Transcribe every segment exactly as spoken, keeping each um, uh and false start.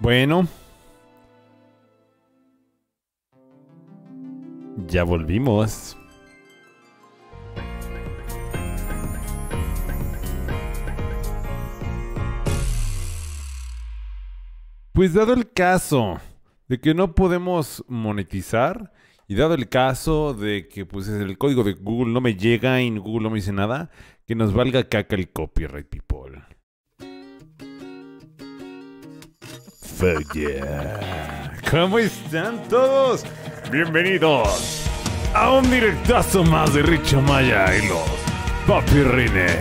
Bueno. Ya volvimos. Pues dado el caso de que no podemos monetizar y dado el caso de que pues el código de Google no me llega y Google no me dice nada, que nos valga caca el copyright, people. Fuck yeah. ¿Cómo están todos? Bienvenidos a un directazo más de Richo Maya y los Papirrines.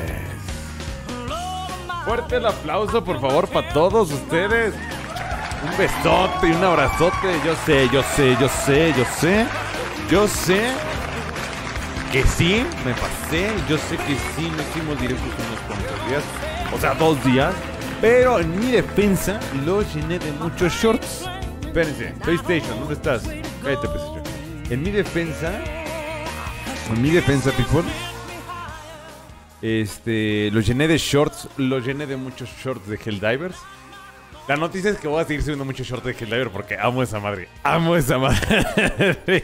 Fuerte el aplauso, por favor, para todos ustedes. Un besote y un abrazote. Yo sé, yo sé, yo sé, yo sé. Yo sé que sí, me pasé. Yo sé que sí, no hicimos directos unos cuantos días. O sea, dos días. Pero en mi defensa lo llené de muchos shorts. Espérense, PlayStation, ¿dónde estás? Cállate, PlayStation. En mi defensa, en mi defensa, people, este, lo llené de shorts, lo llené de muchos shorts de Helldivers. La noticia es que voy a seguir subiendo muchos shorts de Helldiver porque amo esa madre. Amo esa madre.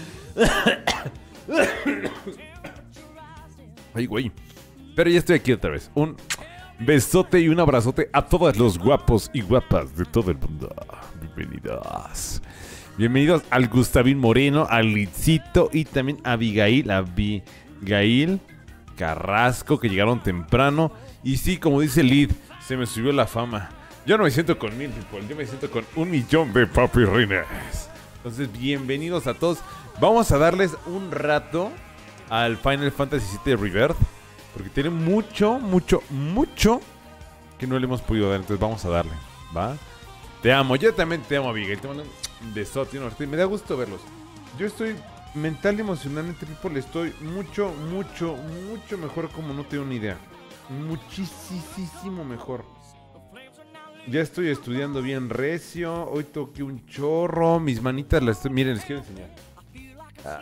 Ay, güey. Pero ya estoy aquí otra vez. Un besote y un abrazote a todos los guapos y guapas de todo el mundo. Bienvenidos. Bienvenidos al Gustavín Moreno, al Litzito y también a Abigail, a Abigail Carrasco, que llegaron temprano. Y sí, como dice Lid, se me subió la fama. Yo no me siento con mil people, yo me siento con un millón de papirrines. Entonces, bienvenidos a todos. Vamos a darles un rato al Final Fantasy siete Rebirth, porque tiene mucho, mucho, mucho que no le hemos podido dar. Entonces vamos a darle, ¿va? Te amo, yo también te amo, Abigail. Te mando un besote, un me da gusto verlos. Yo estoy mental y emocionalmente, people, estoy mucho, mucho, mucho mejor, como no tengo ni idea. Muchísimo mejor. Ya estoy estudiando bien recio. Hoy toqué un chorro. Mis manitas las estoy... Miren, les quiero enseñar. Ah.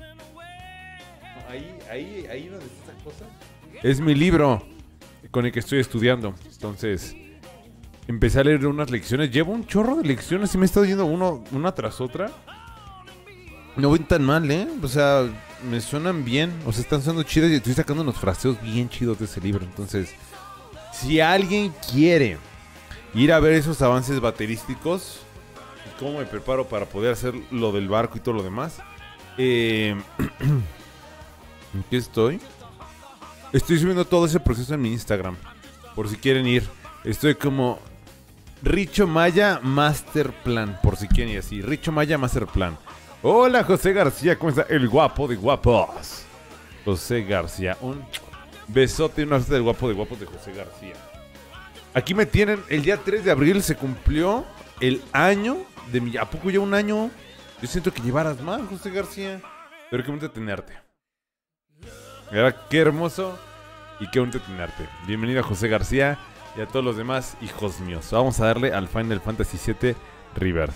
Ahí, ahí, ahí donde está esa cosa. Es mi libro con el que estoy estudiando. Entonces, empecé a leer unas lecciones. Llevo un chorro de lecciones y me he estado yendo uno, una tras otra. No voy tan mal, ¿eh? O sea, me suenan bien. O sea, están sonando chidas y estoy sacando unos fraseos bien chidos de ese libro. Entonces, si alguien quiere ir a ver esos avances baterísticos y cómo me preparo para poder hacer lo del barco y todo lo demás. Eh, ¿En qué estoy? Estoy subiendo todo ese proceso en mi Instagram, por si quieren ir. Estoy como Richo Maya Master Plan, por si quieren ir así. Richo Maya Master Plan. Hola, José García, ¿cómo está? El guapo de guapos. José García, un besote y un abrazo del guapo de guapos de José García. Aquí me tienen, el día tres de abril se cumplió el año de mi... ¿A poco ya un año? Yo siento que llevaras más, José García. Pero qué bonito tenerte. Era qué hermoso y qué bonito tenerte. Bienvenido a José García y a todos los demás hijos míos. Vamos a darle al Final Fantasy siete Rebirth.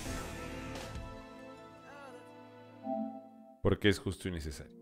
Porque es justo y necesario.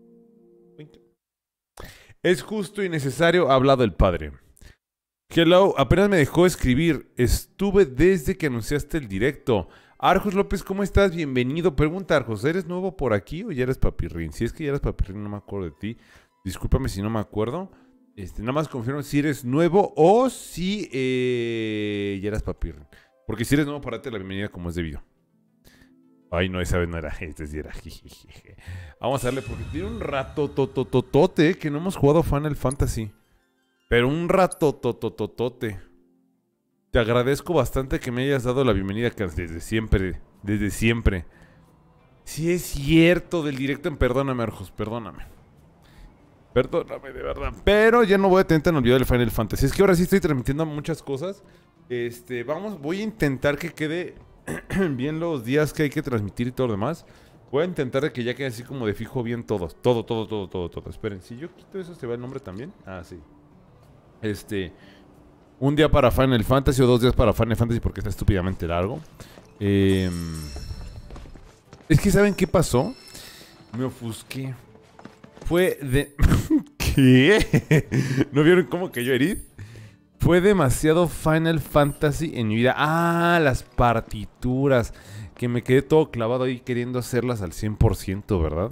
Es justo y necesario, ha hablado el padre. Hello, apenas me dejó escribir. Estuve desde que anunciaste el directo. Arjos López, ¿cómo estás? Bienvenido. Pregunta, Arjos, ¿eres nuevo por aquí o ya eres papirrín? Si es que ya eres papirrín, no me acuerdo de ti. Discúlpame si no me acuerdo. Este, nada más confirmo si eres nuevo o si eh, ya eres papirrín. Porque si eres nuevo, para darte la bienvenida como es debido. Ay, no, esa vez no era. Este sí era. Vamos a darle porque tiene un rato totototote que no hemos jugado Final Fantasy. Pero un rato totototote. Te agradezco bastante que me hayas dado la bienvenida desde siempre. Desde siempre. Si es cierto del directo en Perdóname, Arjos, perdóname. Perdóname, de verdad. Pero ya no voy a tener olvidado el Final Fantasy. Es que ahora sí estoy transmitiendo muchas cosas. Este, vamos, voy a intentar que quede bien los días que hay que transmitir y todo lo demás. Voy a intentar que ya quede así como de fijo bien todos. Todo, todo, todo, todo, todo. Esperen, si yo quito eso, ¿se va el nombre también? Ah, sí. Este, un día para Final Fantasy o dos días para Final Fantasy porque está estúpidamente largo. Eh, es que ¿saben qué pasó? Me ofusqué. Fue de... ¿Qué? ¿No vieron cómo cayó Edith? Fue demasiado Final Fantasy en mi vida. Ah, las partituras. Que me quedé todo clavado ahí queriendo hacerlas al cien por ciento, ¿verdad?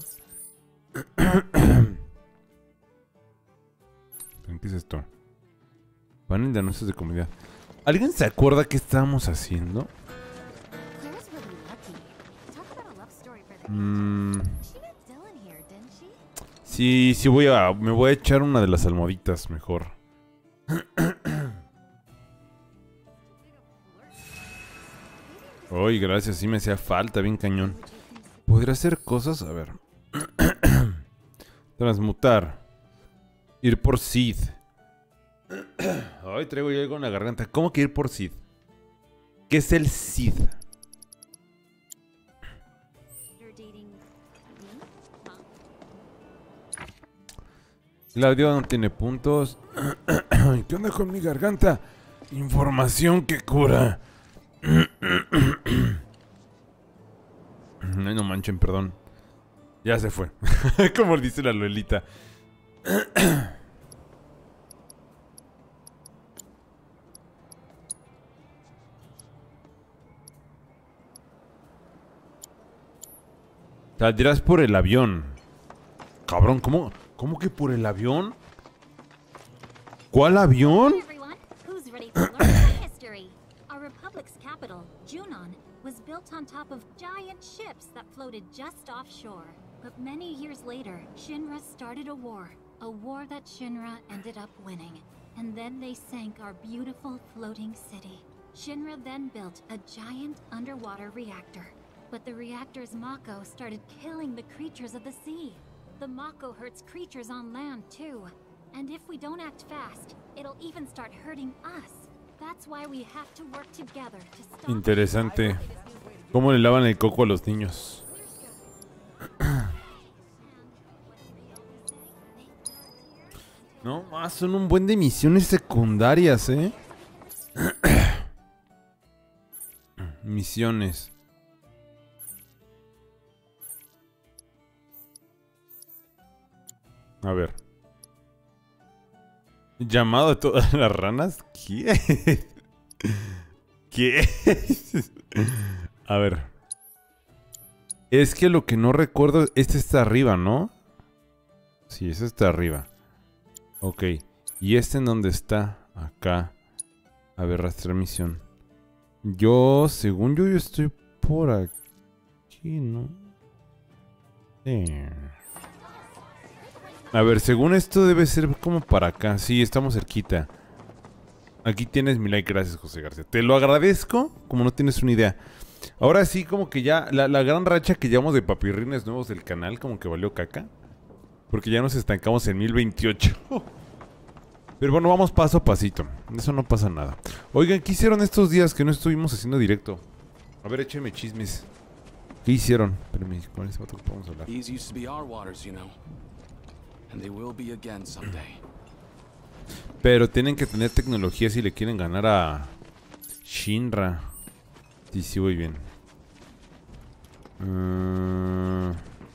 ¿Qué es esto? Panel de anuncios de comunidad. ¿Alguien se acuerda qué estábamos haciendo? Mm. Sí, sí voy a... Me voy a echar una de las almohaditas mejor. Ay, gracias, sí me hacía falta, bien cañón. ¿Podría hacer cosas? A ver. Transmutar. Ir por Sid. Ay, traigo yo algo en la garganta. ¿Cómo que ir por Sid? ¿Qué es el Sid? El audio no tiene puntos. ¿Qué onda con mi garganta? Información que cura. Ay, no manchen, perdón. Ya se fue. Como dice la Lolita. Saldrás por el avión. Cabrón, ¿cómo? ¿Cómo que por el avión? ¿Cuál avión? Junon was built on top of giant ships that floated just offshore. But many years later, Shinra started a war. A war that Shinra ended up winning. And then they sank our beautiful floating city. Shinra then built a giant underwater reactor. But the reactor's Mako started killing the creatures of the sea. The Mako hurts creatures on land too. And if we don't act fast, it'll even start hurting us. That's why we have to work together to stop. Interesante. ¿Cómo le lavan el coco a los niños? No, más son un buen de misiones secundarias, ¿eh? Misiones. A ver. ¿Llamado a todas las ranas? ¿Qué? ¿Qué? A ver. Es que lo que no recuerdo... Este está arriba, ¿no? Sí, ese está arriba. Ok. ¿Y este en dónde está? Acá. A ver, rastrear misión. Yo, según yo, yo estoy por aquí, ¿no? Sí. A ver, según esto debe ser como para acá. Sí, estamos cerquita. Aquí tienes mi like, gracias José García. Te lo agradezco, como no tienes una idea. Ahora sí, como que ya la, la gran racha que llevamos de papirrines nuevos del canal, como que valió caca. Porque ya nos estancamos en mil veintiocho. Pero bueno, vamos paso a pasito. Eso no pasa nada. Oigan, ¿qué hicieron estos días que no estuvimos haciendo directo? A ver, écheme chismes. ¿Qué hicieron? Espérame, con ese otro que podemos hablar. These used to be our waters, you know. And they will be again someday. Pero tienen que tener tecnología si le quieren ganar a Shinra. Sí, sí, voy bien. Uh...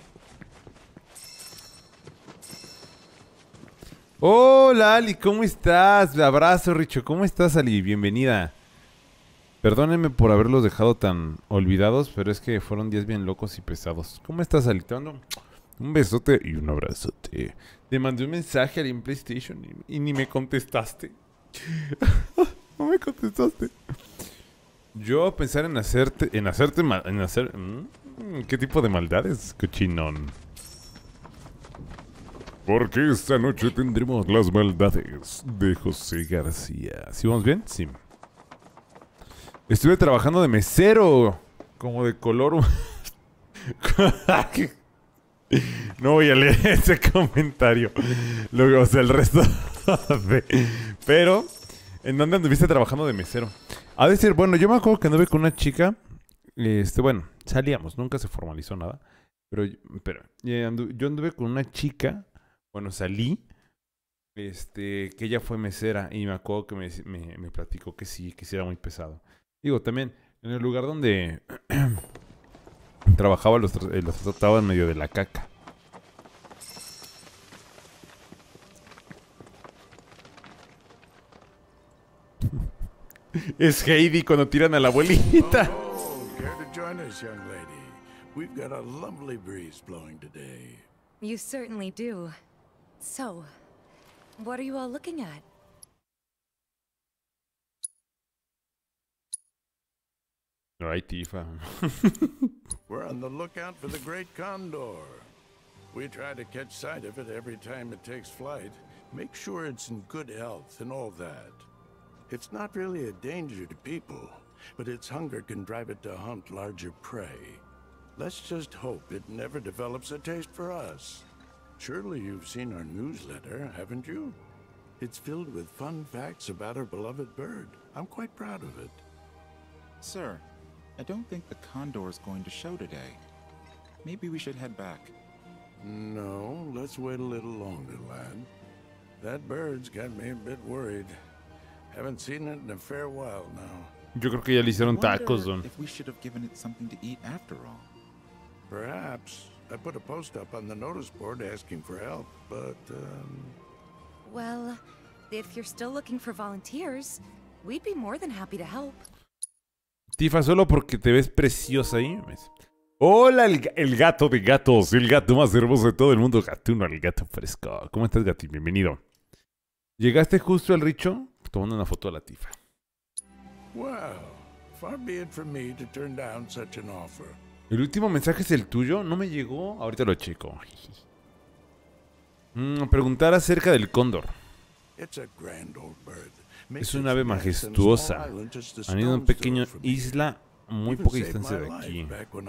Hola Ali, ¿cómo estás? Abrazo Richo, ¿cómo estás Ali? Bienvenida. Perdónenme por haberlos dejado tan olvidados, pero es que fueron días bien locos y pesados. ¿Cómo estás Ali? Te mando un besote y un abrazote. Te mandé un mensaje al en PlayStation y, y ni me contestaste. No me contestaste. Yo pensar en hacerte, en hacerte mal, en hacer, ¿mmm? ¿Qué tipo de maldades, cochinón? Porque esta noche tendremos las maldades de José García. ¿Sí vamos bien? Sí. Estuve trabajando de mesero, como de color. No voy a leer ese comentario. Luego, o sea, el resto de... Pero, ¿en dónde anduviste trabajando de mesero? Ha de ser, bueno, yo me acuerdo que anduve con una chica. Este, bueno, salíamos, nunca se formalizó nada. Pero, pero yo anduve, yo anduve con una chica. Bueno, salí. Este, que ella fue mesera. Y me acuerdo que me, me, me platicó que sí, que sí era muy pesado. Digo, también, en el lugar donde trabajaba, los, los trataba en medio de la caca. Es Heidi cuando tiran a la abuelita. Oh, care to join us, young lady? We've got a lovely breeze blowing today. You certainly do. So, what are you all looking at? All right, Tifa. We're on the lookout for the great condor. We try to catch sight of it every time it takes flight. Make sure it's in good health and all that. It's not really a danger to people, but its hunger can drive it to hunt larger prey. Let's just hope it never develops a taste for us. Surely you've seen our newsletter, haven't you? It's filled with fun facts about our beloved bird. I'm quite proud of it. Sir, I don't think the condor is going to show today. Maybe we should head back. No, let's wait a little longer, lad. That bird's got me a bit worried. Haven't seen it in a fair while now. Yo creo que ya le hicieron I wonder tacos, don. if we should have given it something to eat after all. Perhaps. I put a post up on the notice board asking for help, but, um... Well, if you're still looking for volunteers, we'd be more than happy to help. Tifa, solo porque te ves preciosa ahí. Hola, el, el gato de gatos, el gato más hermoso de todo el mundo, Gatuno, el gato fresco. ¿Cómo estás, Gati? Bienvenido. ¿Llegaste justo al Richo? Tomando una foto de la Tifa. Well, far be it from me to turn down such an offer. ¿El último mensaje es el tuyo? No me llegó. Ahorita lo checo. Mm, preguntar acerca del cóndor. It's a grand old bird. Es un ave majestuosa. Han ido a una pequeña isla a muy poca distancia de aquí.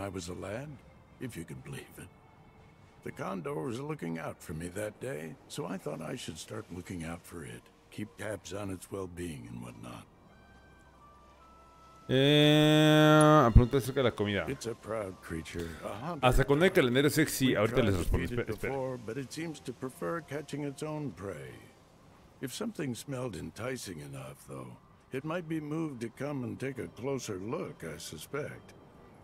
The condor was looking out for me that day, so I thought I should start looking out for it. Keep tabs on its well-being and whatnot. Eh, pregunta acerca de la comida. It's a proud creature. A hunter. Hasta cuando hay calendario sexy, We've ahorita tried les to respondo. feed it Espera, espera. before, but it seems to prefer catching its own prey. If something smelled enticing enough, though, it might be moved to come and take a closer look, I suspect.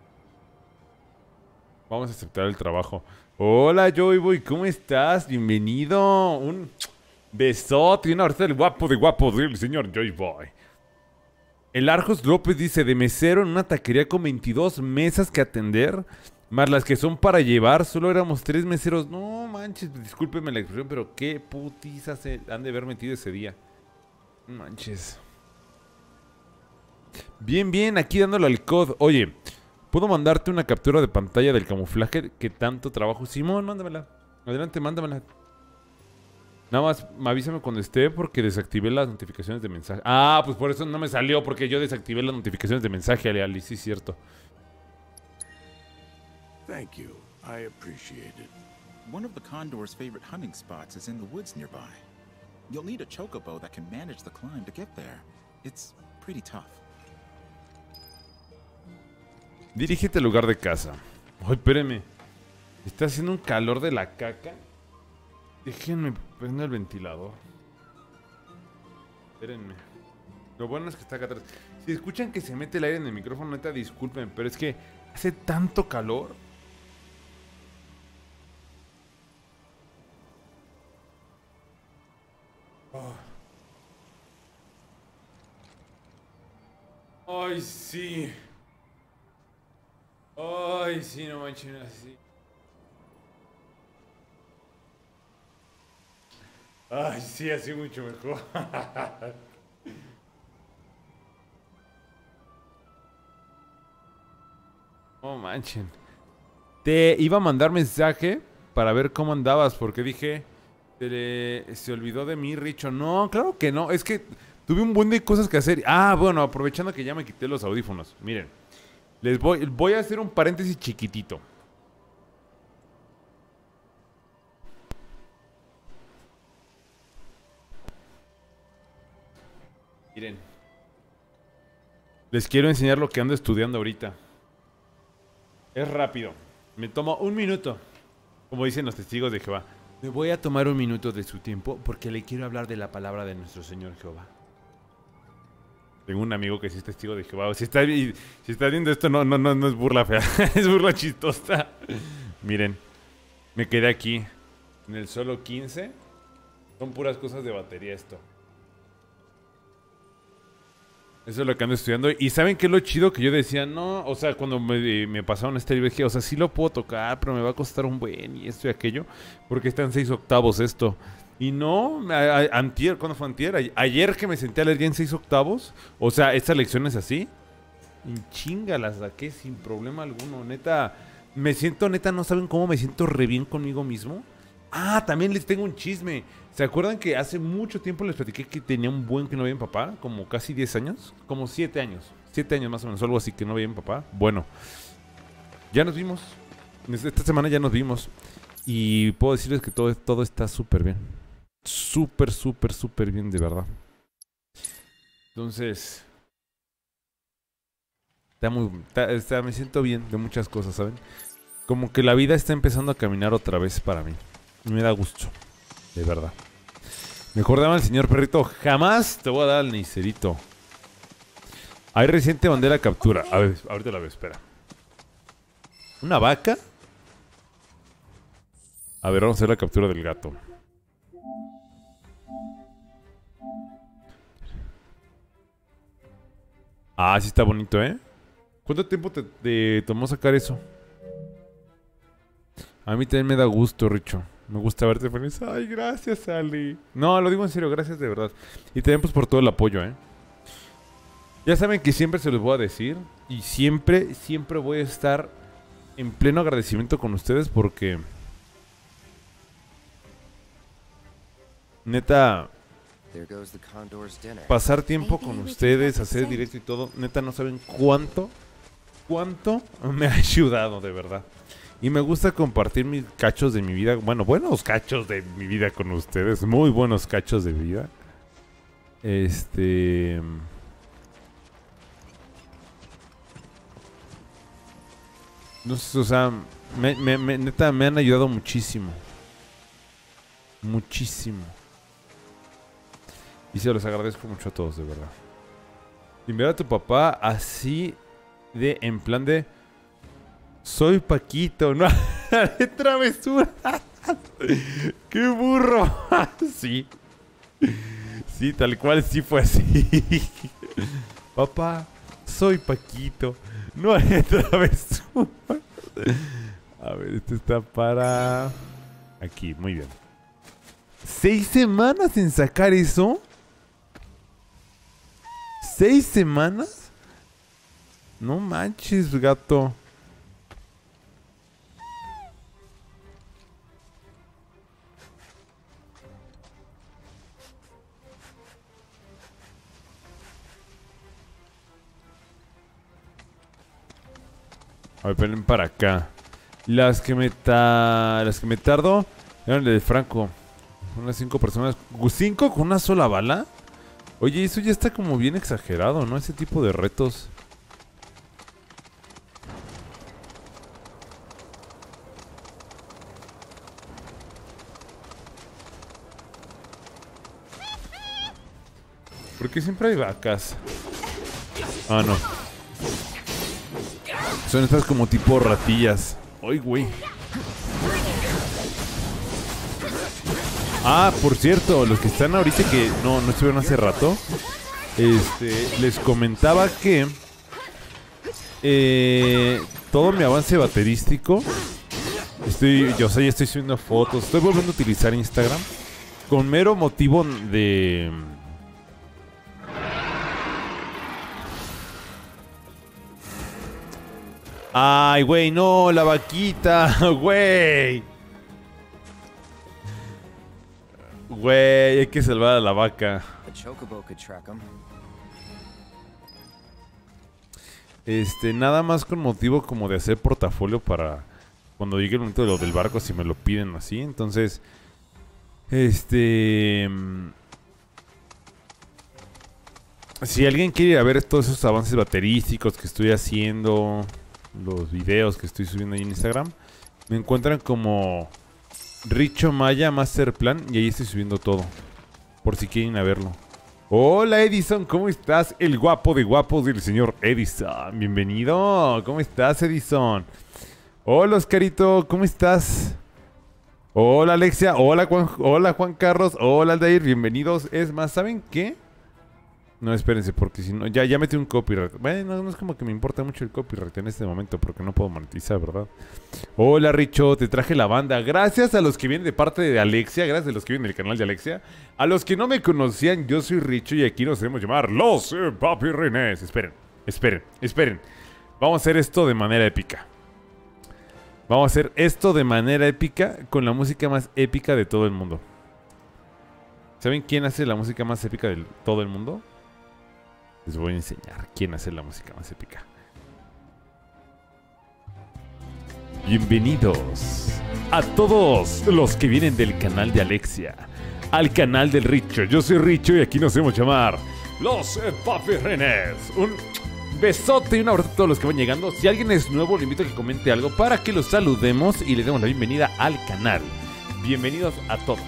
Vamos a aceptar el trabajo. Hola, Joyboy, ¿cómo estás? Bienvenido. Un besote y una horita del guapo de guapo del señor Joyboy. El Arjos López dice, de mesero en una taquería con veintidós mesas que atender, más las que son para llevar, solo éramos tres meseros. No manches, discúlpeme la expresión, pero qué putiza se han de haber metido ese día. No manches. Bien, bien, aquí dándole al C O D. Oye, ¿puedo mandarte una captura de pantalla del camuflaje que tanto trabajo? Simón, mándamela. Adelante, mándamela. Nada más, avísame cuando esté porque desactivé las notificaciones de mensaje. Ah, pues por eso no me salió, porque yo desactivé las notificaciones de mensaje, Ale, sí es cierto. Thank you. I appreciate it. One of the condor's favorite hunting spots is in the woods nearby. You'll need a chocobo that can manage the climb to get there. It's pretty tough. Dirígete al lugar de casa. Ay, espérenme. Está haciendo un calor de la caca. Déjenme prender el ventilador. Espérenme. Lo bueno es que está acá atrás. Si escuchan que se mete el aire en el micrófono, neta, disculpen, pero es que hace tanto calor. Oh. Ay, sí. Ay, sí, no manches, así. Ay, sí, así mucho mejor. No manchen. Te iba a mandar mensaje para ver cómo andabas, porque dije, se, le, se olvidó de mí, Richo. No, claro que no, es que tuve un buen de cosas que hacer. Ah, bueno, aprovechando que ya me quité los audífonos. Miren, les voy, voy a hacer un paréntesis chiquitito. Miren, les quiero enseñar lo que ando estudiando ahorita. Es rápido. Me tomo un minuto. Como dicen los testigos de Jehová. Me voy a tomar un minuto de su tiempo porque le quiero hablar de la palabra de nuestro Señor Jehová. Tengo un amigo que sí es testigo de Jehová. Si está, si está viendo esto, no, no, no, no es burla fea. Es burla chistosa. Miren, me quedé aquí. En el solo quince. Son puras cosas de batería esto. Eso es lo que ando estudiando. Y ¿saben qué es lo chido? Que yo decía, no, o sea, cuando me, me pasaron este libro, dije, o sea, sí lo puedo tocar, pero me va a costar un buen y esto y aquello, porque está en seis octavos esto. Y no, a, a, antier, ¿cuándo fue antier? A, ayer que me senté a leer ya en seis octavos, o sea, esta lección es así, en chinga la saqué sin problema alguno, neta, me siento, neta, no saben cómo me siento re bien conmigo mismo. Ah, también les tengo un chisme. ¿Se acuerdan que hace mucho tiempo les platiqué que tenía un buen que no veía mi papá? Como casi diez años. Como siete años. siete años más o menos, algo así que no veía mi papá. Bueno, ya nos vimos. Esta semana ya nos vimos. Y puedo decirles que todo, todo está súper bien. Súper, súper, súper bien, de verdad. Entonces... Está muy... Está, está, me siento bien de muchas cosas, ¿saben? Como que la vida está empezando a caminar otra vez para mí. Y me da gusto. De verdad. Mejor dame al señor perrito. Jamás te voy a dar al nicerito. Hay reciente bandera captura. A ver, ahorita la veo, espera. ¿Una vaca? A ver, vamos a hacer la captura del gato. Ah, sí está bonito, ¿eh? ¿Cuánto tiempo te, te tomó sacar eso? A mí también me da gusto, Richo. Me gusta verte feliz. Ay, gracias, Ali. No, lo digo en serio, gracias de verdad. Y también pues por todo el apoyo, ¿eh? Ya saben que siempre se los voy a decir. Y siempre, siempre voy a estar en pleno agradecimiento con ustedes porque... Neta... Pasar tiempo con ustedes, hacer directo y todo. Neta, no saben cuánto, cuánto me ha ayudado, de verdad. Y me gusta compartir mis cachos de mi vida. Bueno, buenos cachos de mi vida con ustedes. Muy buenos cachos de vida. Este... No sé, o sea... Me, me, me, neta, me han ayudado muchísimo. Muchísimo. Y se los agradezco mucho a todos, de verdad. Y ver a tu papá así de... En plan de... Soy Paquito, no de travesura. ¡Qué burro! Sí. Sí, tal cual sí fue así. Papá, soy Paquito. No hay travesura. A ver, este está para... Aquí, muy bien. ¿Seis semanas en sacar eso? ¿Seis semanas? No manches, gato. A ver, ven para acá. Las que me ta... Las que me tardo eran de Franco. Unas cinco personas. ¿Cinco con una sola bala? Oye, eso ya está como bien exagerado, ¿no? Ese tipo de retos. ¿Por qué siempre hay vacas? Ah, no. Son estas como tipo ratillas. ¡Ay, güey! Ah, por cierto, los que están ahorita que no, no estuvieron hace rato, este, les comentaba que eh, todo mi avance baterístico, estoy, yo sé, ya estoy subiendo fotos, estoy volviendo a utilizar Instagram con mero motivo de... Ay, güey, no, la vaquita, güey. Güey, hay que salvar a la vaca. Este, nada más con motivo como de hacer portafolio para cuando llegue el momento de lo del barco, si me lo piden así. Entonces, este... si alguien quiere ir a ver todos esos avances baterísticos que estoy haciendo, los videos que estoy subiendo ahí en Instagram, me encuentran como Richo Maya Master Plan y ahí estoy subiendo todo, por si quieren ir a verlo. Hola Edison, ¿cómo estás? El guapo de guapos del señor Edison. Bienvenido, ¿cómo estás Edison? Hola Oscarito, ¿cómo estás? Hola Alexia, hola Juan, hola Juan Carlos, hola Aldair, bienvenidos. Es más, ¿saben qué? No, espérense, porque si no... Ya, ya metí un copyright. Bueno, no es como que me importa mucho el copyright en este momento, porque no puedo monetizar, ¿verdad? Hola, Richo, te traje la banda. Gracias a los que vienen de parte de Alexia, gracias a los que vienen del canal de Alexia. A los que no me conocían, yo soy Richo y aquí nos debemos llamar Los eh, Papirrines. Esperen, esperen, esperen. Vamos a hacer esto de manera épica. Vamos a hacer esto de manera épica con la música más épica de todo el mundo. ¿Saben quién hace la música más épica de todo el mundo? Les voy a enseñar quién hace la música más épica. Bienvenidos a todos los que vienen del canal de Alexia, al canal del Richo. Yo soy Richo y aquí nos hacemos llamar Los eh, Papirrines. Un besote y un abrazo a todos los que van llegando. Si alguien es nuevo, le invito a que comente algo para que los saludemos y les demos la bienvenida al canal. Bienvenidos a todos.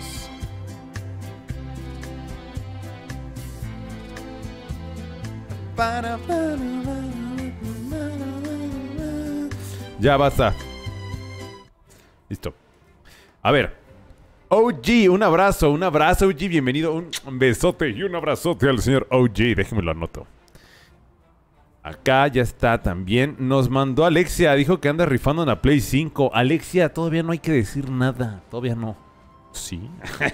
Ya basta. Listo. A ver. O G, un abrazo, un abrazo, O G, bienvenido. Un besote y un abrazote al señor O G. Déjenme lo anoto. Acá ya está también. Nos mandó Alexia. Dijo que anda rifando una Play cinco. Alexia, todavía no hay que decir nada. Todavía no. Sí.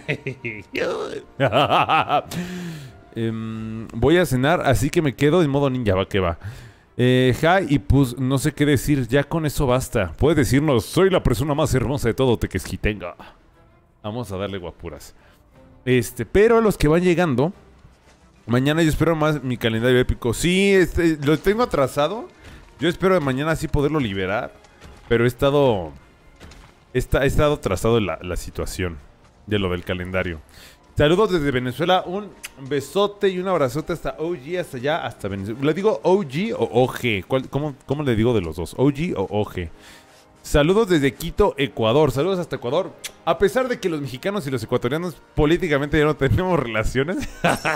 Um, voy a cenar, así que me quedo en modo ninja, va que va. Eh, hi, y pues no sé qué decir, ya con eso basta. Puedes decirnos, soy la persona más hermosa de todo Tequesquitenga. Vamos a darle guapuras. Este, pero a los que van llegando, mañana yo espero más mi calendario épico. Sí, este, lo tengo atrasado. Yo espero de mañana así poderlo liberar. Pero he estado... He, he estado atrasado la, la situación de lo del calendario. Saludos desde Venezuela, un besote y un abrazote hasta O G, hasta allá, hasta Venezuela. ¿Le digo O G o O G? ¿Cuál, cómo, ¿Cómo le digo de los dos? ¿O G o O G? Saludos desde Quito, Ecuador. Saludos hasta Ecuador. A pesar de que los mexicanos y los ecuatorianos políticamente ya no tenemos relaciones.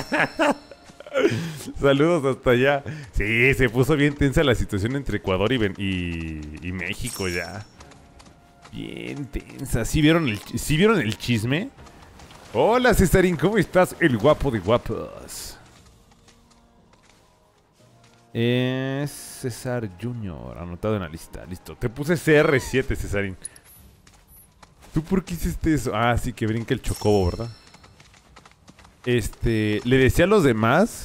Saludos hasta allá. Sí, se puso bien tensa la situación entre Ecuador y, y, y México ya. Bien tensa. ¿Sí vieron el, ¿sí vieron el chisme? Hola Cesarín, ¿cómo estás? El guapo de guapos. Es César Junior, anotado en la lista. Listo, te puse C R siete, Cesarín. ¿Tú por qué hiciste eso? Ah, sí, que brinca el chocobo, ¿verdad? Este, le decía a los demás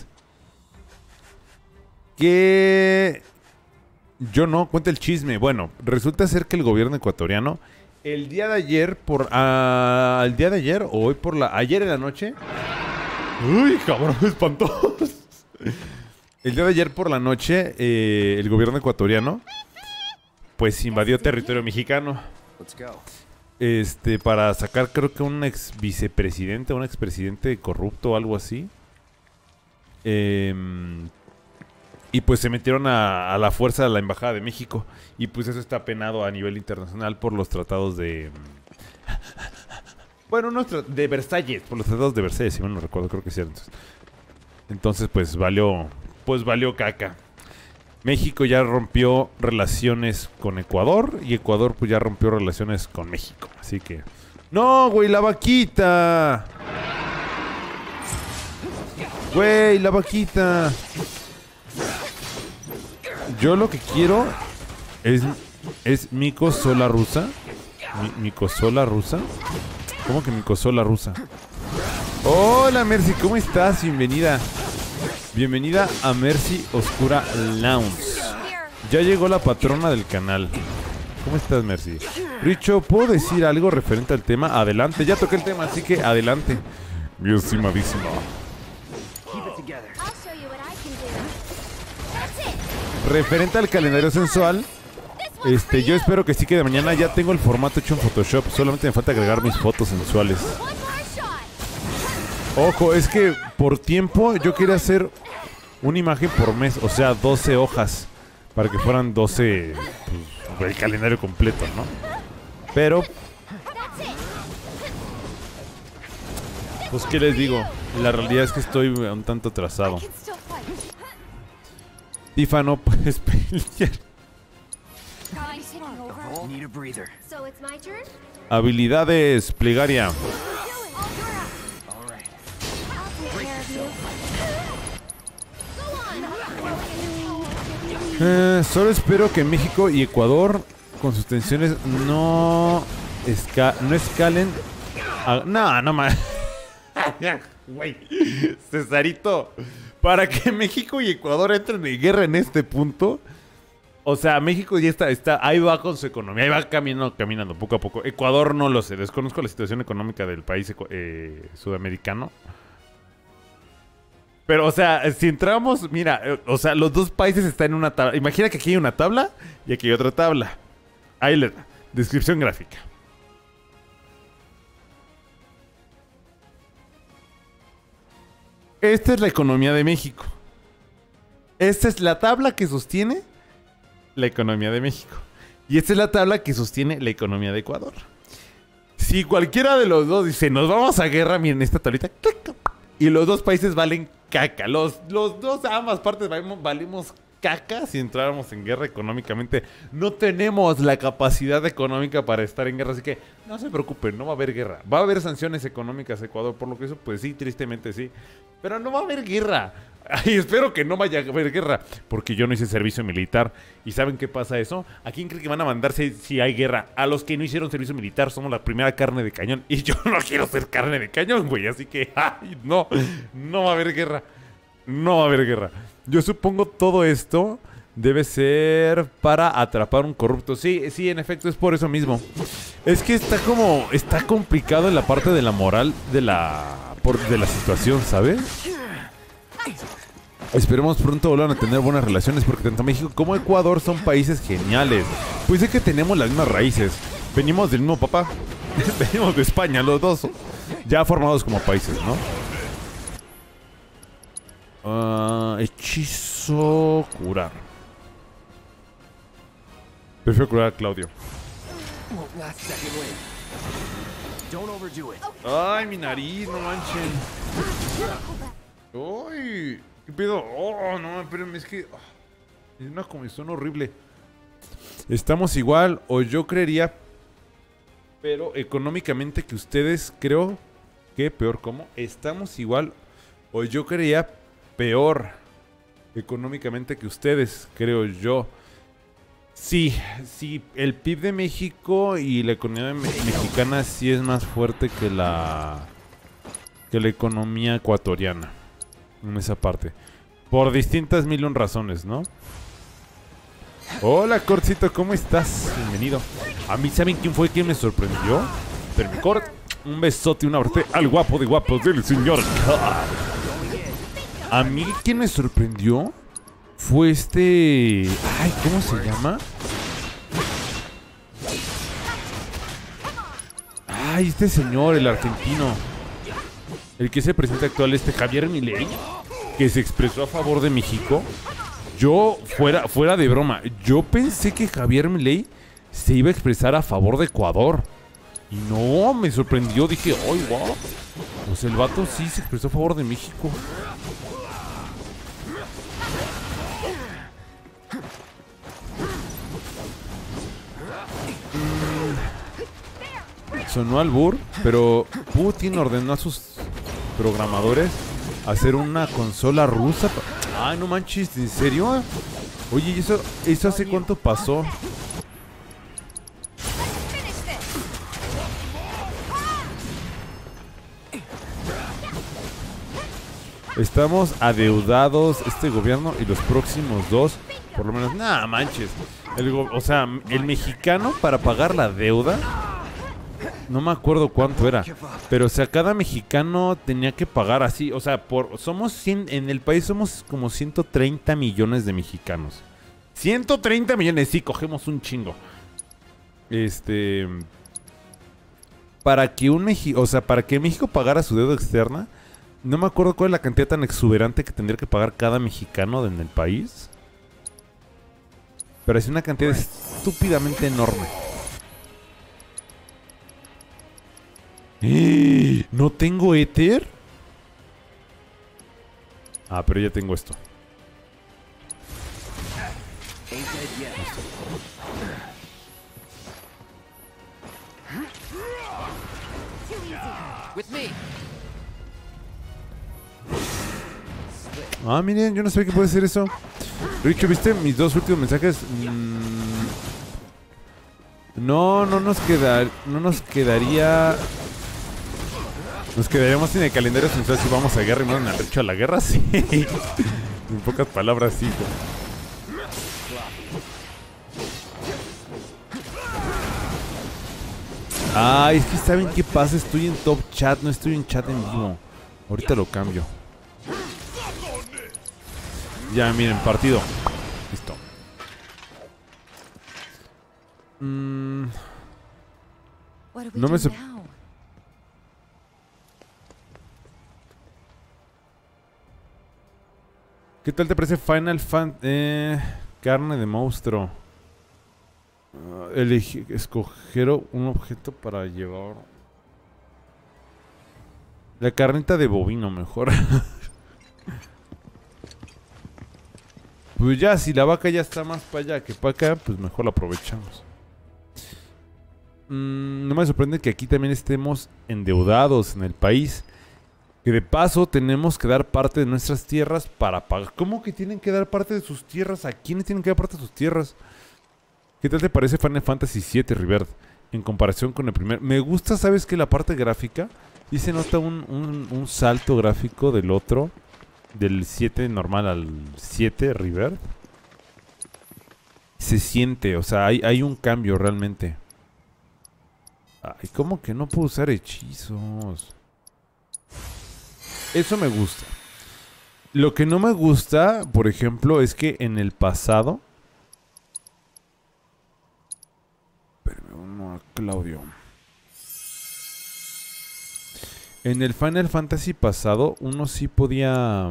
que yo no, cuenta el chisme. Bueno, resulta ser que el gobierno ecuatoriano el día de ayer, por... Uh, ¿el día de ayer o hoy por la... ayer en la noche? ¡Uy, cabrón, me espantó! El día de ayer por la noche, eh, el gobierno ecuatoriano, pues invadió territorio mexicano. Este, para sacar creo que un ex vicepresidente, un expresidente corrupto o algo así. Eh... Y pues se metieron a, a la fuerza de la Embajada de México. Y pues eso está penado a nivel internacional por los tratados de... Bueno, no de Versalles, por los tratados de Versalles, si mal no recuerdo, creo que sí. Entonces, entonces pues valió, pues valió caca. México ya rompió relaciones con Ecuador y Ecuador pues ya rompió relaciones con México. Así que... ¡No, güey, la vaquita! ¡Güey, la vaquita! Yo lo que quiero es, es mi consola rusa. Mi, mi consola rusa. ¿Cómo que mi consola rusa? Hola Mercy, ¿cómo estás? Bienvenida. Bienvenida a Mercy Oscura Lounge. Ya llegó la patrona del canal. ¿Cómo estás, Mercy? Richo, ¿puedo decir algo referente al tema? Adelante, ya toqué el tema, así que adelante. Mi estimadísima. Referente al calendario sensual, este, yo espero que sí, que de mañana ya tengo el formato hecho en Photoshop. Solamente me falta agregar mis fotos sensuales. Ojo, es que por tiempo yo quería hacer una imagen por mes, o sea, doce hojas, para que fueran doce, pues, el calendario completo, ¿no? Pero, pues, ¿qué les digo? La realidad es que estoy un tanto atrasado. Tifa, no puedes pelear. Habilidades, plegaria. Eh, solo espero que México y Ecuador con sus tensiones no, esca no escalen. A no, no más. Güey, Cesarito, para que México y Ecuador entren en guerra en este punto. O sea, México ya está, está, ahí va con su economía, ahí va caminando, caminando poco a poco. Ecuador no lo sé, desconozco la situación económica del país eh, sudamericano. Pero, o sea, si entramos, mira, eh, o sea, los dos países están en una tabla. Imagina que aquí hay una tabla y aquí hay otra tabla. Ahí le da, descripción gráfica. Esta es la economía de México. Esta es la tabla que sostiene la economía de México. Y esta es la tabla que sostiene la economía de Ecuador. Si cualquiera de los dos dice, nos vamos a guerra, miren esta tablita, y los dos países valen caca. Los, los dos, ambas partes valemos, valimos caca si entráramos en guerra económicamente. No tenemos la capacidad económica para estar en guerra, así que no se preocupen, no va a haber guerra. Va a haber sanciones económicas a Ecuador, por lo que eso, pues sí, tristemente sí. Pero no va a haber guerra. Ay, espero que no vaya a haber guerra, porque yo no hice servicio militar. ¿Y saben qué pasa eso? ¿A quién creen que van a mandarse si hay guerra? A los que no hicieron servicio militar. Somos la primera carne de cañón. Y yo no quiero ser carne de cañón, güey. Así que, ay, no, no va a haber guerra. No va a haber guerra. Yo supongo todo esto debe ser para atrapar un corrupto. Sí, sí, en efecto, es por eso mismo. Es que está como, está complicado en la parte de la moral de la, por, de la situación, ¿sabes? Esperemos pronto vuelvan a tener buenas relaciones, porque tanto México como Ecuador son países geniales. Pues es que tenemos las mismas raíces. Venimos del mismo papá. Venimos de España, los dos. Ya formados como países, ¿no? Uh, hechizo curar. Prefiero curar a Claudio. Ay, mi nariz, no manchen. ¡Ay! ¿Qué pedo? ¡Oh, no! Espérenme, es que... Oh, es una comezón horrible. Estamos igual, o yo creería... Pero económicamente que ustedes, creo que peor. ¿Cómo? Estamos igual, o yo creería peor económicamente que ustedes, creo yo. Sí, sí, el P I B de México y la economía me mexicana sí es más fuerte que la... Que la economía ecuatoriana. En esa parte. Por distintas mil un razones, ¿no? Hola, Cortcito, ¿cómo estás? Bienvenido. A mí, ¿saben quién fue quien me sorprendió? Pero mi Cort, un besote, un abrazo al guapo de guapos del señor Cort. A mí, quien me sorprendió fue este... Ay, ¿cómo se llama? Ay, este señor, el argentino. El que es el presidente actual, este Javier Milei, que se expresó a favor de México. Yo, fuera, fuera de broma, yo pensé que Javier Milei se iba a expresar a favor de Ecuador. Y no, me sorprendió, dije, ¡ay, wow! Pues el vato sí se expresó a favor de México. Mm, sonó albur, pero Putin ordenó a sus programadores hacer una consola rusa. Ay, no manches, ¿en serio? Oye, ¿y eso, eso hace cuánto pasó? Estamos adeudados, este gobierno y los próximos dos, por lo menos. Nah, manches. El go- o sea, el mexicano para pagar la deuda, no me acuerdo cuánto era, pero o sea, cada mexicano tenía que pagar así, o sea, por somos cien, en el país somos como ciento treinta millones de mexicanos. ciento treinta millones, sí, cogemos un chingo. Este, para que un Meji, o sea, para que México pagara su deuda externa, no me acuerdo cuál es la cantidad tan exuberante que tendría que pagar cada mexicano en el país. Pero es una cantidad estúpidamente enorme. ¿No tengo éter? Ah, pero ya tengo esto. Ah, miren, yo no sabía que puede ser eso. Richo, ¿viste mis dos últimos mensajes? Mm, no, no nos queda, no nos quedaría... Nos quedaríamos sin el calendario sensual si vamos a guerra y mandan a Richo a la guerra, sí. En pocas palabras, sí. Ay, es que ¿saben qué pasa? Estoy en top chat, no estoy en chat en vivo. Ahorita lo cambio. Ya, miren, partido. Listo. Mm, no me sé. ¿Qué tal te parece Final Fantasy? Eh, carne de monstruo. Uh, elegir, escoger un objeto para llevar. La carnita de bovino mejor. Pues ya, si la vaca ya está más para allá que para acá, pues mejor la aprovechamos. Mm, no me sorprende que aquí también estemos endeudados en el país. Que de paso tenemos que dar parte de nuestras tierras para pagar. ¿Cómo que tienen que dar parte de sus tierras? ¿A quiénes tienen que dar parte de sus tierras? ¿Qué tal te parece Final Fantasy siete Rebirth en comparación con el primer? Me gusta, ¿sabes qué? La parte gráfica. Y se nota un, un, un salto gráfico del otro. Del siete normal al siete Rebirth. Se siente, o sea, hay, hay un cambio realmente. Ay, ¿cómo que no puedo usar hechizos? Eso me gusta. Lo que no me gusta, por ejemplo, es que en el pasado... Espérame, no, Claudio. En el Final Fantasy pasado, uno sí podía...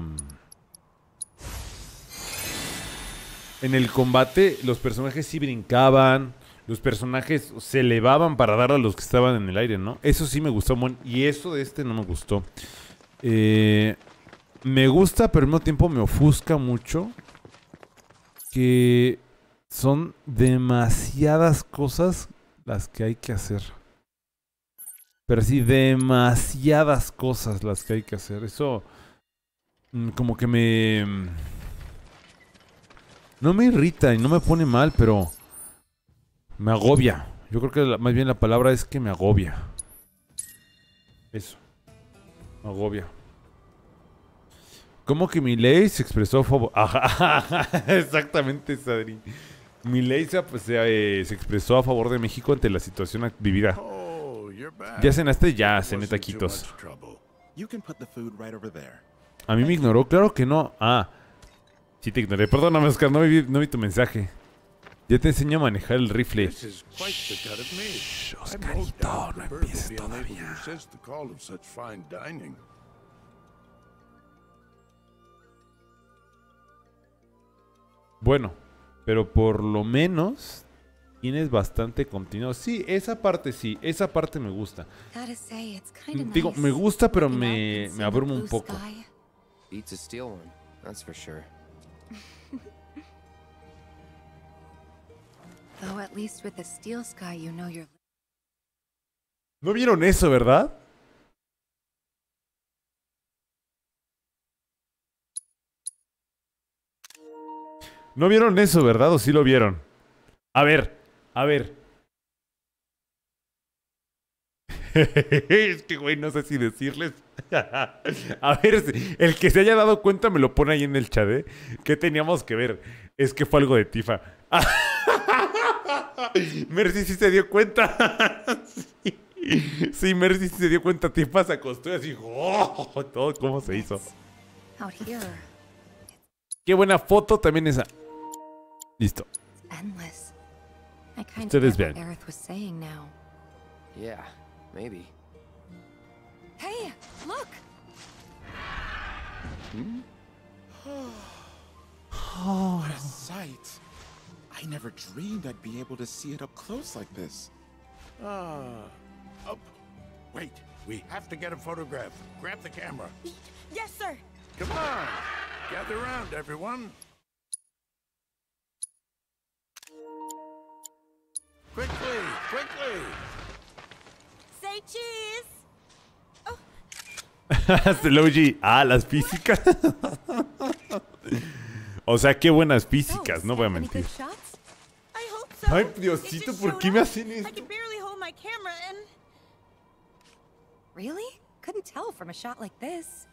En el combate, los personajes sí brincaban. Los personajes se elevaban para dar a los que estaban en el aire, ¿no? Eso sí me gustó. Y eso de este no me gustó. Eh, me gusta, pero al mismo tiempo me ofusca mucho. Que son demasiadas cosas las que hay que hacer. Pero sí, demasiadas cosas las que hay que hacer. Eso como que me... No me irrita y no me pone mal, pero... Me agobia. Yo creo que la, más bien la palabra es que me agobia. Eso. Me agobia. ¿Cómo que Milei se expresó a favor? Exactamente, Sadri. Milei se, pues, se, eh, se expresó a favor de México ante la situación vivida. ¿Ya cenaste? Ya cené taquitos. A mí me ignoró, claro que no. Ah, sí te ignoré. Perdóname, Oscar, no vi, no vi tu mensaje. Ya te enseño a manejar el rifle. Shh, Oscarito, no empieces todavía. Bueno, pero por lo menos tienes bastante continuo. Sí, esa parte sí, esa parte me gusta. Digo, me gusta, pero me, me abrumo un poco. ¿No vieron eso, verdad? ¿No vieron eso, verdad? ¿O sí lo vieron? A ver, a ver. Es que, güey, no sé si decirles. A ver, el que se haya dado cuenta me lo pone ahí en el chat, ¿eh? ¿Qué teníamos que ver? Es que fue algo de Tifa. Mercy sí se dio cuenta. Sí. Sí, Mercy sí se dio cuenta. Tifa se acostó y así, oh, todo cómo se hizo. Qué buena foto también esa. Listo. Ustedes vean. Yeah, maybe. Hey, look. Hmm? Oh, what a sight. I never dreamed I'd be able to see it up close like this. Ah. Oh, wait. We have to get a photograph. Grab the camera. Yes, sir. Come on. Gather around, everyone. Quickly, quickly. Say cheese. Slowgy. Ah, las físicas. O sea, qué buenas So, físicas, no voy a any mentir. good shots? I hope so. Ay, It Diosito, just ¿por showed qué me up. hacen I esto? can barely hold my camera and Really? Couldn't tell from a shot like this.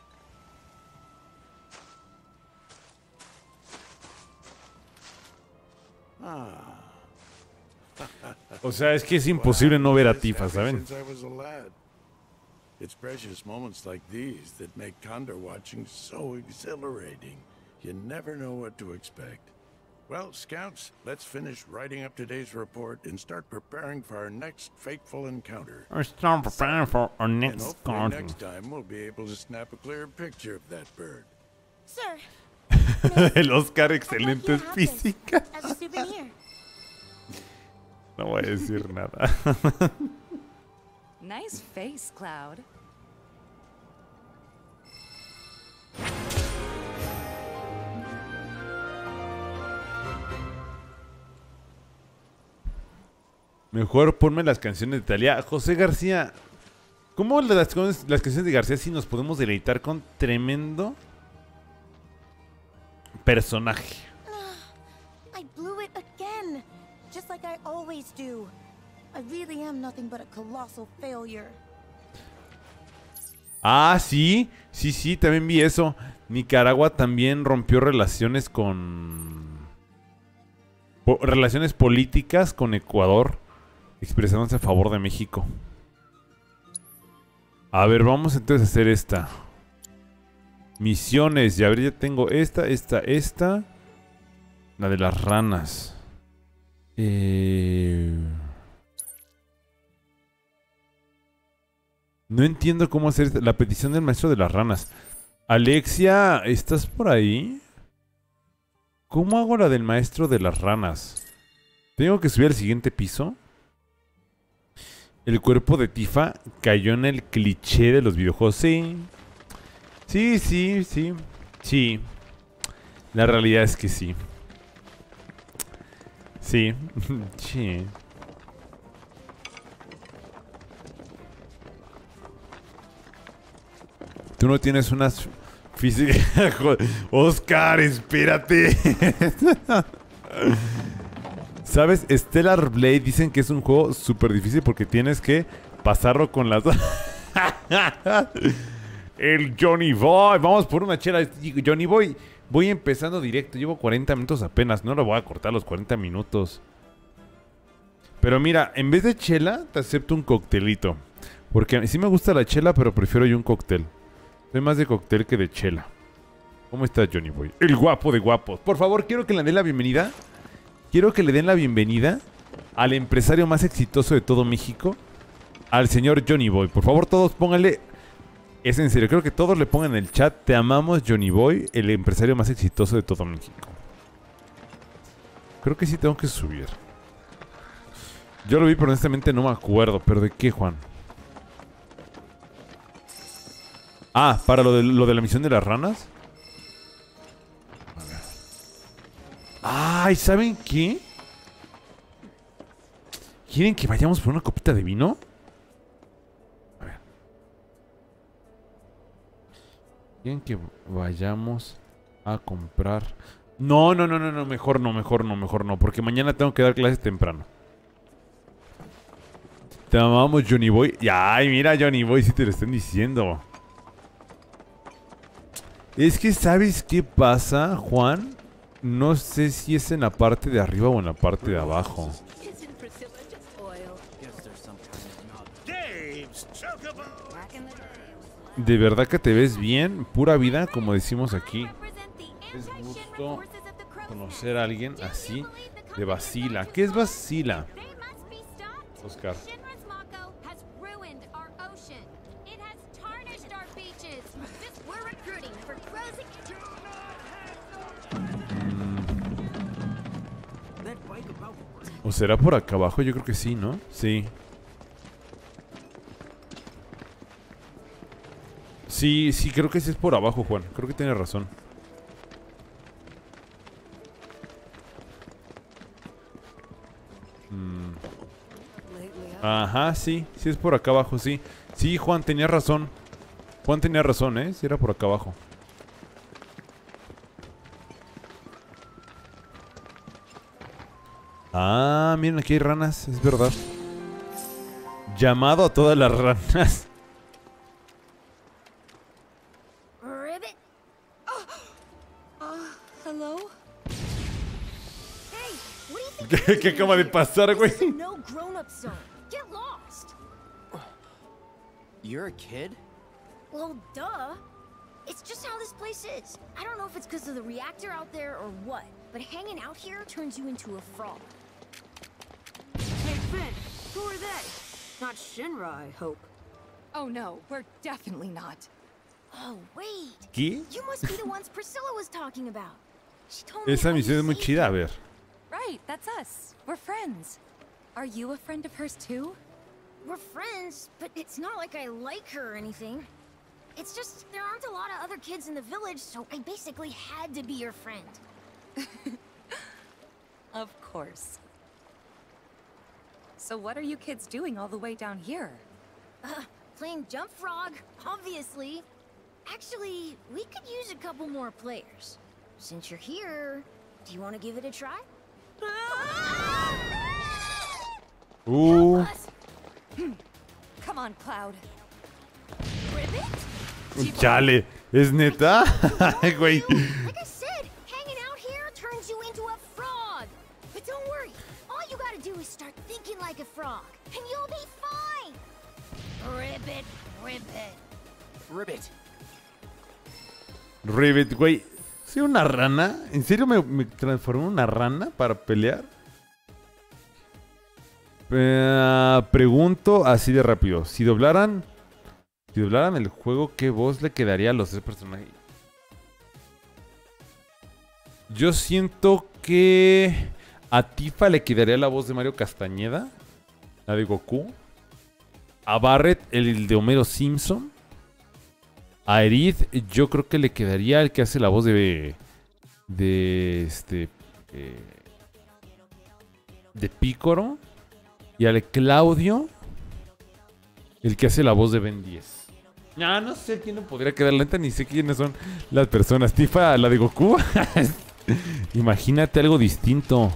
O sea, es que es imposible no ver a Tifa, ¿saben? Since I was a lad. It's precious moments like these that make Condor watching so exhilarating. You never know what to expect. Well, Scouts, let's finish writing up today's report and start preparing for our next fateful encounter. I start preparing for our And next hopefully counting. next time we'll be able to snap a clear picture of that bird. sir, El Oscar, I'd like you excelentes to have this físicas. as a souvenir. No voy a decir nada. Nice face, Cloud. Mejor ponme las canciones de Thalía. José García, ¿cómo las, las canciones de García sí nos podemos deleitar con tremendo personaje? I blew it again, just like I always do. I really am nothing but a colossal failure. Ah, sí, sí, sí, también vi eso. Nicaragua también rompió relaciones con... po- relaciones políticas con Ecuador, expresándose a favor de México. A ver, vamos entonces a hacer esta. Misiones, ya ver, ya tengo esta, esta, esta. La de las ranas. Eh... No entiendo cómo hacer esta- la petición del maestro de las ranas. Alexia, ¿estás por ahí? ¿Cómo hago la del maestro de las ranas? ¿Tengo que subir al siguiente piso? El cuerpo de Tifa cayó en el cliché de los videojuegos. Sí. Sí, sí, sí. Sí. La realidad es que sí. Sí. Sí. Tú no tienes unas físicas... Oscar, espérate. ¿Sabes? Stellar Blade dicen que es un juego súper difícil porque tienes que pasarlo con las... El Johnny Boy. Vamos por una chela. Johnny Boy, voy empezando directo. Llevo cuarenta minutos apenas. No lo voy a cortar los cuarenta minutos. Pero mira, en vez de chela, te acepto un coctelito. Porque a mí sí me gusta la chela, pero prefiero yo un cóctel. Soy más de cóctel que de chela. ¿Cómo estás, Johnny Boy? El guapo de guapos. Por favor, quiero que le den la bienvenida. Quiero que le den la bienvenida al empresario más exitoso de todo México, al señor Johnny Boy. Por favor, todos pónganle... Es en serio, creo que todos le pongan en el chat. Te amamos, Johnny Boy, el empresario más exitoso de todo México. Creo que sí tengo que subir. Yo lo vi, pero honestamente no me acuerdo. ¿Pero de qué, Juan? Ah, para lo de, lo de la misión de las ranas. A ver. Ay, ¿saben qué? ¿Quieren que vayamos por una copita de vino? A ver. ¿Quieren que vayamos a comprar? No, no, no, no, no, mejor no, mejor no, mejor no. Porque mañana tengo que dar clases temprano. Te amamos, Johnny Boy. Y ay, mira, Johnny Boy, si te lo están diciendo. Es que, ¿sabes qué pasa, Juan? No sé si es en la parte de arriba o en la parte de abajo. De verdad que te ves bien, pura vida, como decimos aquí. Es gusto conocer a alguien así de Basila. ¿Qué es Basila, Oscar? ¿O será por acá abajo? Yo creo que sí, ¿no? Sí. Sí, sí, creo que sí es por abajo, Juan. Creo que tiene razón. Mm. Ajá, sí. Sí es por acá abajo, sí. Sí, Juan, tenía razón. Juan tenía razón, ¿eh? Sí era por acá abajo. Ah, miren, aquí hay ranas, es verdad. Llamado a todas las ranas. Ribbit? Uh, hello? Hey, what do you think? ¿Qué, qué acaba de pasar, güey? This is a no grown-up zone. Get lost. You're a kid? Well, duh. It's just how this place is. I don't know if it's because of the reactor out there or what, but hanging out here turns you into a frog. Hey, Finn, who are they? Not Shinra, I hope. Oh no, we're definitely not. Oh, wait. ¿Qué? You must be the ones Priscilla was talking about. She told me Esa how you misión es muy saved chida, a her. ver. Right, that's us. We're friends. Are you a friend of hers too? We're friends, but it's not like I like her or anything. It's just there aren't a lot of other kids in the village, so I basically had to be your friend. Of course. So what are you kids doing all the way down here? Uh, playing Jump Frog, obviously. Actually, we could use a couple more players. Since you're here, do you want to give it a try? Uh, Us. Come on, Cloud. Ribbit? chale, ¿es neta? Ay, güey. Like I said, hanging out here turns you into a frog. But don't worry, all you gotta do is start thinking like a frog, and you'll be fine. Ribbit, ribbit. Ribbit. Ribbit, güey. ¿Soy una rana? ¿En serio me, me transformé en una rana para pelear? Eh, pregunto así de rápido. Si doblaran... Si doblaran el juego, ¿qué voz le quedaría a los tres personajes? Yo siento que... A Tifa le quedaría la voz de Mario Castañeda. La de Goku. A Barret, el de Homero Simpson. A Aerith, yo creo que le quedaría el que hace la voz de... De... Este... Eh, de Pícoro. Y al Claudio, el que hace la voz de Ben diez. No, no sé quién le podría quedar lenta, ni sé quiénes son las personas. Tifa, la de Goku. Imagínate algo distinto.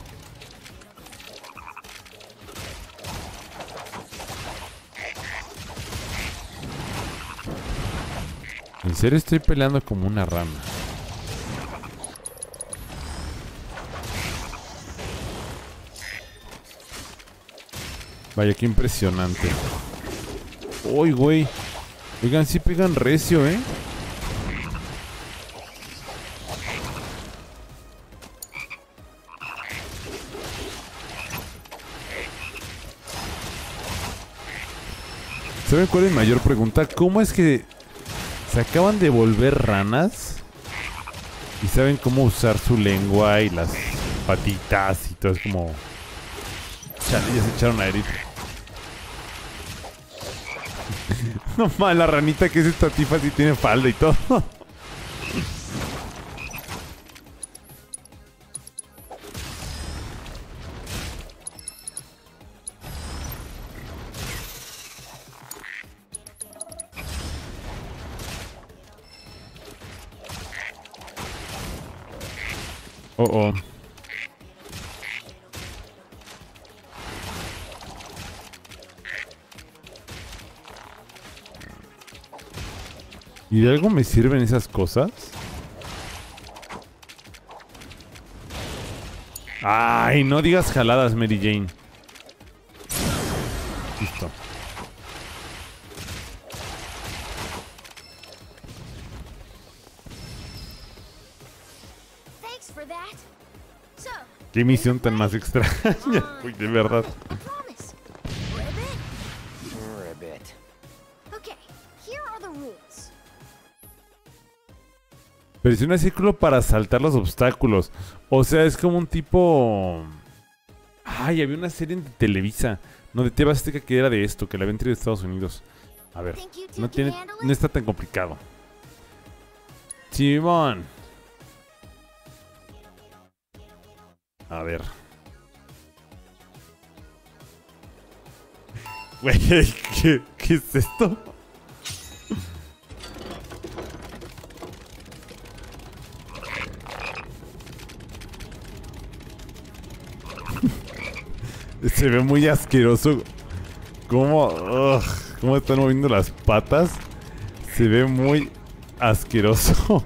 En serio estoy peleando como una rana. Vaya, qué impresionante. Uy, güey. Oigan, sí pegan recio, ¿eh? ¿Saben cuál es mi mayor pregunta? ¿Cómo es que se acaban de volver ranas? Y saben cómo usar su lengua y las patitas y todo. Es como... Chale, ya se echaron a Aerith. No mames, la ranita que es esta Tifa sí tiene falda y todo. Oh, oh. ¿Y de algo me sirven esas cosas? Ay, no digas jaladas, Mary Jane. Listo. Thanks for that. So, Qué misión tan más extraña. Uy, de verdad. I promise. Ribbit? Ribbit. Okay, here are the rules. Presiona círculo para saltar los obstáculos. O sea, es como un tipo... Ay, había una serie en Televisa. No, de T V Azteca que era de esto, que la habían traído de Estados Unidos. A ver, Think you two no can tiene, handle no it? está tan complicado. Simón. A ver. Güey, ¿qué, ¿qué es esto? Se ve muy asqueroso. Cómo, ugh, cómo están moviendo las patas. Se ve muy asqueroso.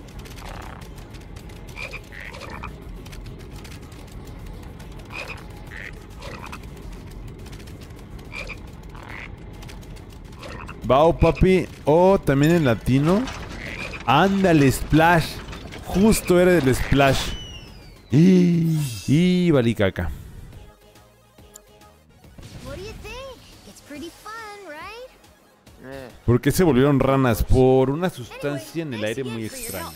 Bao, papi. Oh, también en latino. Ándale, Splash. Justo era del Splash. Y, y valí caca. ¿Por qué se volvieron ranas? Por una sustancia en el aire muy extraña.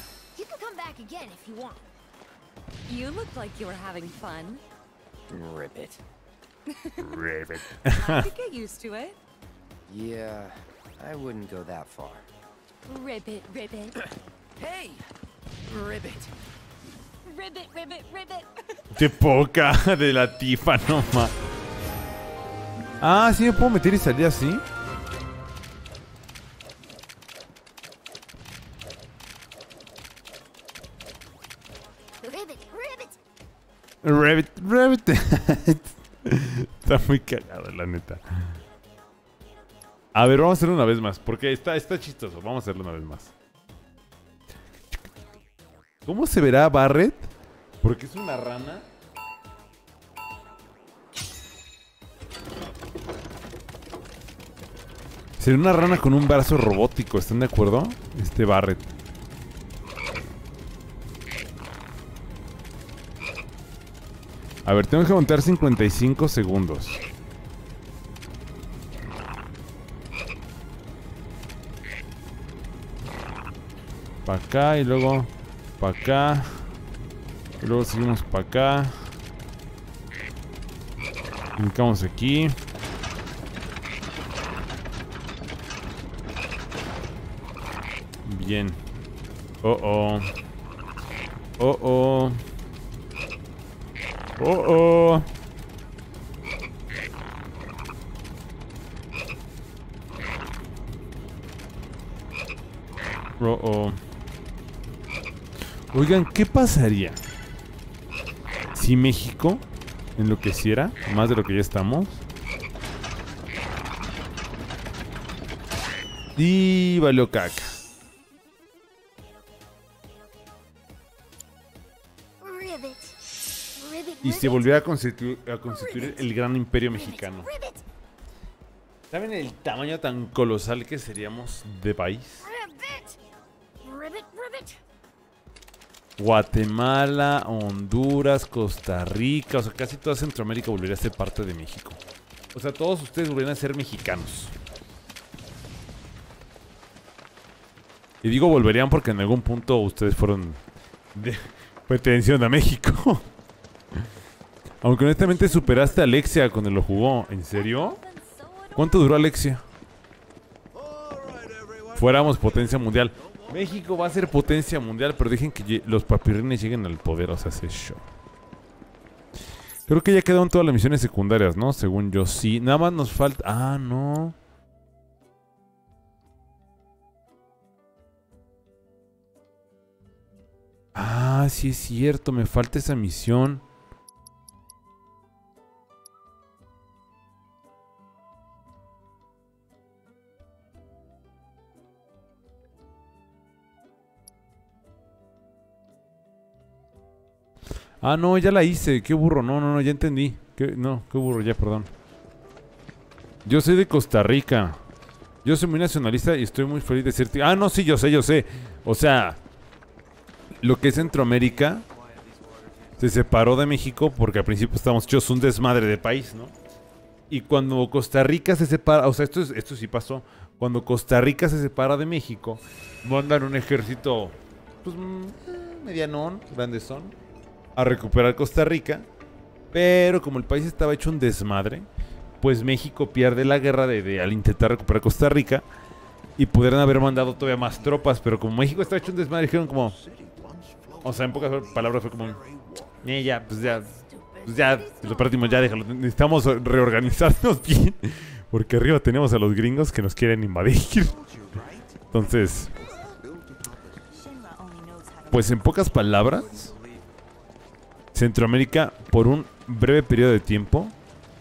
You looked like you were having fun. Ribbit. Ribbit. I could get used to it. Yeah, I wouldn't go that far. Ribbit, ribbit. Hey! Ribbit. Ribbit, ribbit, ribbit. Qué poca de la tifa, no ma. Ah, sí me puedo meter y salir así. Rabbit, rabbit. Está muy cagado, la neta. A ver, vamos a hacerlo una vez más. Porque está, está chistoso. Vamos a hacerlo una vez más. ¿Cómo se verá Barret? Porque es una rana. Sería una rana con un brazo robótico. ¿Están de acuerdo? Este Barret. A ver, tengo que contar cincuenta y cinco segundos. Para acá y luego para acá. Y luego seguimos para acá. Brincamos aquí. Bien. Oh, oh. Oh, oh. Oh, oh. Oh, oh. Oigan, ¿qué pasaría si México enloqueciera más de lo que ya estamos? Y valió caca. Y se volvió a constituir, a constituir el gran imperio mexicano. ¿Saben el tamaño tan colosal que seríamos de país? Guatemala, Honduras, Costa Rica, o sea, casi toda Centroamérica volvería a ser parte de México. O sea, todos ustedes volverían a ser mexicanos. Y digo volverían porque en algún punto ustedes fueron de pertenecieron a México. Aunque honestamente superaste a Alexia cuando lo jugó. ¿En serio? ¿Cuánto duró Alexia? Fuéramos potencia mundial. México va a ser potencia mundial, pero dejen que los papirrines lleguen al poder, o sea, ese show. Creo que ya quedaron todas las misiones secundarias, ¿no? Según yo, sí. Nada más nos falta... Ah, no. Ah, sí es cierto, me falta esa misión. Ah, no, ya la hice. Qué burro. No, no, no, ya entendí. Qué, no, qué burro, ya, perdón. Yo soy de Costa Rica. Yo soy muy nacionalista y estoy muy feliz de ser... Ah, no, sí, yo sé, yo sé. O sea, lo que es Centroamérica se separó de México porque al principio estábamos hechos un desmadre de país, ¿no? Y cuando Costa Rica se separa... O sea, esto, es, esto sí pasó. Cuando Costa Rica se separa de México, mandan un ejército, pues, medianón, grandezón, a recuperar Costa Rica, pero como el país estaba hecho un desmadre, pues México pierde la guerra de, de, al intentar recuperar Costa Rica y pudieran haber mandado todavía más tropas, pero como México estaba hecho un desmadre, dijeron como, o sea, en pocas palabras fue como, eh, ya, pues ya, pues ya, lo partimos, ya déjalo, necesitamos reorganizarnos bien, porque arriba tenemos a los gringos que nos quieren invadir. Entonces, pues en pocas palabras, Centroamérica, por un breve periodo de tiempo,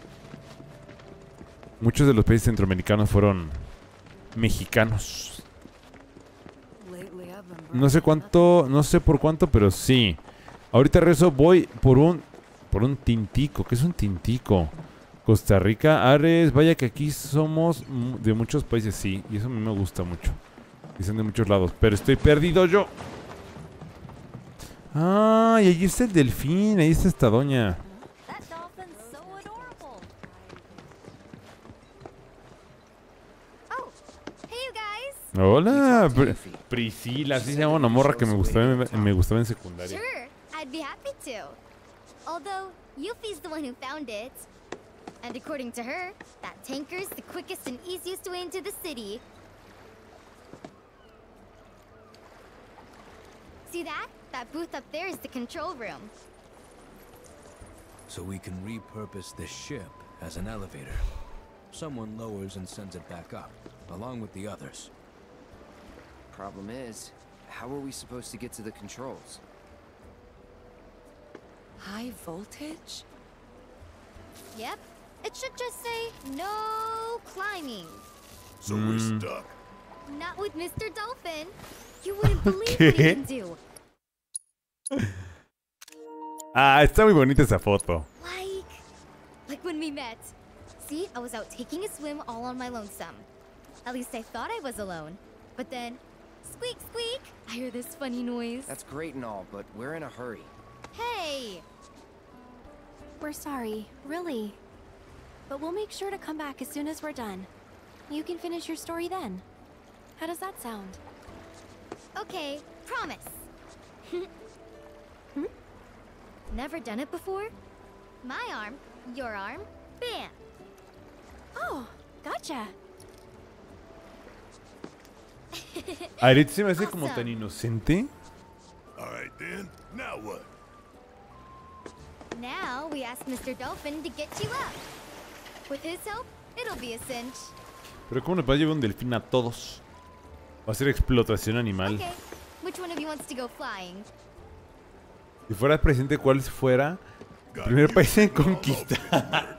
Muchos de los países centroamericanos fueron mexicanos. No sé cuánto, no sé por cuánto, pero sí. Ahorita regreso, voy por un por un tintico. ¿Qué es un tintico? Costa Rica, Ares, vaya que aquí somos de muchos países, sí. Y eso a mí me gusta mucho. Y son de muchos lados, pero estoy perdido yo. Ah, y allí está el delfín, ahí está esta doña. Hola, Pr Priscila, así se llama una morra que me gustaba, me, me gustaba en secundaria. Sure, I'd be happy to. Although, Yuffie's the one who found it. And according to her, that tanker's the quickest and easiest way into the city. See that? That booth up there is the control room. So we can repurpose this ship as an elevator. Someone lowers and sends it back up, along with the others. Problem is, how are we supposed to get to the controls? High voltage? Yep. It should just say, no climbing. So we're stuck. Not with Mister Dolphin. You wouldn't believe what he can do. Ah, está muy bonita esa foto. Like, like when we met. See, I was out taking a swim all on my lonesome. At least I thought I was alone. But then, squeak, squeak, I hear this funny noise. That's great and all, but we're in a hurry. Hey! We're sorry, really. But we'll make sure to come back as soon as we're done. You can finish your story then. How does that sound? Okay, promise. Hmm? Never done it before? My arm, your arm, bam! Oh, gotcha. Aerith se me hace como tan inocente. All right then, now what? Now we ask Mister Dolphin to get you up. With his help, it'll be a cinch. Pero ¿cómo nos va a llevar un delfín a todos? Va a ser explotación animal. Okay, which one of you wants to go flying? Si fuera el presidente, ¿cuál fuera el primer país en conquistar?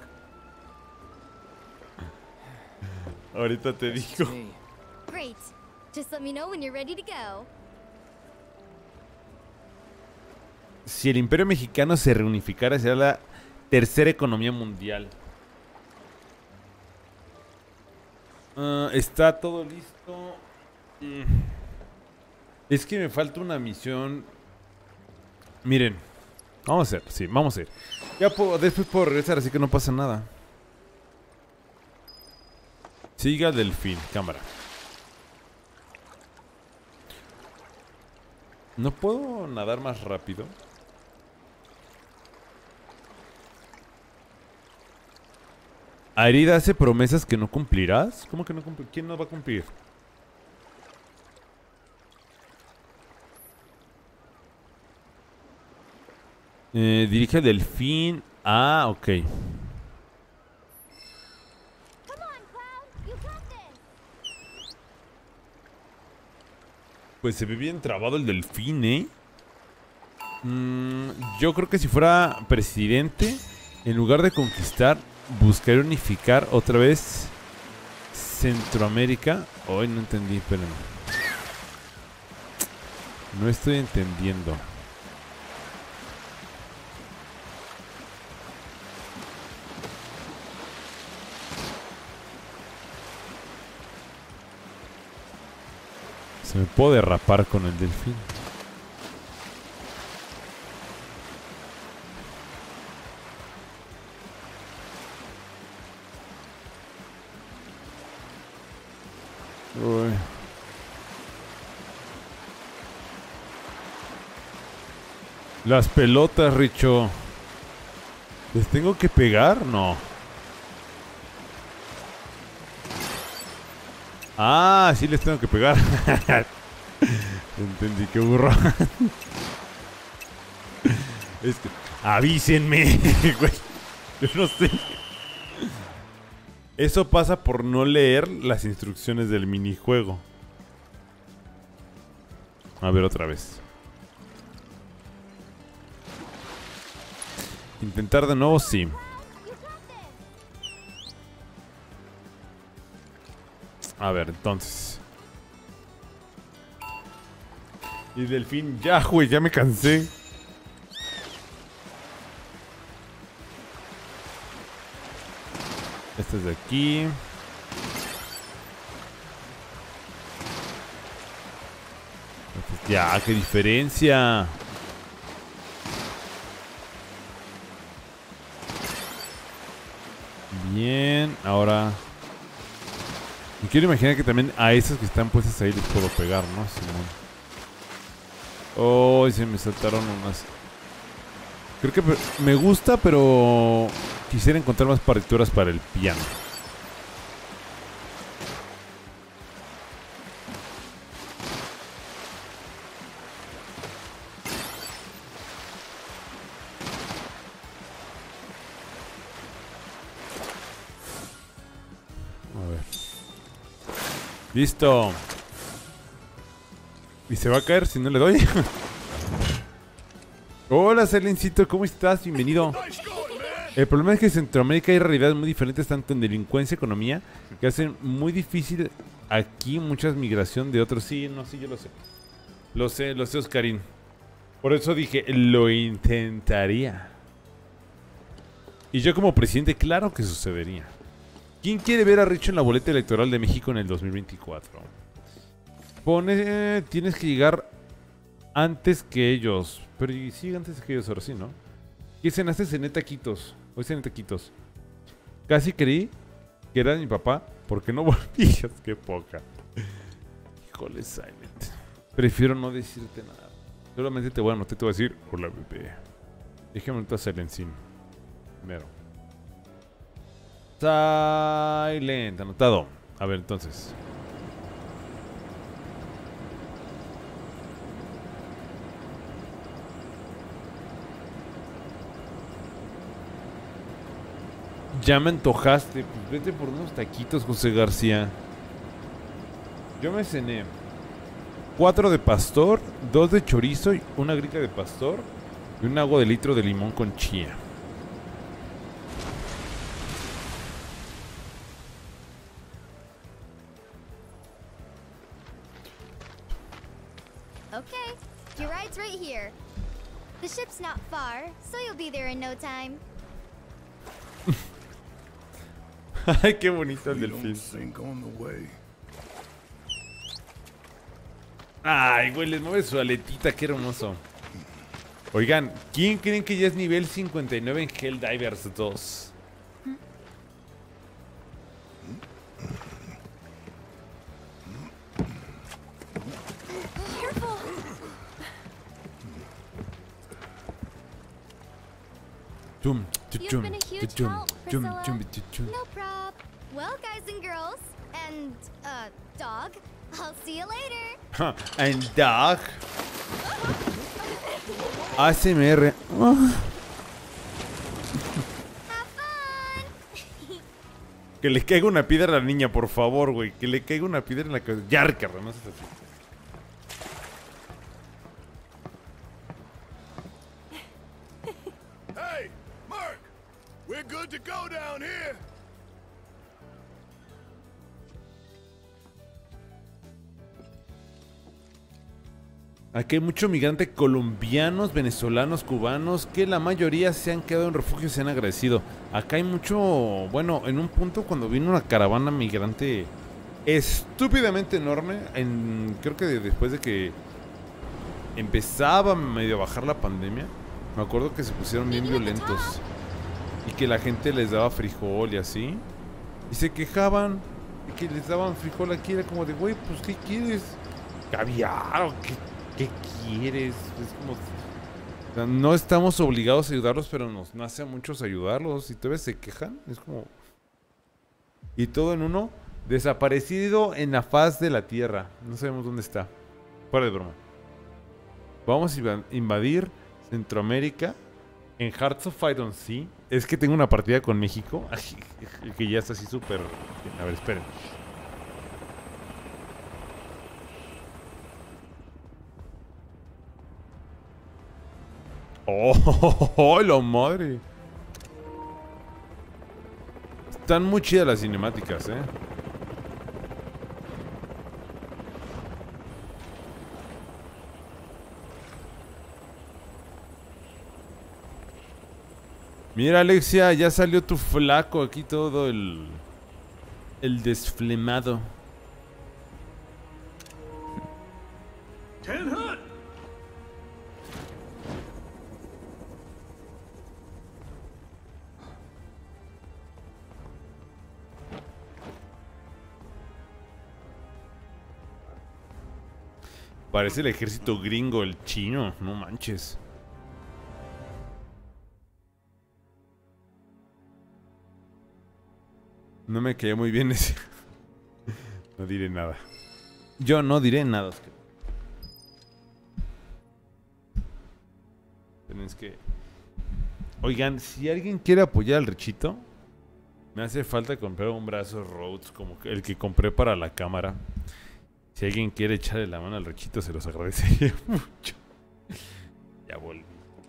Ahorita te digo. Great. Just let me know when you're ready to go. Si el Imperio Mexicano se reunificara, sería la tercera economía mundial. Uh, está todo listo. Mm. Es que me falta una misión. Miren, vamos a hacer, sí, vamos a ir. Ya puedo, después puedo regresar, así que no pasa nada. Siga el delfín, cámara. ¿No puedo nadar más rápido? Aerith hace promesas que no cumplirás. ¿Cómo que no cumplirás? ¿Quién no va a cumplir? Eh, dirige al delfín. Ah, ok. Pues se ve bien trabado el delfín, ¿eh? Mm, yo creo que si fuera presidente, en lugar de conquistar, buscaría unificar otra vez Centroamérica. Hoy no entendí, espérenme. No estoy entendiendo. Se me puedo derrapar con el delfín. Uy. Las pelotas, Richo. ¿Les tengo que pegar? No. Ah, sí les tengo que pegar. Entendí, qué burro. Es que, avísenme. Yo no sé. Eso pasa por no leer las instrucciones del minijuego. A ver otra vez. Intentar de nuevo, sí. A ver, entonces. Y Delfín, ya, güey, ya me cansé. Este es de aquí. Este, ya, qué diferencia. Bien, ahora. Y quiero imaginar que también a esas que están puestas ahí les puedo pegar, ¿no? Simón. Oh, se me saltaron unas. Creo que me gusta, pero quisiera encontrar más partituras para el piano. A ver. Listo. ¿Y se va a caer si no le doy? Hola, Selencito, ¿cómo estás? Bienvenido. El problema es que en Centroamérica hay realidades muy diferentes tanto en delincuencia, economía, que hacen muy difícil aquí mucha migración de otros. Sí, no, sí, yo lo sé. Lo sé, lo sé, Oscarín. Por eso dije, lo intentaría. Y yo como presidente, claro que sucedería. ¿Quién quiere ver a Richo en la boleta electoral de México en el dos mil veinticuatro? Pone, tienes que llegar antes que ellos. Pero sí, antes que ellos, ahora sí, ¿no? ¿Qué cenaste? Cené taquitos. Hoy cené taquitos. Casi creí que era mi papá, porque no volvías. Qué poca. Híjole, Silent. Prefiero no decirte nada. Solamente te voy a anotar y te voy a decir, hola, bebé. Déjame anotar Silencín. Primero. Silent, anotado. A ver, entonces. Ya me antojaste. Pues vete por unos taquitos, José García. Yo me cené cuatro de pastor, dos de chorizo, y una grita de pastor y un agua de litro de limón con chía. Okay, your ride's right here. The ship's not far, so you'll be there in no time. Ay, qué bonito el delfín. Ay, güey, les mueve su aletita, qué hermoso. Oigan, ¿quién creen que ya es nivel cincuenta y nueve en Helldivers dos? Chum, chum, chum, chum, chum, chum. No prob. Well, guys and girls, and, uh, dog, I'll see you later. And dog. A S M R. Oh. Que le caiga una piedra a la niña, por favor, güey. Que le caiga una piedra en la cabeza. Ya, Ricardo, no seas así. Hey, Mark, we're good to go down here. Aquí hay mucho migrante colombianos, venezolanos, cubanos, que la mayoría se han quedado en refugio y se han agradecido. Acá hay mucho, bueno, en un punto cuando vino una caravana migrante estúpidamente enorme, en, creo que después de que empezaba medio a bajar la pandemia, me acuerdo que se pusieron bien violentos y que la gente les daba frijol y así, y se quejaban y que les daban frijol aquí, era como de, güey, pues ¿qué quieres? ¿Caviar o qué? ¿Qué quieres? Es como, o sea, no estamos obligados a ayudarlos, pero nos nace a muchos ayudarlos. Y todavía se quejan. Es como... Y todo en uno. Desaparecido en la faz de la tierra. No sabemos dónde está. Fuera de broma. Vamos a invadir Centroamérica en Hearts of Iron Sea. Es que tengo una partida con México. Que ya está así súper... A ver, esperen. ¡Oh, oh, oh, la madre! Están muy chidas las cinemáticas, ¿eh? Mira, Alexia, ya salió tu flaco aquí todo el... El desflemado. Ten Hut. Parece el ejército gringo, el chino, no manches. No me quedé muy bien ese. No diré nada. Yo no diré nada, Oscar. Pero es que... Oigan, si alguien quiere apoyar al Richito, me hace falta comprar un brazo Rhodes como el que compré para la cámara. Si alguien quiere echarle la mano al Richito, se los agradecería mucho. Ya volví.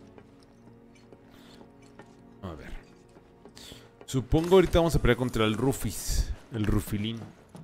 A ver. Supongo ahorita vamos a pelear contra el Rufis. El Rufilín.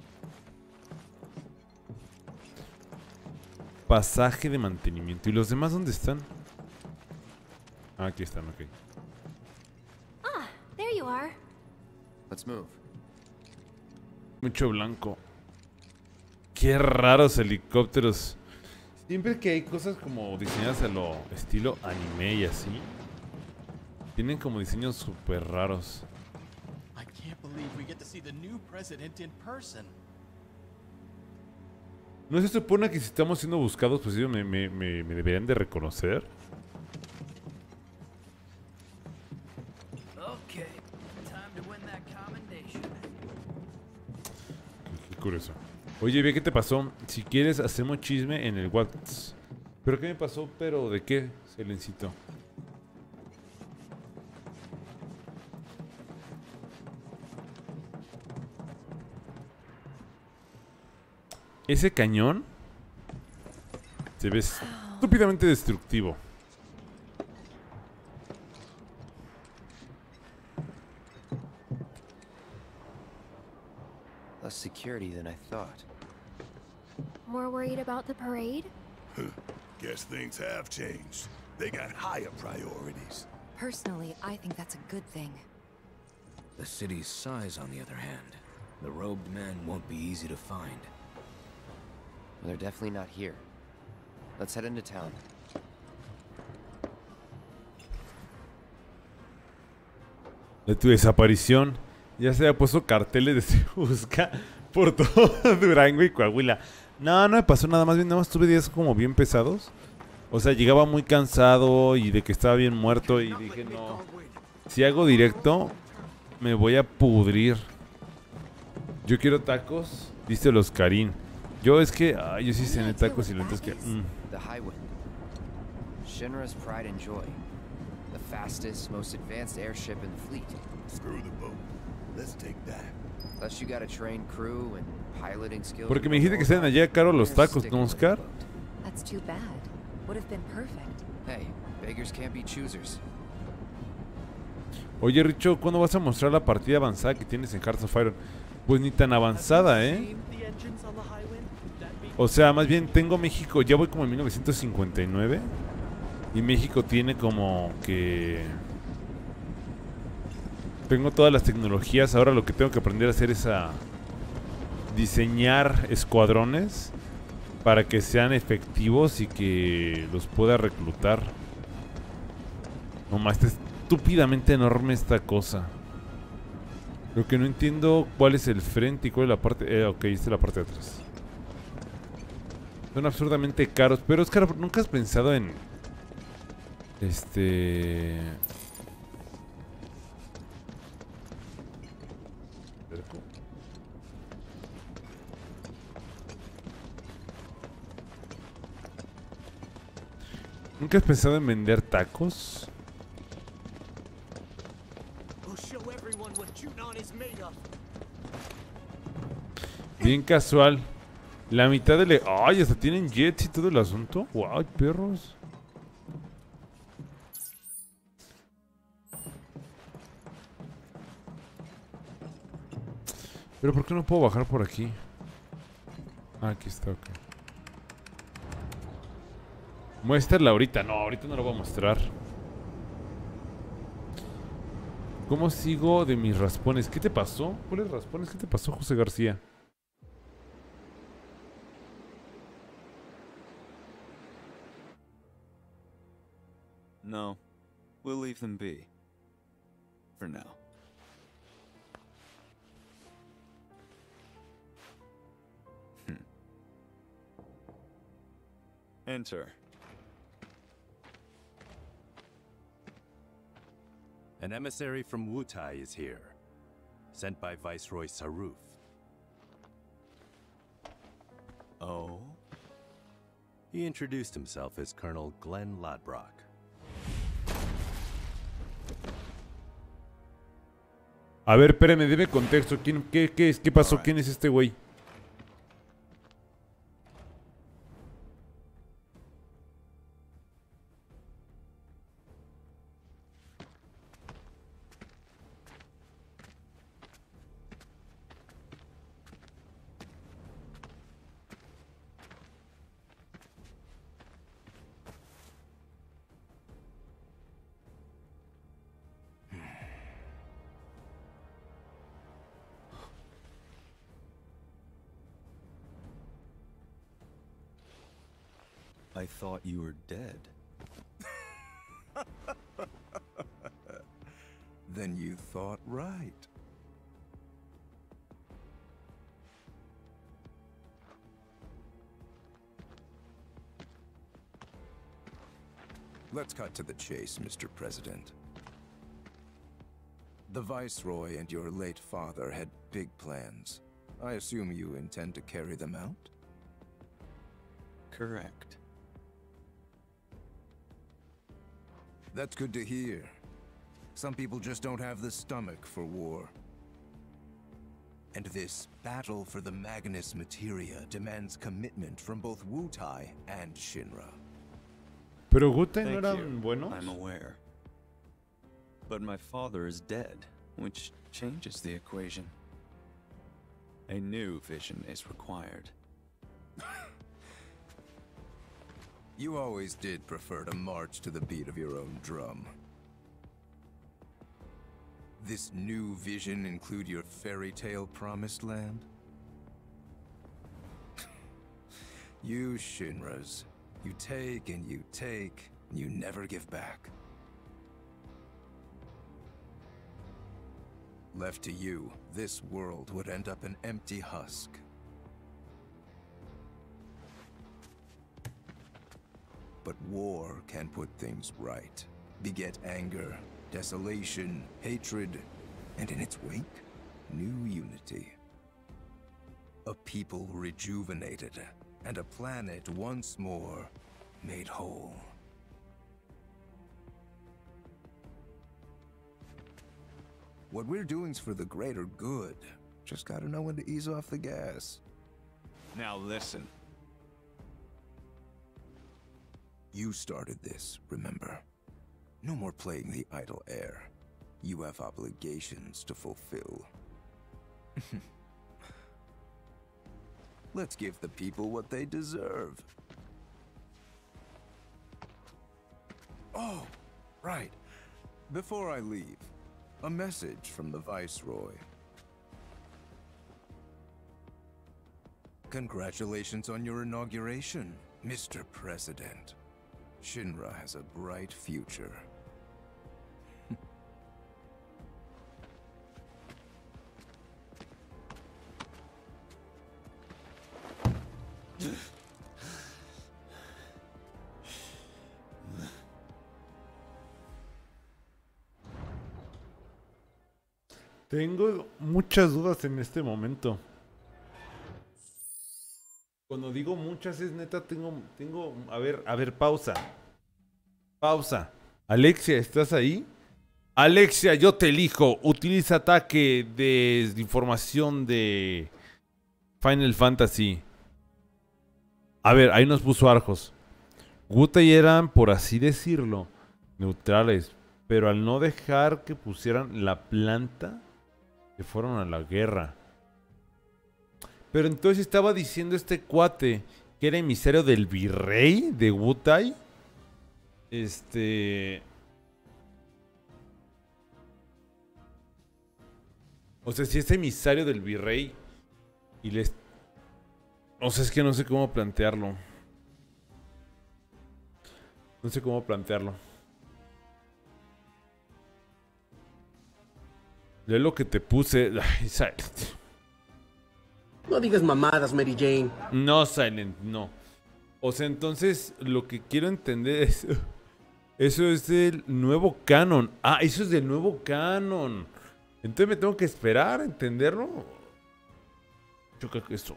Pasaje de mantenimiento. ¿Y los demás dónde están? Ah, aquí están, ok. Ah, there you are. Let's move. Mucho blanco. Qué raros helicópteros. Siempre que hay cosas como diseñadas a lo estilo anime y así, tienen como diseños súper raros. I can't believe we get to see the new president in person. ¿No se supone que si estamos siendo buscados, pues ellos me, me, me, me deberían de reconocer? Okay, time to win that commendation. Qué, qué curioso. Oye, ve, ¿qué te pasó? Si quieres, hacemos chisme en el WhatsApp. ¿Pero qué me pasó? ¿Pero de qué? Selencito. Ese cañón se ve estúpidamente destructivo. Less security than I thought. More worried about the parade? Guess things have changed. They got higher priorities. Personally, I think that's a good thing. The city's size, on the other hand. The robed men won't be easy to find. They're definitely not here. Let's head into town. De tu desaparición, ya se ha puesto carteles de se busca por todo Durango y Coahuila. No, no me pasó nada, más bien nada más tuve días como bien pesados. O sea, llegaba muy cansado y de que estaba bien muerto y dije, no, si hago directo, me voy a pudrir. Yo quiero tacos, dice los Karim. Yo es que, ay, yo sí cené tacos y lentas que... Mm. The Highwind. Shinra's pride and joy. The fastest, most advanced airship in the fleet. Screw the boat. Let's take that. Unless you got a trained crew and piloting skills. Porque me dijiste que están allá caros los tacos, ¿no, Oscar? That's too bad. Would have been perfect. Hey, beggars can't be choosers. Oye, Richo, ¿cuándo vas a mostrar la partida avanzada que tienes en Hearts of Iron? Pues ni tan avanzada, ¿eh? O sea, más bien tengo México, ya voy como en mil novecientos cincuenta y nueve. Y México tiene como que... Tengo todas las tecnologías, ahora lo que tengo que aprender a hacer es a diseñar escuadrones para que sean efectivos y que los pueda reclutar. Nomás está estúpidamente enorme esta cosa. Lo que no entiendo cuál es el frente y cuál es la parte... Eh, ok, esta es la parte de atrás. Son absurdamente caros. Pero Oscar, ¿nunca has pensado en... Este... ¿Nunca has pensado en vender tacos? Bien casual. La mitad de... Le ¡Ay! Hasta tienen jets y todo el asunto. ¡Wow! Perros. Pero ¿por qué no puedo bajar por aquí? Ah, aquí está, ok. Muéstrala ahorita. No, ahorita no lo voy a mostrar. ¿Cómo sigo de mis raspones? ¿Qué te pasó? ¿Cuáles raspones? ¿Qué te pasó, José García? No, we'll leave them be. For now. Hmm. Enter. An emissary from Wutai is here, sent by Viceroy Saruf. Oh? He introduced himself as Colonel Glenn Ladbrock. A ver, espérame, deme contexto. ¿Quién, qué, qué, es, ¿Qué pasó? ¿Quién es este güey? I thought you were dead. Then you thought right. Let's cut to the chase, Mister President. The Viceroy and your late father had big plans. I assume you intend to carry them out? Correct. That's good to hear. Some people just don't have the stomach for war. And this battle for the Magnus Materia demands commitment from both Wutai and Shinra. Pero Wutai no Thank eran you. buenos. I'm aware. But my father is dead, which changes the equation. A new vision is required. You always did prefer to march to the beat of your own drum. This new vision include your fairy tale promised land? You Shinras, you take and you take, and you never give back. Left to you, this world would end up an empty husk. But war can put things right, beget anger, desolation, hatred, and in its wake, new unity. A people rejuvenated, and a planet once more made whole. What we're doing's for the greater good. Just gotta know when to ease off the gas. Now listen. You started this, remember? No more playing the idle heir. You have obligations to fulfill. Let's give the people what they deserve. Oh, right. Before I leave, a message from the Viceroy. Congratulations on your inauguration, Mister President. Shinra has a bright future. Tengo muchas dudas en este momento. Cuando digo muchas es neta, tengo, tengo, a ver, a ver, pausa. Pausa. Alexia, ¿estás ahí? Alexia, yo te elijo. Utiliza ataque de información de Final Fantasy. A ver, ahí nos puso Arjos. Wutai eran, por así decirlo, neutrales. Pero al no dejar que pusieran la planta, se fueron a la guerra. Pero entonces estaba diciendo este cuate que era emisario del virrey de Wutai. Este... O sea, si es emisario del virrey y les... O sea, es que no sé cómo plantearlo. No sé cómo plantearlo. Lee lo que te puse. Ay, Silent. No digas mamadas, Mary Jane. No, Silent, no. O sea, entonces lo que quiero entender es... Eso es del nuevo canon. Ah, eso es del nuevo canon. Entonces me tengo que esperar a entenderlo. Yo creo que esto...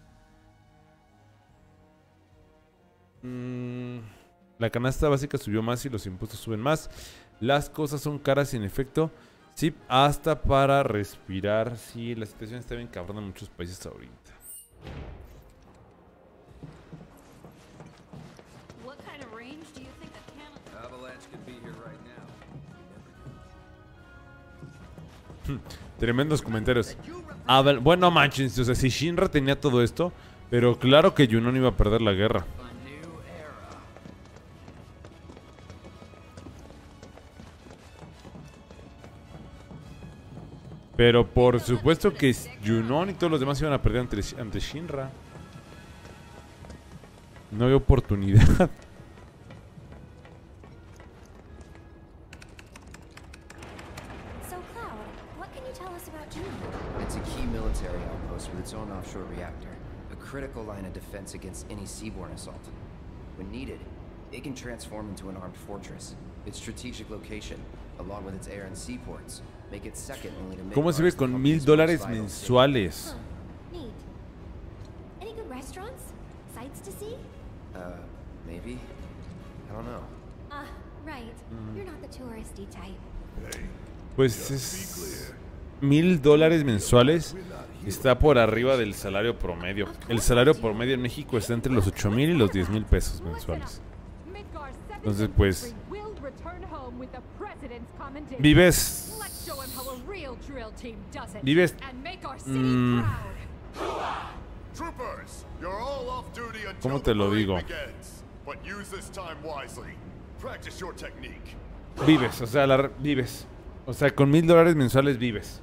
Mm, la canasta básica subió más y los impuestos suben más. Las cosas son caras en efecto. Sí, hasta para respirar. Sí, la situación está bien cabrón en muchos países ahorita. What kind of range do you think a cannon... Avalanche could be here right now. Tremendos comentarios. Aval bueno, manches, o sea, si Shinra tenía todo esto, pero claro que Junon iba a perder la guerra. Pero por supuesto que Junon y todos los demás iban a perder ante, ante Shinra. No había oportunidad. So, Cloud, what can you tell us about Junon? It's a key military outpost with its own offshore reactor. A critical line of defense against any seaborne assault. When needed, it can transform into an armed fortress. Its strategic location, along with its air and seaports, make it second only to ¿Cómo se ve con mil dólares mensuales? Huh, neat. Any good restaurants? Sights to see? Uh, maybe? I don't know. Ah, uh, right. Mm. You're not the touristy type. Pues es mil dólares mensuales. Está por arriba del salario promedio. El salario promedio en México está entre los ocho mil y los diez mil pesos mensuales. Entonces, pues... Vives... Vives... Mm, ¿Cómo te lo digo? Vives, o sea, la, vives. O sea, con mil dólares mensuales vives.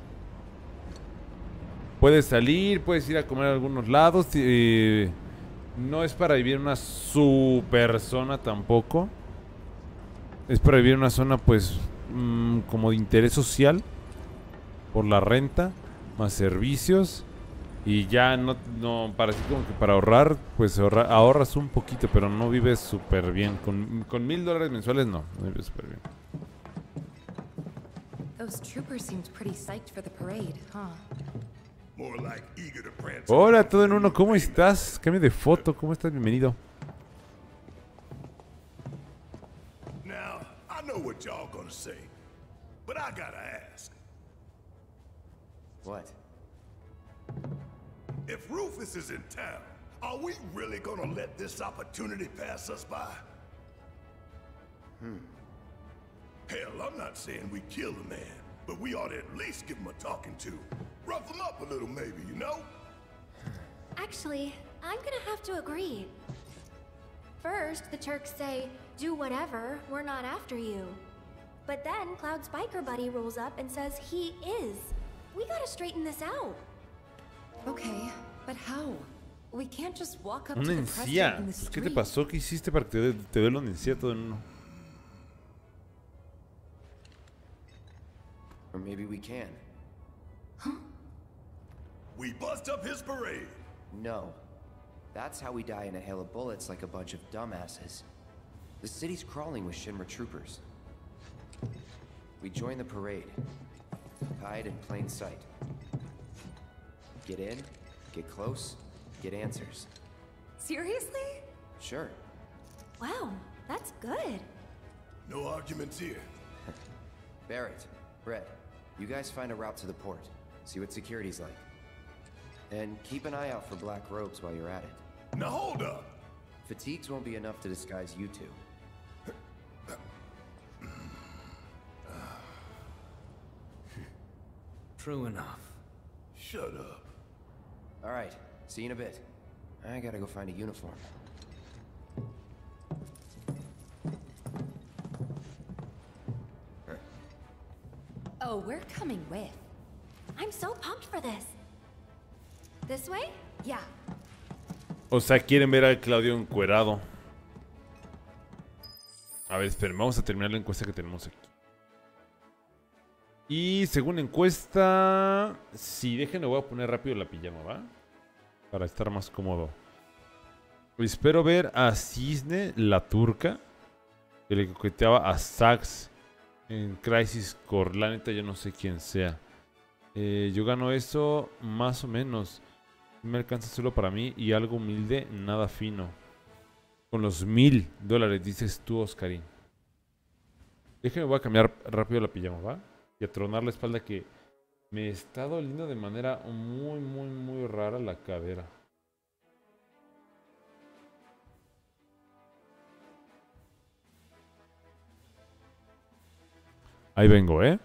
Puedes salir, puedes ir a comer a algunos lados. Eh, no es para vivir en una super zona tampoco. Es para vivir en una zona, pues, mmm, como de interés social. Por la renta, más servicios. Y ya no, no para así como que para ahorrar, pues ahorra, ahorras un poquito, pero no vives súper bien. Con, con mil dólares mensuales no, no vives súper bien. Those troopers seemed pretty psyched for the parade, huh? Hola, todo en uno, ¿cómo estás? Cambio de foto, ¿cómo estás? Bienvenido. Now, I know what y'all gonna say, but I gotta ask. What? If Rufus is in town, are we really gonna let this opportunity pass us by? Hmm. Hell, I'm not saying we kill the man, but we ought to at least give him a talking to. Rough him up a little, maybe, you know? Actually, I'm gonna have to agree. First, the Turks say, do whatever, we're not after you. But then Cloud's biker buddy rolls up and says he is. We gotta straighten this out. Okay, but how? We can't just walk up Una to the encía. president in the Pues, ¿qué te street. pasó? ¿Qué hiciste para que te, te duele una encía todo en uno? Or maybe we can. We bust up his parade. No. That's how we die in a hail of bullets like a bunch of dumbasses. The city's crawling with Shinra troopers. We join the parade. Hide in plain sight. Get in, get close, get answers. Seriously? Sure. Wow, that's good. No arguments here. Barrett, Brett, you guys find a route to the port. See what security's like. And keep an eye out for black robes while you're at it. Now hold up! Fatigues won't be enough to disguise you two. True enough. Shut up. Alright, see you in a bit. I gotta go find a uniform. Oh, we're coming with. I'm so pumped for this. This way? Yeah. O sea, quieren ver a Claudio encuerado. A ver, esperen, vamos a terminar la encuesta que tenemos aquí. Y según la encuesta... Sí, déjenme, voy a poner rápido la pijama, ¿va? Para estar más cómodo. Espero ver a Cisne, la turca, que le coqueteaba a Sax en Crisis Core. La neta, yo no sé quién sea. Eh, yo gano eso más o menos. Me alcanza solo para mí y algo humilde, nada fino. Con los mil dólares, dices tú, Oscarín. Déjame, voy a cambiar rápido la pijama, ¿va? Y a tronar la espalda que me está doliendo de manera muy, muy, muy rara la cadera. Ahí vengo, ¿eh?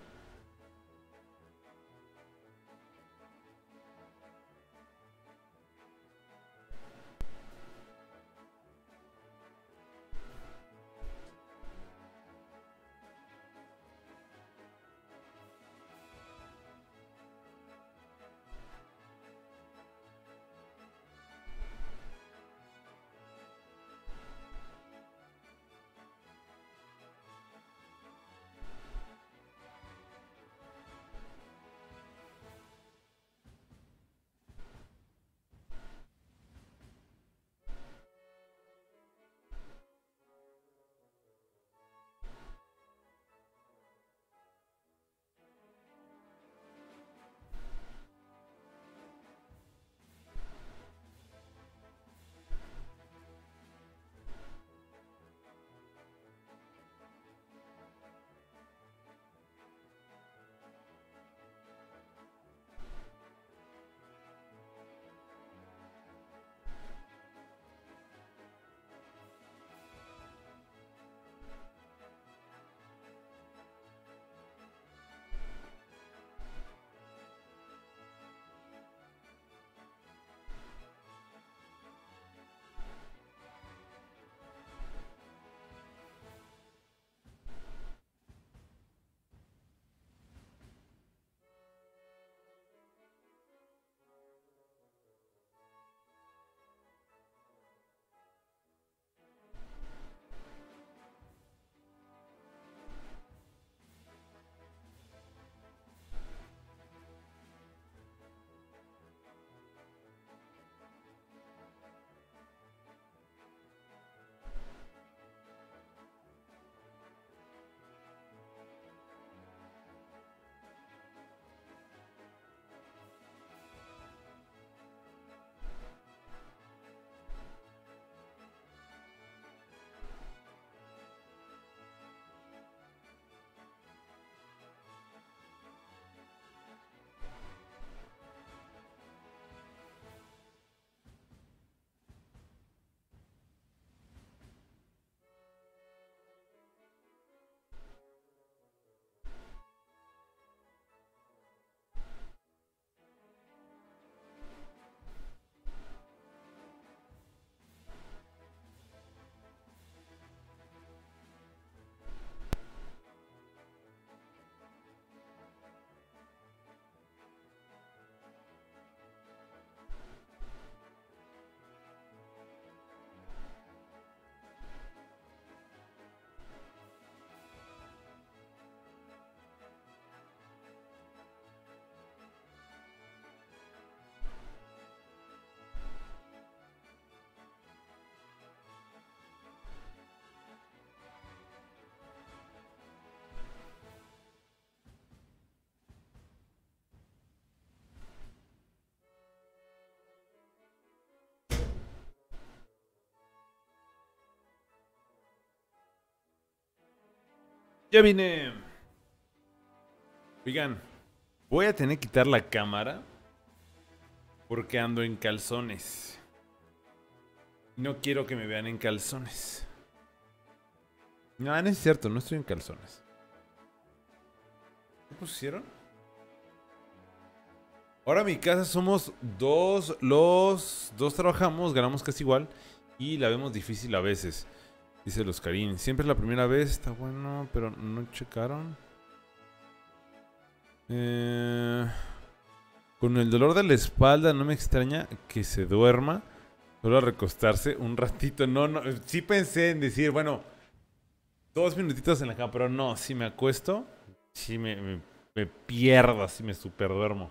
Ya vine. Oigan, voy a tener que quitar la cámara porque ando en calzones. No quiero que me vean en calzones. No, no es cierto, no estoy en calzones. ¿Qué pusieron? Ahora en mi casa somos dos, los dos trabajamos, ganamos casi igual y la vemos difícil a veces. Dice los Karim, siempre es la primera vez, está bueno, pero no checaron. Eh, Con el dolor de la espalda no me extraña que se duerma. Solo a recostarse un ratito. No, no. Sí pensé en decir, bueno, dos minutitos en la cama. Pero no, si me acuesto, sí me, me, me pierdo, así me super duermo.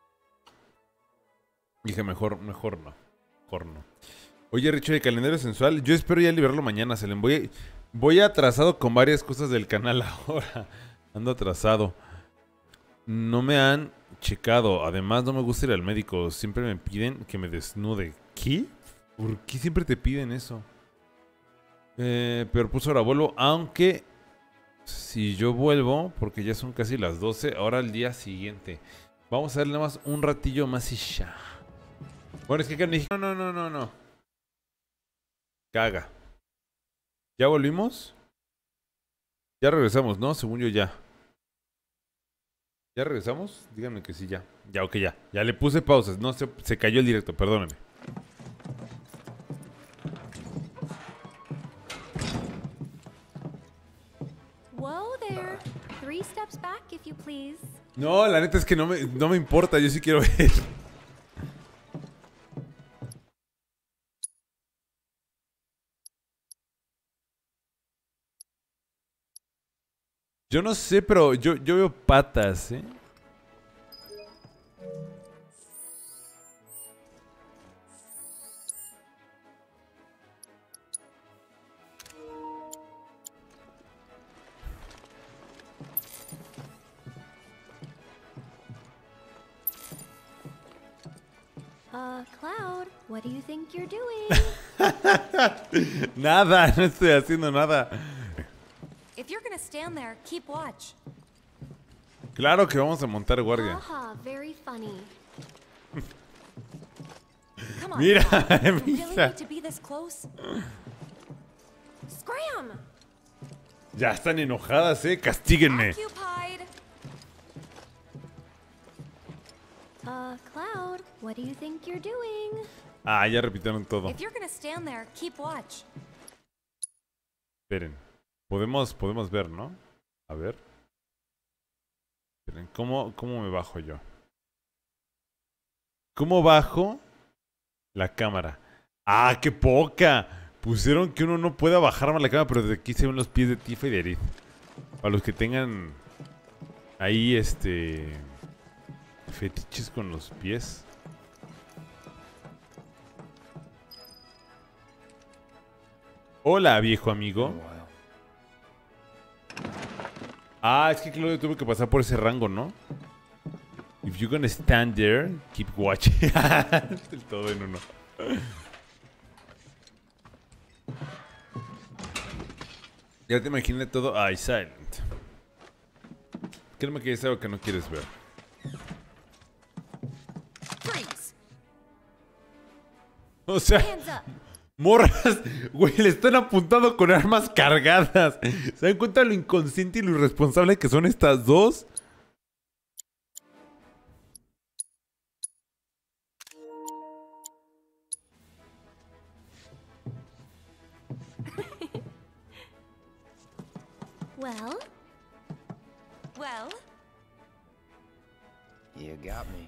Dije, mejor, mejor no. Mejor no. Oye, Richo, de calendario sensual. Yo espero ya liberarlo mañana, Selen. Voy, voy atrasado con varias cosas del canal ahora. Ando atrasado. No me han checado. Además, no me gusta ir al médico. Siempre me piden que me desnude. ¿Qué? ¿Por qué siempre te piden eso? Eh, pero pues ahora vuelvo. Aunque si yo vuelvo, porque ya son casi las doce, ahora al día siguiente. Vamos a darle nada más un ratillo más y ya. Bueno, es que acá en México... No, no, no, no, no. Caga. ¿Ya volvimos? Ya regresamos, ¿no? Según yo ya. ¿Ya regresamos? Díganme que sí, ya. Ya, ok, ya. Ya le puse pausas. No, se, se cayó el directo, perdónenme. Whoa there. Three steps back, if you please. No, la neta es que no me, no me importa. Yo sí quiero ver. Yo no sé, pero yo, yo veo patas, ¿eh? Uh, Cloud, what do you think you're doing? Nada, no estoy haciendo nada. If you're gonna stand there, keep watch. Claro que vamos a montar guardia. Haha, very funny. Come on. Mira, You really mira. need to be this close? Scram! Ya están enojadas, eh. Castíguenme. Occupied. Uh, Cloud, what do you think you're doing? Ah, ya repitieron todo. If you're gonna stand there, keep watch. Esperen. Podemos, podemos ver, ¿no? A ver. Esperen, ¿cómo, cómo me bajo yo? ¿Cómo bajo la cámara? ¡Ah, qué poca! Pusieron que uno no pueda bajar más la cámara, pero desde aquí se ven los pies de Tifa y de Aerith. Para los que tengan ahí, este... fetiches con los pies. Hola, viejo amigo. Ah, es que Claudio tuvo que pasar por ese rango, ¿no? If you're gonna stand there, keep watching. El todo en uno. Ya te imaginé todo. Ay, Silent. Créeme que es algo que no quieres ver. Freeze. O sea, morras, güey, le están apuntando con armas cargadas. ¿Se dan cuenta lo inconsciente y lo irresponsable que son estas dos? Well? Well? You got me.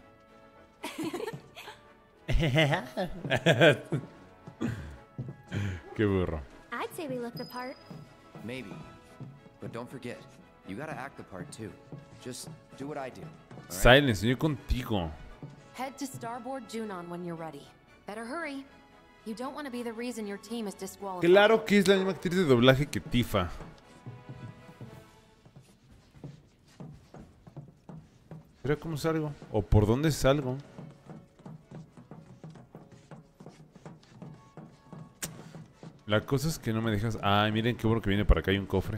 Qué burro. I'd say we look the part. Maybe. But don't forget, you gotta act the part too. Just do what I do. all right? Silence, yo contigo. Head to starboard Junon when you're ready. Better hurry. You don't want to be the reason your team is disqualified. Claro que es la misma actriz de doblaje que Tifa. Mira cómo salgo. O por dónde salgo. La cosa es que no me dejas... Ay, miren qué bueno que viene para acá. Hay un cofre.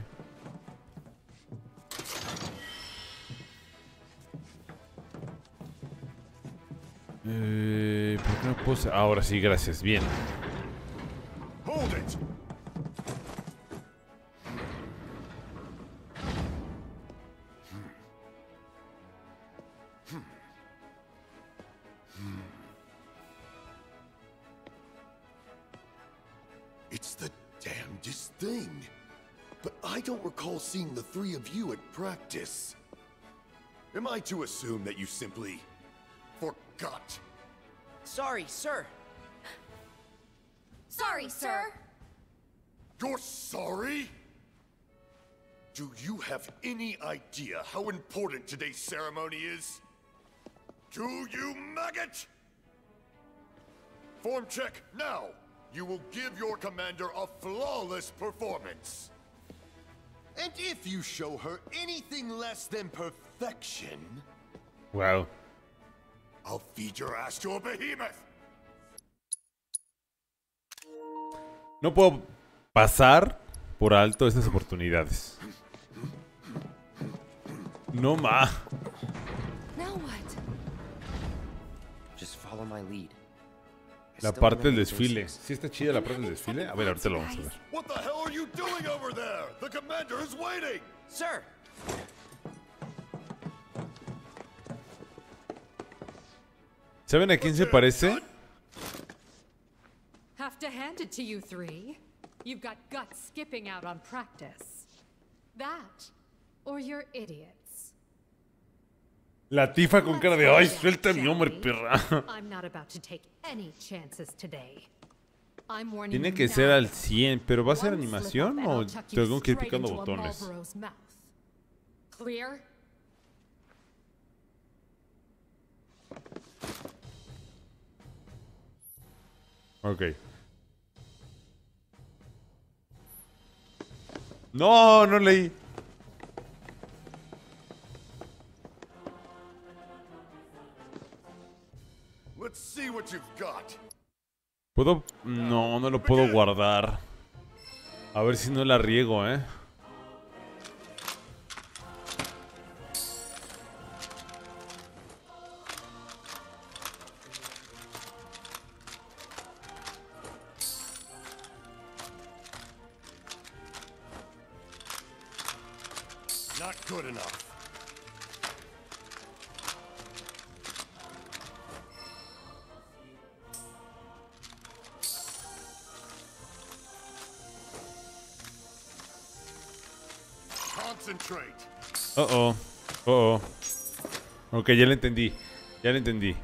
Eh, ¿Por qué no puedo sa- Ahora sí, gracias. Bien. Hold it! It's the damnedest thing. But I don't recall seeing the three of you at practice. Am I to assume that you simply forgot. Sorry, sir. Sorry, sir. You're sorry? Do you have any idea how important today's ceremony is? Do you, maggot? Form check now. You will give your commander a flawless performance. And if you show her anything less than perfection, Wow. I'll feed your ass to a behemoth. No puedo pasar por alto estas oportunidades. No ma. Now what? Just follow my lead. La parte del desfile. ¿Sí está chida la parte del desfile? A ver, ahorita lo vamos a ver. What the hell are you doing over there? The commander is waiting. Sir. ¿Saben a quién se parece? Have to hand it to you three. You've got guts skipping out on practice. That, or you're idiots. La tifa con cara de ay, suelta mi nombre, perra. I'm not about to take any chances today. I'm warning Tiene you que now. ser al cien, pero ¿va a ser One animación slip up o and I'll chuck you tengo que ir straight picando into a botones? Marlboro's mouth. Clear? Ok. No, no leí. Let's see what you've got. ¿Puedo? No, no lo puedo guardar. A ver si no la riego, ¿eh? Not good enough. Concentrate. Oh, oh. Oh, oh. Ok, ya lo entendí. Ya lo entendí.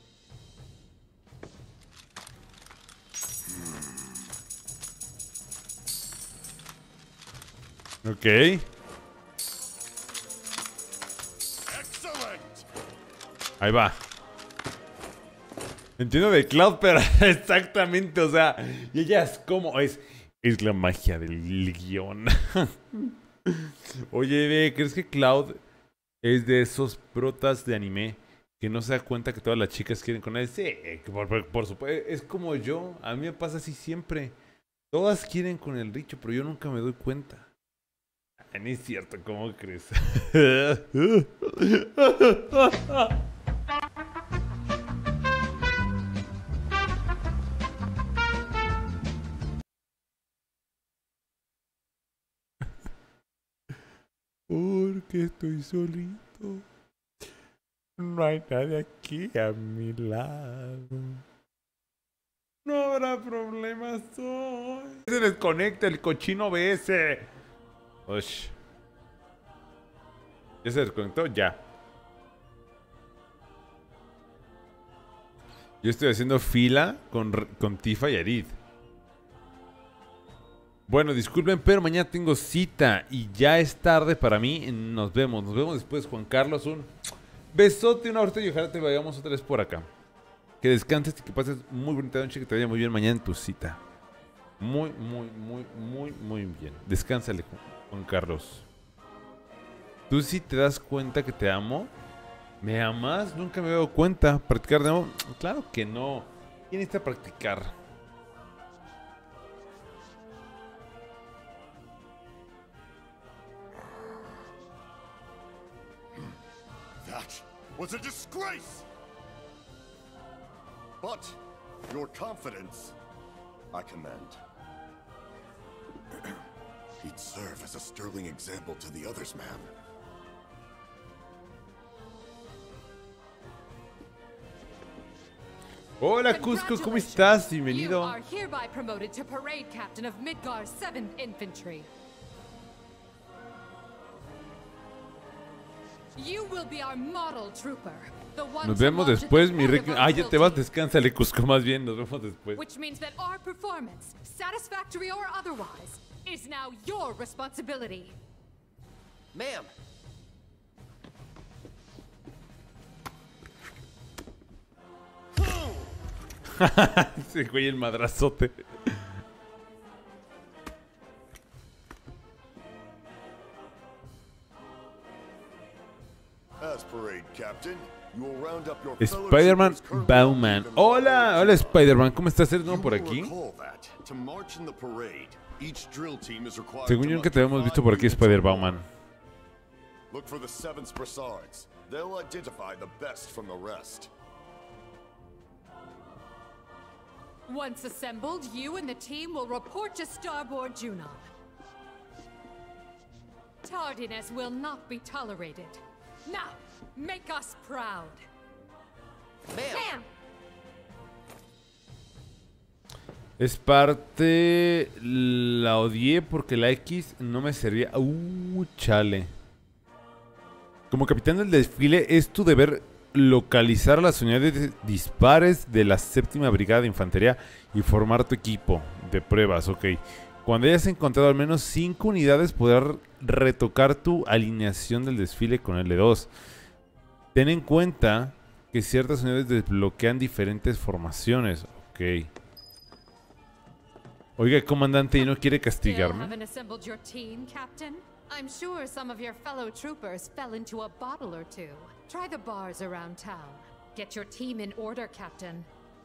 Ok. Ahí va. Entiendo de Cloud, pero exactamente, o sea, y ella es como, es, es la magia del guión. Oye, ve, ¿crees que Cloud es de esos protas de anime que no se da cuenta que todas las chicas quieren con él? Sí, por, por, por supuesto, es como yo, a mí me pasa así siempre. Todas quieren con el Richo, pero yo nunca me doy cuenta. No es cierto, ¿cómo crees? Porque estoy solito. No hay nadie aquí a mi lado. No habrá problemas hoy. Se desconecta el cochino B S. Ush. ¿Ya se desconectó? Ya. Yo estoy haciendo fila con, con Tifa y Aerith. Bueno, disculpen, pero mañana tengo cita y ya es tarde para mí. Nos vemos, nos vemos después, Juan Carlos. Un besote, un abrazo y ojalá te vayamos otra vez por acá. Que descanses y que pases muy bonita noche, que te vaya muy bien mañana en tu cita. Muy, muy, muy, muy, muy bien. Descánsale, Juan Carlos. ¿Tú sí te das cuenta que te amo? ¿Me amas? Nunca me he dado cuenta. ¿Practicar de amor? Claro que no. ¿Quién necesita practicar? That was a disgrace! But your confidence, I commend. He'd serve as a sterling example to the others, ma'am. Hola Cusco, ¿cómo estás? You Bienvenido. are hereby promoted to Parade Captain of Midgar's seventh Infantry. You will be our model trooper. The one Nos to vemos march at después, the mi head rey. of our Ah, ya drill te vas, team. descánsale, Cusco, más bien. Nos vemos después. Which means that our performance, satisfactory or otherwise, is now your responsibility. Ma'am! Ese güey, el madrazote. As parade captain, you will round up your fellow Spider-Man troopers currently Bauman. Hola, hola Spider-Man, ¿cómo estás? ¿Eres nuevo por aquí? recall that to march in the parade, each drill team is required Según to yo nunca te muster habíamos visto five por aquí, units Spider-Bauman. Look for the seventh Brassards. They'll identify the best from the rest. Once assembled, you and the team will report to Starboard Junon. Tardiness will not be tolerated. Now, make us proud. Ma'am! Es parte... La odié porque la X no me servía... Uh, chale. Como capitán del desfile, es tu deber localizar a las unidades dispares de la séptima brigada de infantería y formar tu equipo de pruebas, ok. Cuando hayas encontrado al menos cinco unidades, podrás retocar tu alineación del desfile con L dos. Ten en cuenta que ciertas unidades desbloquean diferentes formaciones, ok. Oiga, comandante, ¿y no quiere Still castigarme? haven't assembled your team, Captain? I'm sure some of your fellow troopers fell into a bottle or two. Try the bars around town. Get your team in order, Captain.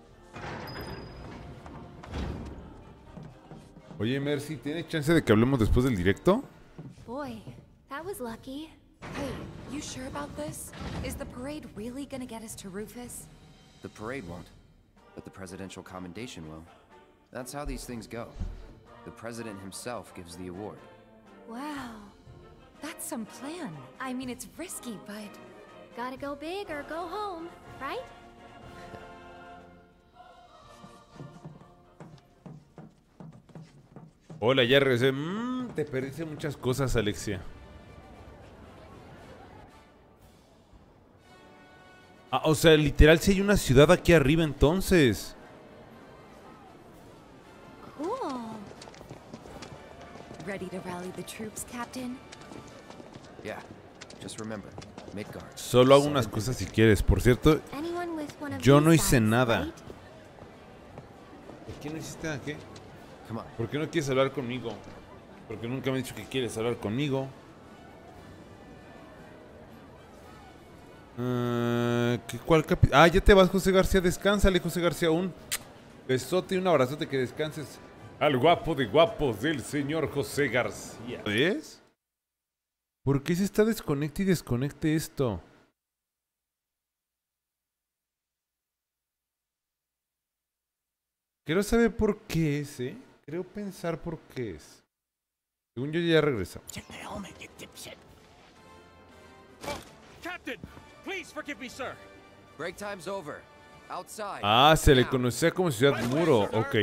Oye, Mercy, ¿tiene chance de que hablemos después del directo? Boy, that was lucky. Hey, you sure about this? Is the parade really gonna get us to Rufus? The parade won't, but the presidential commendation will. That's how these things go. The president himself gives the award. Wow. That's some plan. I mean, it's risky, but... Gotta go big or go home, right? Hola, ya regresé. Mm, te perdiste muchas cosas, Alexia. Ah, o sea, literal, si hay una ciudad aquí arriba entonces. Cool. Ready to rally the troops, Captain? Yeah, just remember, Midgard. Solo hago unas cosas si quieres. Por cierto, Anyone with one of yo these no hice signs, nada. right? ¿Por qué no hiciste nada? ¿Qué? Come on. ¿Por qué no quieres hablar conmigo? Porque nunca me has dicho que quieres hablar conmigo. Uh, ¿qué, ¿Cuál capi- Ah, ya te vas, José García. Descánsale, José García. Un besote y un abrazote, que descanses. Al guapo de guapos del señor José García. ¿Ves? ¿Por qué se está desconecte y desconecte esto? Quiero saber por qué es, ¿eh? Creo pensar por qué es. Según yo ya regresamos. Check the helmet, you dipshit. Oh, Captain, please forgive me, sir. Break time's over. Outside. Ah, se le Now. conocía como Ciudad Muro. Ok.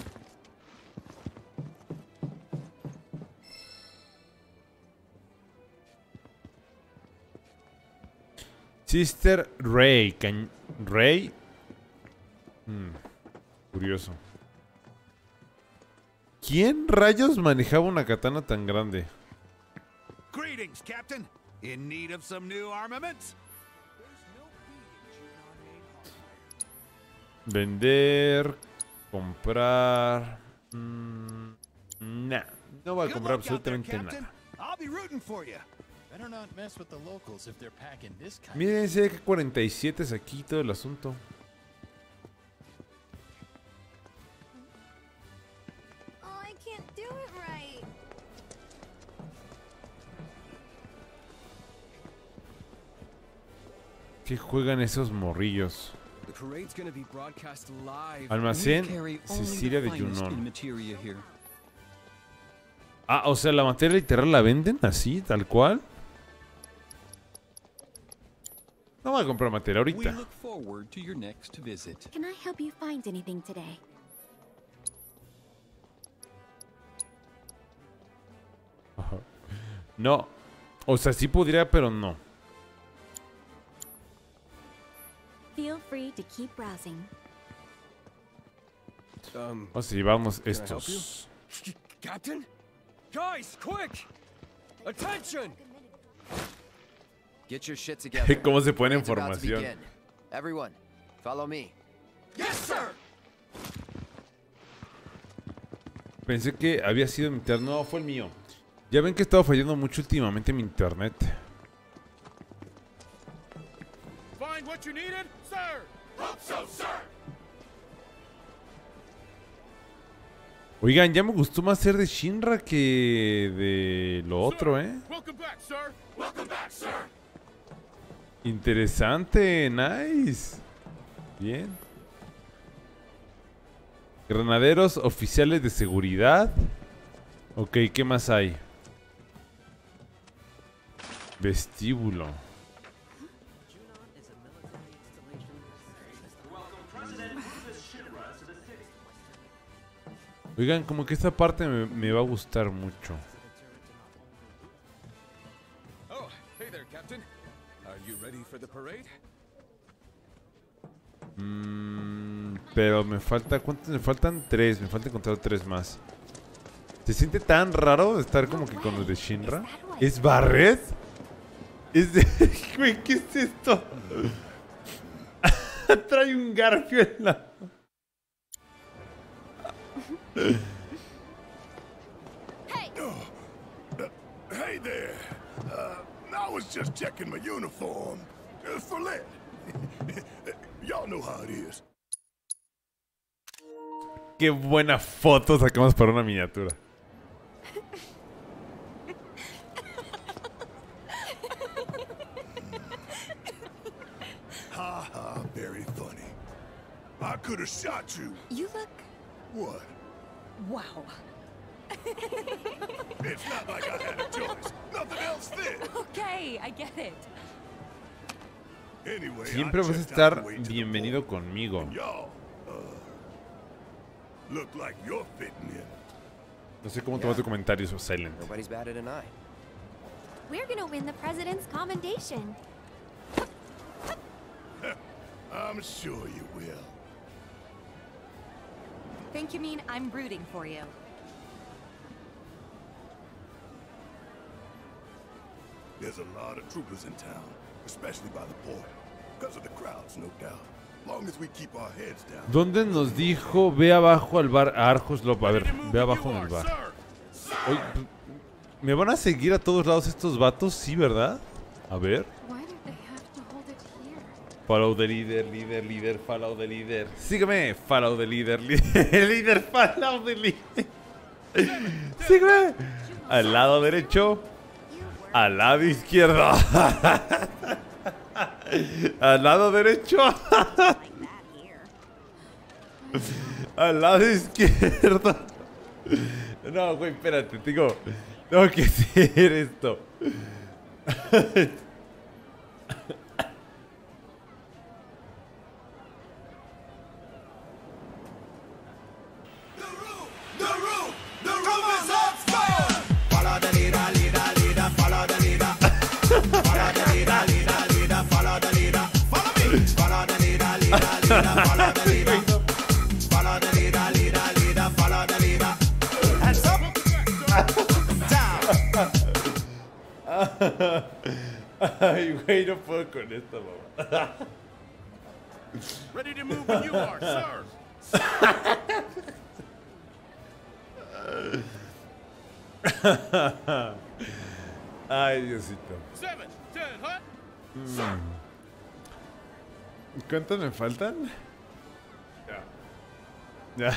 Sister Rey. Cañ- Rey. Hmm, curioso. ¿Quién rayos manejaba una katana tan grande? Greetings, Captain. In need of some new armaments? Vender. Comprar. Mm, nah, no voy a comprar absolutamente nada. I'll be rooting for you. Better not mess with the locals if they're packing this kind. Miren, C K cuarenta y siete es aquí todo el asunto. Oh, I can't do it right. ¿Qué juegan esos morrillos? The parade's gonna be broadcast live. Almacén We carry only Cecilia the de finest Junon. in materia here. Ah, o sea, la materia literal la venden así, tal cual. No voy a comprar materia We ahorita. look forward to your next visit. Can I help you find anything today? Ajá. No. O sea, sí podría, pero no. free to keep browsing. Um, Vamos a llevarnos can I help you? estos. Captain? Guys, quick! Attention! Get your shit together. ¿Cómo se pone It's about to información? begin. Everyone, follow me. Yes, sir! Pensé que había sido mi internet. No, fue el mío. Ya ven que he estado fallando mucho últimamente mi internet. Find what you needed, sir. Hope so, sir. Oigan, ya me gustó más ser de Shinra que de lo otro, ¿eh? Welcome back, sir. Welcome back, sir. Interesante, nice. Bien. Granaderos oficiales de seguridad. Ok, ¿qué más hay? Vestíbulo. Oigan, como que esta parte me, me va a gustar mucho. Oh, hey there, Captain. Are you ready for the parade? Mm, pero me falta... ¿Cuántos me faltan? Tres. Me falta encontrar tres más. ¿Se siente tan raro estar como que con los de Shinra? ¿Es Barret? ¿Es de... Güey, ¿qué es esto? Trae un garfio en la... Hey! Hey there! Uh, I was just checking my uniform. Just for lead. Y'all know how it is. Qué buena foto sacamos para una miniatura. Ha ha, very funny. I could have shot you. You look... What? Wow. It's not like I had a choice. Nothing else fit. Okay, I get it. Anyway, Siempre I vas a checked out estar the way to the bienvenido port. conmigo. And y'all, uh, look like you're fitting in. No sé cómo tomar tu comentario, so silent. Nobody's batted an eye. We're gonna win the president's commendation. I'm sure you will. Think you mean I'm rooting for you? There's a lot of troopers in town, especially by the port. Because of the crowds, no doubt. Long as we keep our heads down. ¿Dónde nos dijo? Ve abajo al bar a Arjoslop. A ver, ve abajo en el bar. Oye, ¿me van a seguir a todos lados estos vatos? Sí, ¿verdad? A ver. Follow the leader, líder, líder, follow the leader. Sígueme, follow the leader, líder, líder, follow the leader. Sígueme. Al lado derecho. Al lado izquierdo. Al lado derecho. Al lado izquierdo. No, güey, espérate, tengo, tengo que hacer esto. Ay, güey, no puedo con esto, mamá. Ready to move when you are, sir. Ay, Diosito. Seven, ten, hut. Mm. ¿Cuántos me faltan? Ya.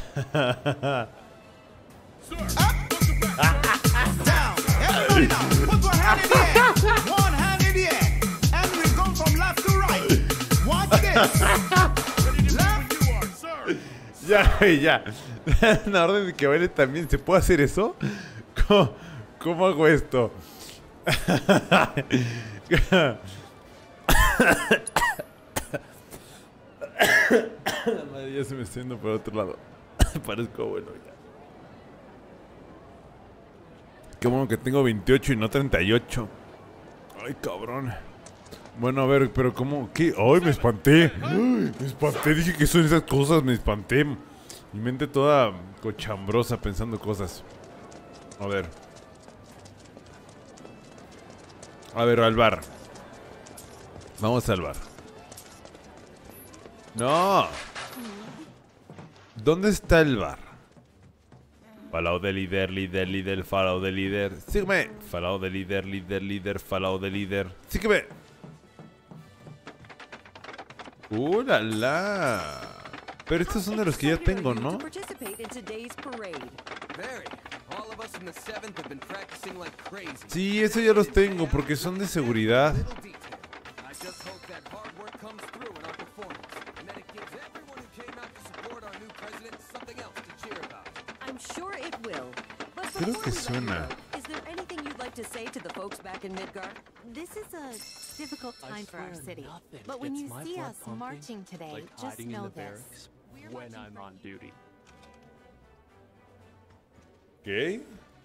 Down. Everybody now, put one hand in the air. One hand in the air. And we go from left to right. Watch this. Left. Ya, ya. Una orden de que baile también. ¿Se puede hacer eso? ¿Cómo, cómo hago esto? La madre ya se me está yendo por otro lado. Parezco bueno ya. Qué bueno que tengo veintiocho y no treinta y ocho. Ay, cabrón. Bueno, a ver, pero ¿cómo? ¿Qué? ¡Ay, me espanté! ¡Ay, me espanté! Dije que son esas cosas, me espanté. Mi mente toda cochambrosa pensando cosas. A ver. A ver, al bar. Vamos al bar. ¡No! ¿Dónde está el bar? Falao de líder, líder, líder, falao de líder. Sígueme. Falao de líder, líder, líder, falao de líder. Sígueme. ¡Uh, la, la! Pero estos son de los que ya tengo, ¿no? Sí, eso ya los tengo porque son de seguridad. Creo que suena. Is there anything you'd like to say to the folks back in Midgard? This is a difficult time for our city. But when you see us marching today, just know this. When I'm on duty. ¿Qué?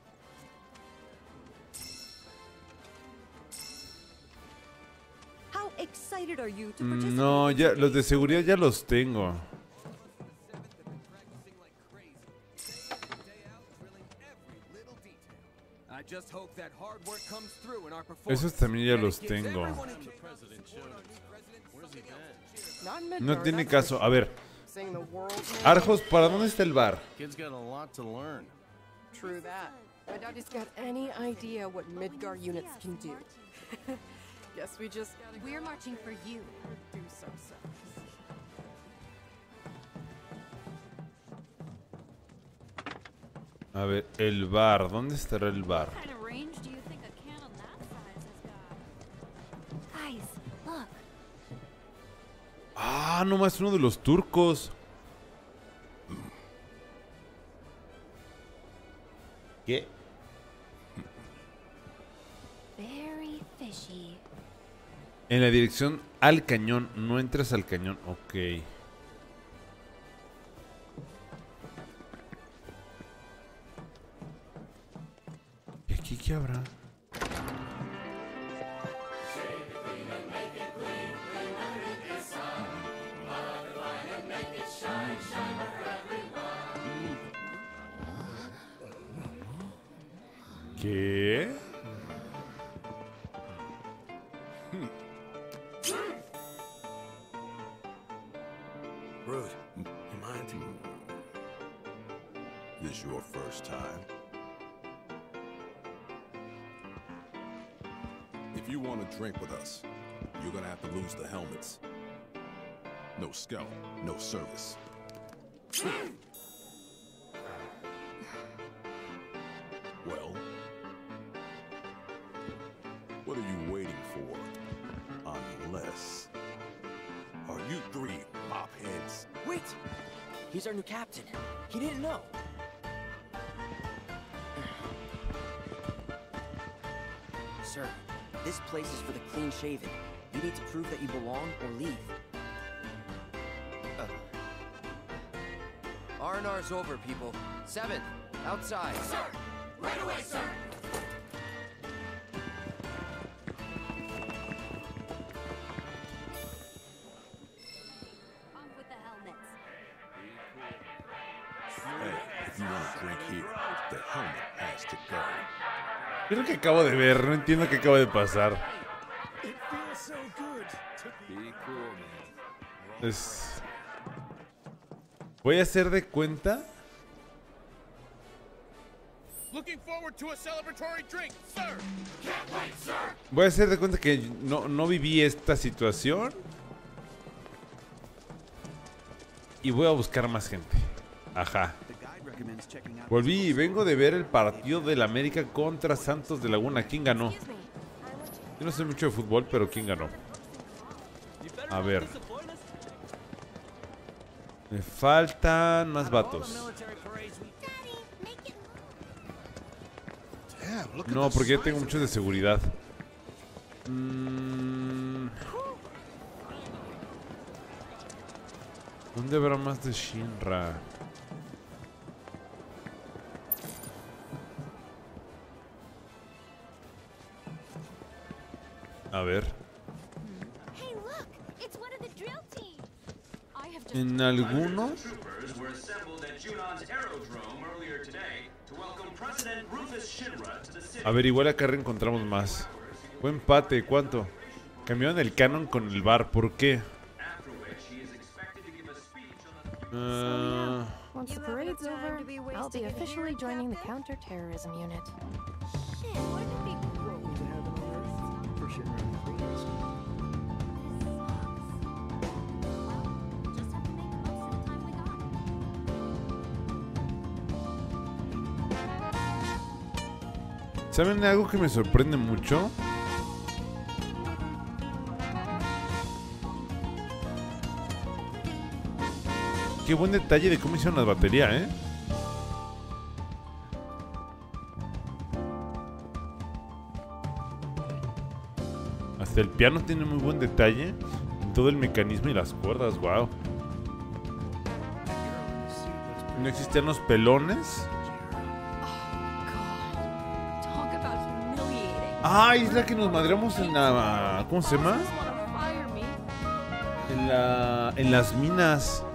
How excited are you to participate? No, ya los de seguridad ya los tengo. Esos también ya los tengo. No tiene caso. A ver. Arjos, ¿para dónde está el bar? True that. I doubt he's got any idea what Midgar units can do. Guess we just gotta... We're marching for you. Do so, so. A ver, el bar. ¿Dónde estará el bar? Ah, nomás uno de los turcos. ¿Qué? Very fishy. En la dirección al cañón. No entras al cañón. Ok. ¿Y aquí qué habrá? ¿Qué? Rude, you mind? This your first time? If you want to drink with us, you're gonna have to lose the helmets. No scout, no service. Well, what are you waiting for? Unless... Are you three mop heads? Wait! He's our new captain. He didn't know. Sir, this place is for the clean-shaven. You need to prove that you belong or leave. Uh. R and R's over, people. Seven, outside. Sir! Right away, sir! Hey, if you want to drink here, the helmet has to go. ¿Qué es lo que acabo de ver? No entiendo qué acaba de pasar. Es... Voy a hacer de cuenta. Voy a hacer de cuenta que no, no viví esta situación. Y voy a buscar más gente. Ajá. Volví y vengo de ver el partido del América contra Santos de Laguna. ¿Quién ganó? Yo no sé mucho de fútbol, pero ¿quién ganó? A ver. Me faltan más vatos. No, porque ya tengo muchos de seguridad. Mm. ¿Dónde habrá más de Shinra? A ver. En algunos. A ver, igual acá reencontramos más. Fue empate, ¿cuánto? Cambiaron el canon con el bar, ¿por qué? Uh... Once the parade's over, I'll be officially joining the counterterrorism unit. Shit, wouldn't it be cool to have an Earth for Shinra and Freeze? ¿Saben algo que me sorprende mucho? Qué buen detalle de cómo hicieron las baterías, ¿eh? Hasta el piano tiene muy buen detalle en todo el mecanismo y las cuerdas, wow. No existían los pelones. Ah, es la que nos madreamos en la... ¿Cómo se llama? En la... En las minas.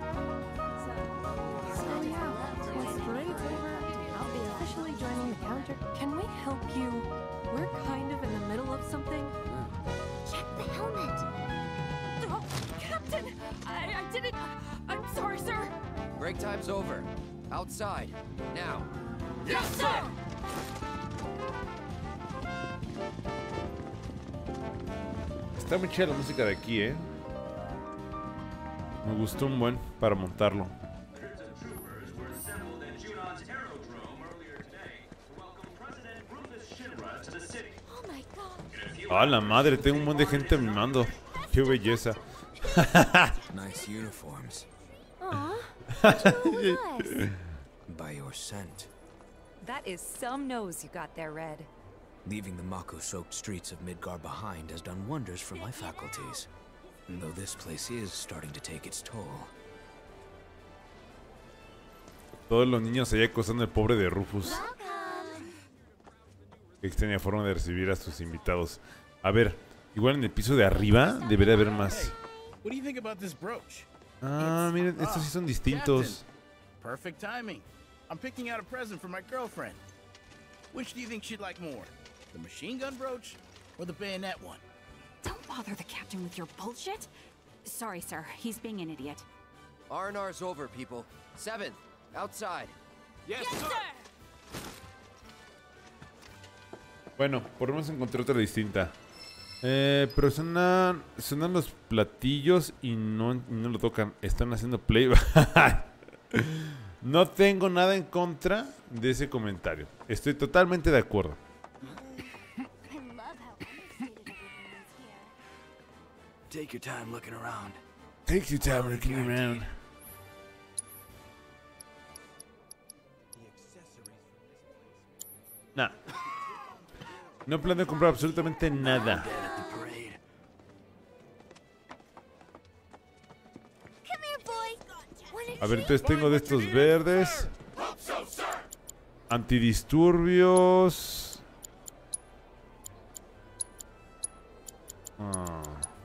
Can we help you? We're kind of in the middle of something. Check the helmet. Oh, Captain! I, I didn't... I'm sorry, sir. Break time's over. Outside. Now. Yes, sir! Está muy chida la música de aquí, ¿eh? Me gustó un buen para montarlo. Ah, la madre, tengo un montón de gente mimando. Qué belleza. Nice uniforms. Aw, By your scent. that is some nose you got there, Red. Leaving the Mako-soaked streets of Midgar behind has done wonders for my faculties. Though this place is starting to take its toll. Todos los niños allá acosando al pobre de Rufus. Qué extraña forma de recibir a sus invitados. A ver, igual en el piso de arriba debería haber más. What do you think about this brooch? Ah, miren, estos sí son distintos. Perfect timing. I'm picking out a present for my girlfriend. Which do you think she'd like more? The machine gun brooch or the bayonet one? Don't bother the captain with your bullshit. Sorry, sir. He's being an idiot. R and R's over, people. Seventh, outside. Yes, yes sir. Bueno, por lo menos encontré otra distinta. Eh, pero suenan, suenan los platillos y no, y no lo tocan. Están haciendo playback. No tengo nada en contra de ese comentario. Estoy totalmente de acuerdo. Take your time looking around. Take your time looking around. Nah. No planeo comprar absolutamente nada. A ver, entonces tengo de estos verdes. Antidisturbios. Ah.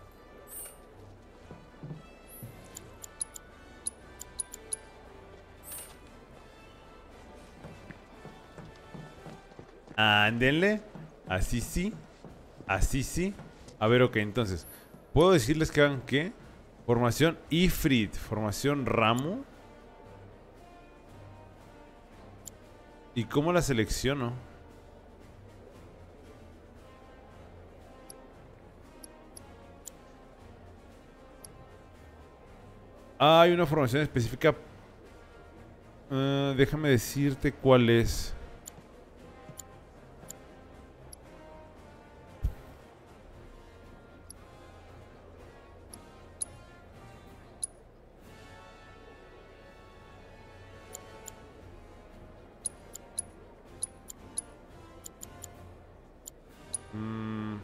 Ándenle. Así sí. Así sí. A ver, ok, entonces. ¿Puedo decirles que hagan qué? Formación Ifrit. Formación Ramu. ¿Y cómo la selecciono? Ah, hay una formación específica. Uh, déjame decirte cuál es. Mm.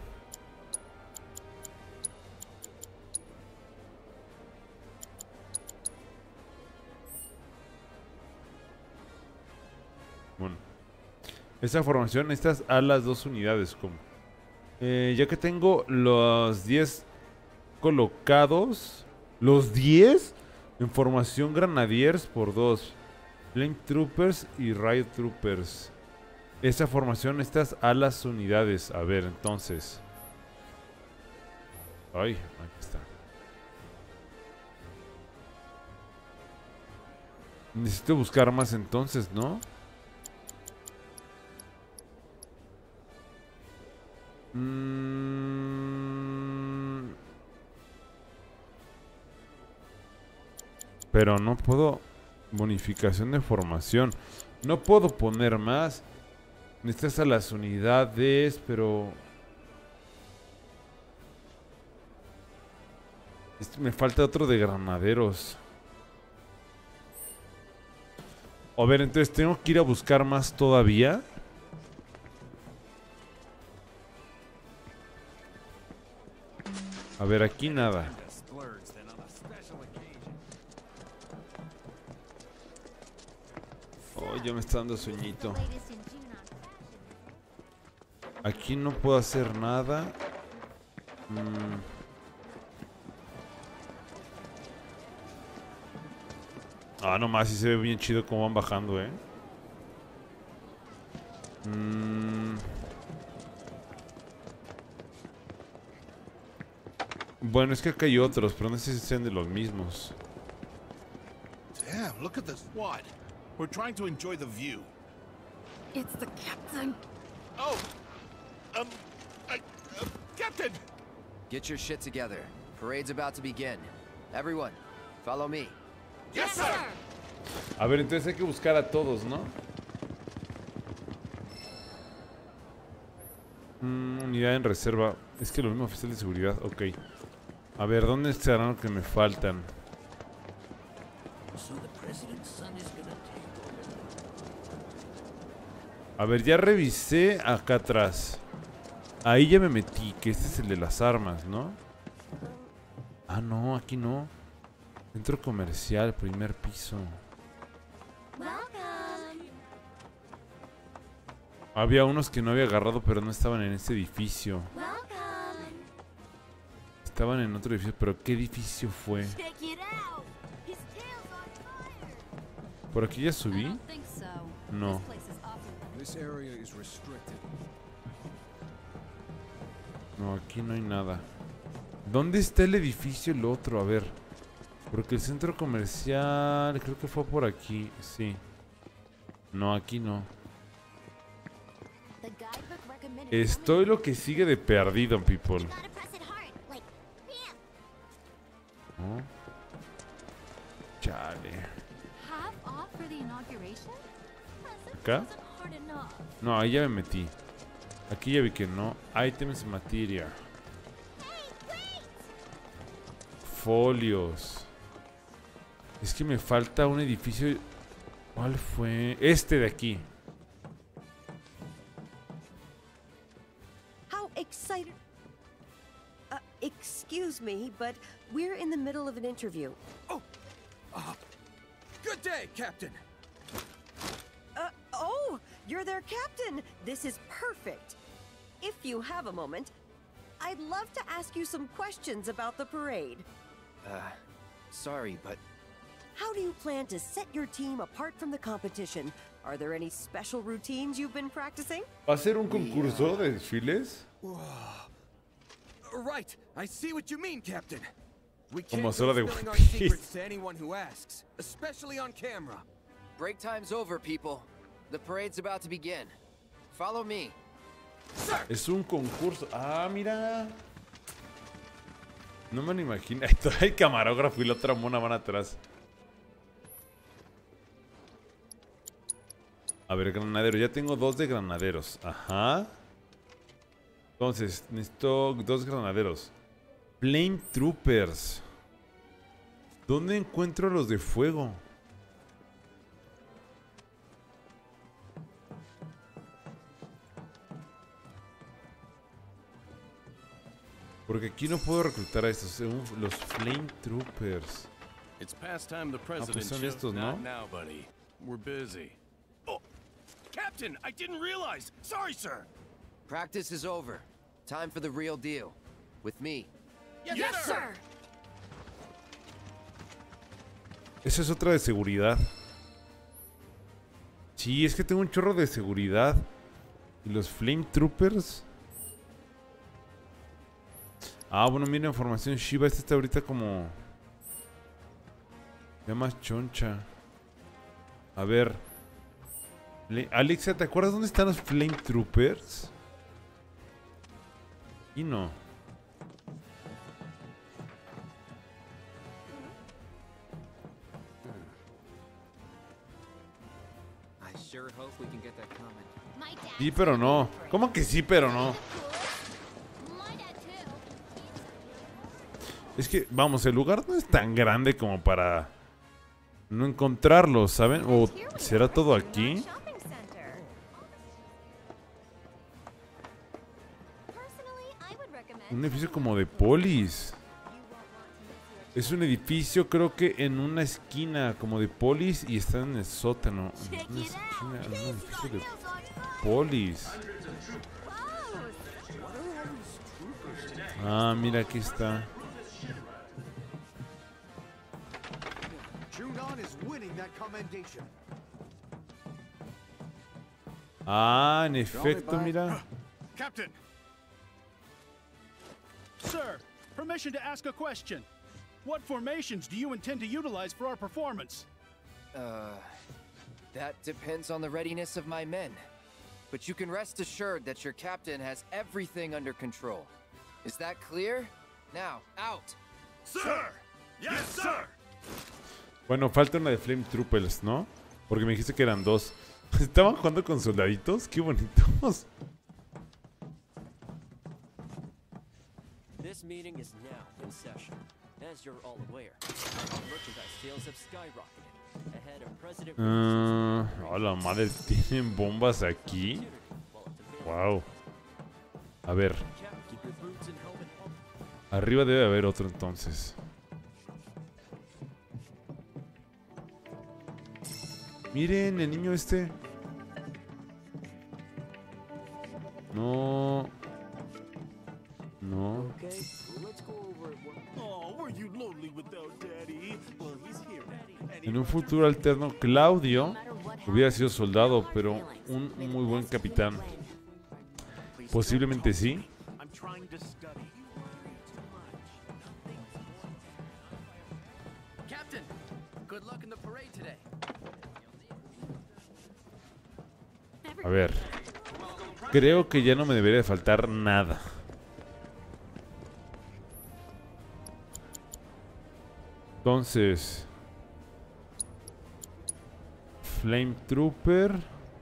Bueno, esta formación, estas a las dos unidades, como eh, ya que tengo los diez colocados. ¿Los diez? En formación Grenadiers por dos. Flame Troopers y Riot Troopers. Esa formación, estas a las unidades. A ver, entonces. Ay, aquí está. Necesito buscar más entonces, ¿no? Mm. Pero no puedo. Bonificación de formación. No puedo poner más. Necesitas a las unidades, pero... Este, me falta otro de granaderos. A ver, entonces tengo que ir a buscar más todavía. A ver, aquí nada. Oh, ya me está dando sueñito. Aquí no puedo hacer nada. Mm. Ah, nomás, sí se ve bien chido cómo van bajando, eh. Mm. Bueno, es que acá hay otros, pero no sé si sean de los mismos. Damn, look at the squad. We're trying to enjoy the view. It's the captain. Oh, um, I, uh, Captain! Get your shit together. Parade's about to begin. Everyone, follow me. Yes, sir! A ver, entonces hay que buscar a todos, ¿no? Mm, unidad en reserva. Es que lo mismo oficial de seguridad. Ok. A ver, ¿dónde estarán los que me faltan? A ver, ya revisé acá atrás. Ahí ya me metí, que este es el de las armas, ¿no? Ah, no, aquí no. Centro comercial, primer piso. Había unos que no había agarrado, pero no estaban en este edificio. Estaban en otro edificio, pero ¿qué edificio fue? ¿Por aquí ya subí? No. No, aquí no hay nada. ¿Dónde está el edificio el otro? A ver. Porque el centro comercial creo que fue por aquí. Sí. No, aquí no. Estoy lo que sigue de perdido, people. ¿No? Chale. ¿Acá? No, ahí ya me metí. Aquí ya vi que no. Items materia. Folios. Es que me falta un edificio. ¿Cuál fue? Este de aquí. How excited. Uh, excuse me, but we're in the middle of an interview. Oh. Uh, good day, Captain. Uh, oh, you're their captain. This is perfect. If you have a moment, I'd love to ask you some questions about the parade. Uh, sorry, but... How do you plan to set your team apart from the competition? Are there any special routines you've been practicing? ¿Va a ser un concurso de desfiles? Right, I see what you mean, Captain. We Como can't solo go de spilling our One Piece. secrets to anyone who asks, especially on camera. Break time's over, people. The parade's about to begin. Follow me. Es un concurso. Ah, mira. No me lo imagino. Ahí está el camarógrafo y la otra mona van atrás. A ver, granadero. Ya tengo dos de granaderos. Ajá. Entonces, necesito dos granaderos. Flame Troopers. ¿Dónde encuentro los de fuego? Porque aquí no puedo reclutar a estos, según los Flame Troopers. It's past time the Ah, president pues son shows- estos, ¿no? Not now, buddy. We're busy. Oh, Captain, I didn't realize. Sorry, sir. Practice is over. Time for the real deal. With me. Yes, yes sir. Esa es otra de seguridad. Sí, es que tengo un chorro de seguridad. Y los Flame Troopers. Ah, bueno, mira información. Shiva, esta está ahorita como... ya más choncha. A ver. Le- Alexia, ¿te acuerdas dónde están los Flame Troopers? Y no. I sure hope we can get that comment. Sí, pero no. ¿Cómo que sí, pero no? Es que, vamos, el lugar no es tan grande como para no encontrarlos, ¿saben? ¿O será todo aquí? Un edificio como de polis. Es un edificio, creo que en una esquina como de polis y está en el sótano. En una esquina, en un edificio de polis. Ah, mira, aquí está. Junon is winning that commendation. Ah, en efecto, mira. Captain. Sir, permission to ask a question. What formations do you intend to utilize for our performance? Uh, that depends on the readiness of my men. But you can rest assured that your captain has everything under control. Is that clear? Now, out! Sir! Yes, sir! Bueno, falta una de Flame Troopers, ¿no? Porque me dijiste que eran dos. ¿Estaban jugando con soldaditos? ¡Qué bonitos! This meeting is now in session. As you're all aware, merchandise sales have skyrocketed ahead of President. Uh, hola madre, ¿tienen bombas aquí? Wow. A ver. Arriba debe haber otro entonces. Miren, el niño este. No. No. En un futuro alterno, Claudio hubiera sido soldado, pero un muy buen capitán. Posiblemente sí. Captain, good luck in the parade today. A ver. Creo que ya no me debería de faltar nada. Entonces, Flame Trooper.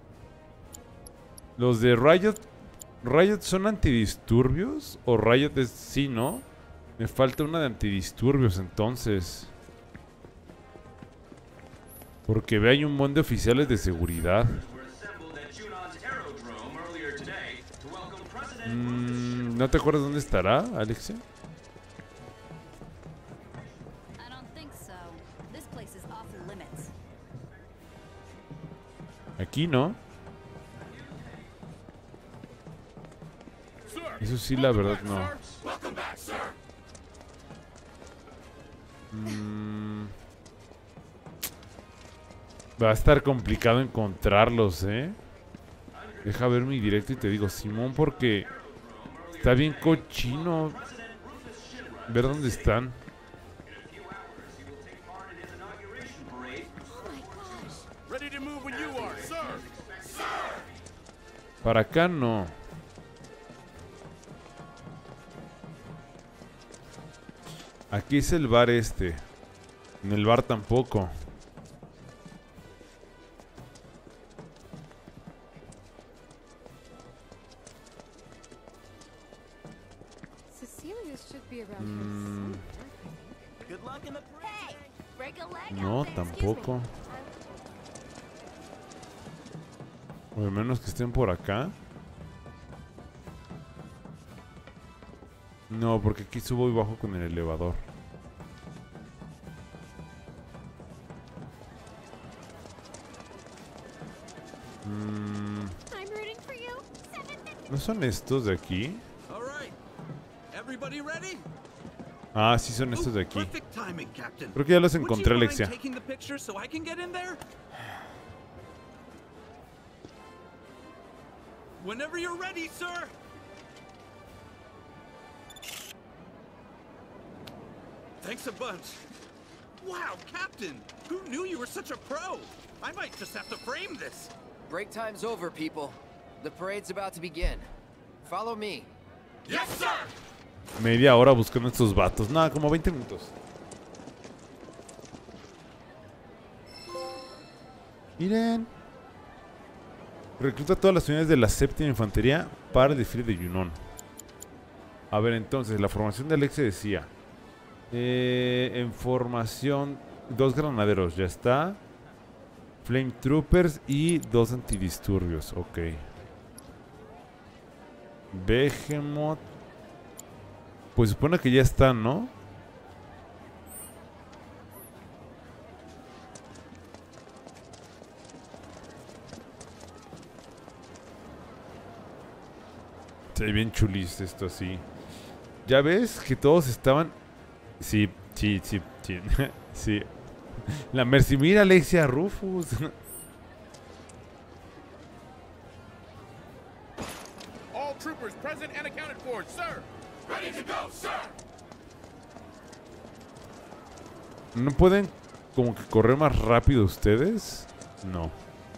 Los de Riot. ¿Riot son antidisturbios? ¿O Riot es sí, no? Me falta una de antidisturbios entonces. Porque ve hay un montón de oficiales de seguridad. Mm, ¿No te acuerdas dónde estará, Alexia? Aquí no. Eso sí, la verdad no. Mm. Va a estar complicado encontrarlos, ¿eh? Deja ver mi directo y te digo, Simón, porque está bien cochino ver dónde están. Para acá no. Aquí es el bar este. En el bar tampoco. Mm. No, tampoco. O al menos que estén por acá. No, porque aquí subo y bajo con el elevador. Mm. ¿No son estos de aquí? Ah, sí son estos de aquí. Perfect timing, Captain. Creo que ya los Would encontré, you mind Alexia. taking the picture so I can get in there? Whenever you're ready, sir. Thanks a bunch. Wow, Captain! Who knew you were such a pro? I might just have to frame this. Break time's over, people. The parade's about to begin. Follow me. Yes, sir! Media hora buscando estos vatos. Nada, como veinte minutos. Miren. Recluta todas las unidades de la séptima infantería para el desfile de Yunón. A ver, entonces, la formación de Alexia decía. Eh, en formación, dos granaderos, ya está. Flame Troopers y dos antidisturbios, ok. Behemoth. Pues supone que ya están, ¿no? Se ve bien chulis esto así. Ya ves que todos estaban... Sí, sí, sí, sí. Sí. La Mercy, mira, Alexia, Rufus. All troopers present and accounted for, sir. Ready to go, sir. ¿No pueden como que correr más rápido ustedes? No.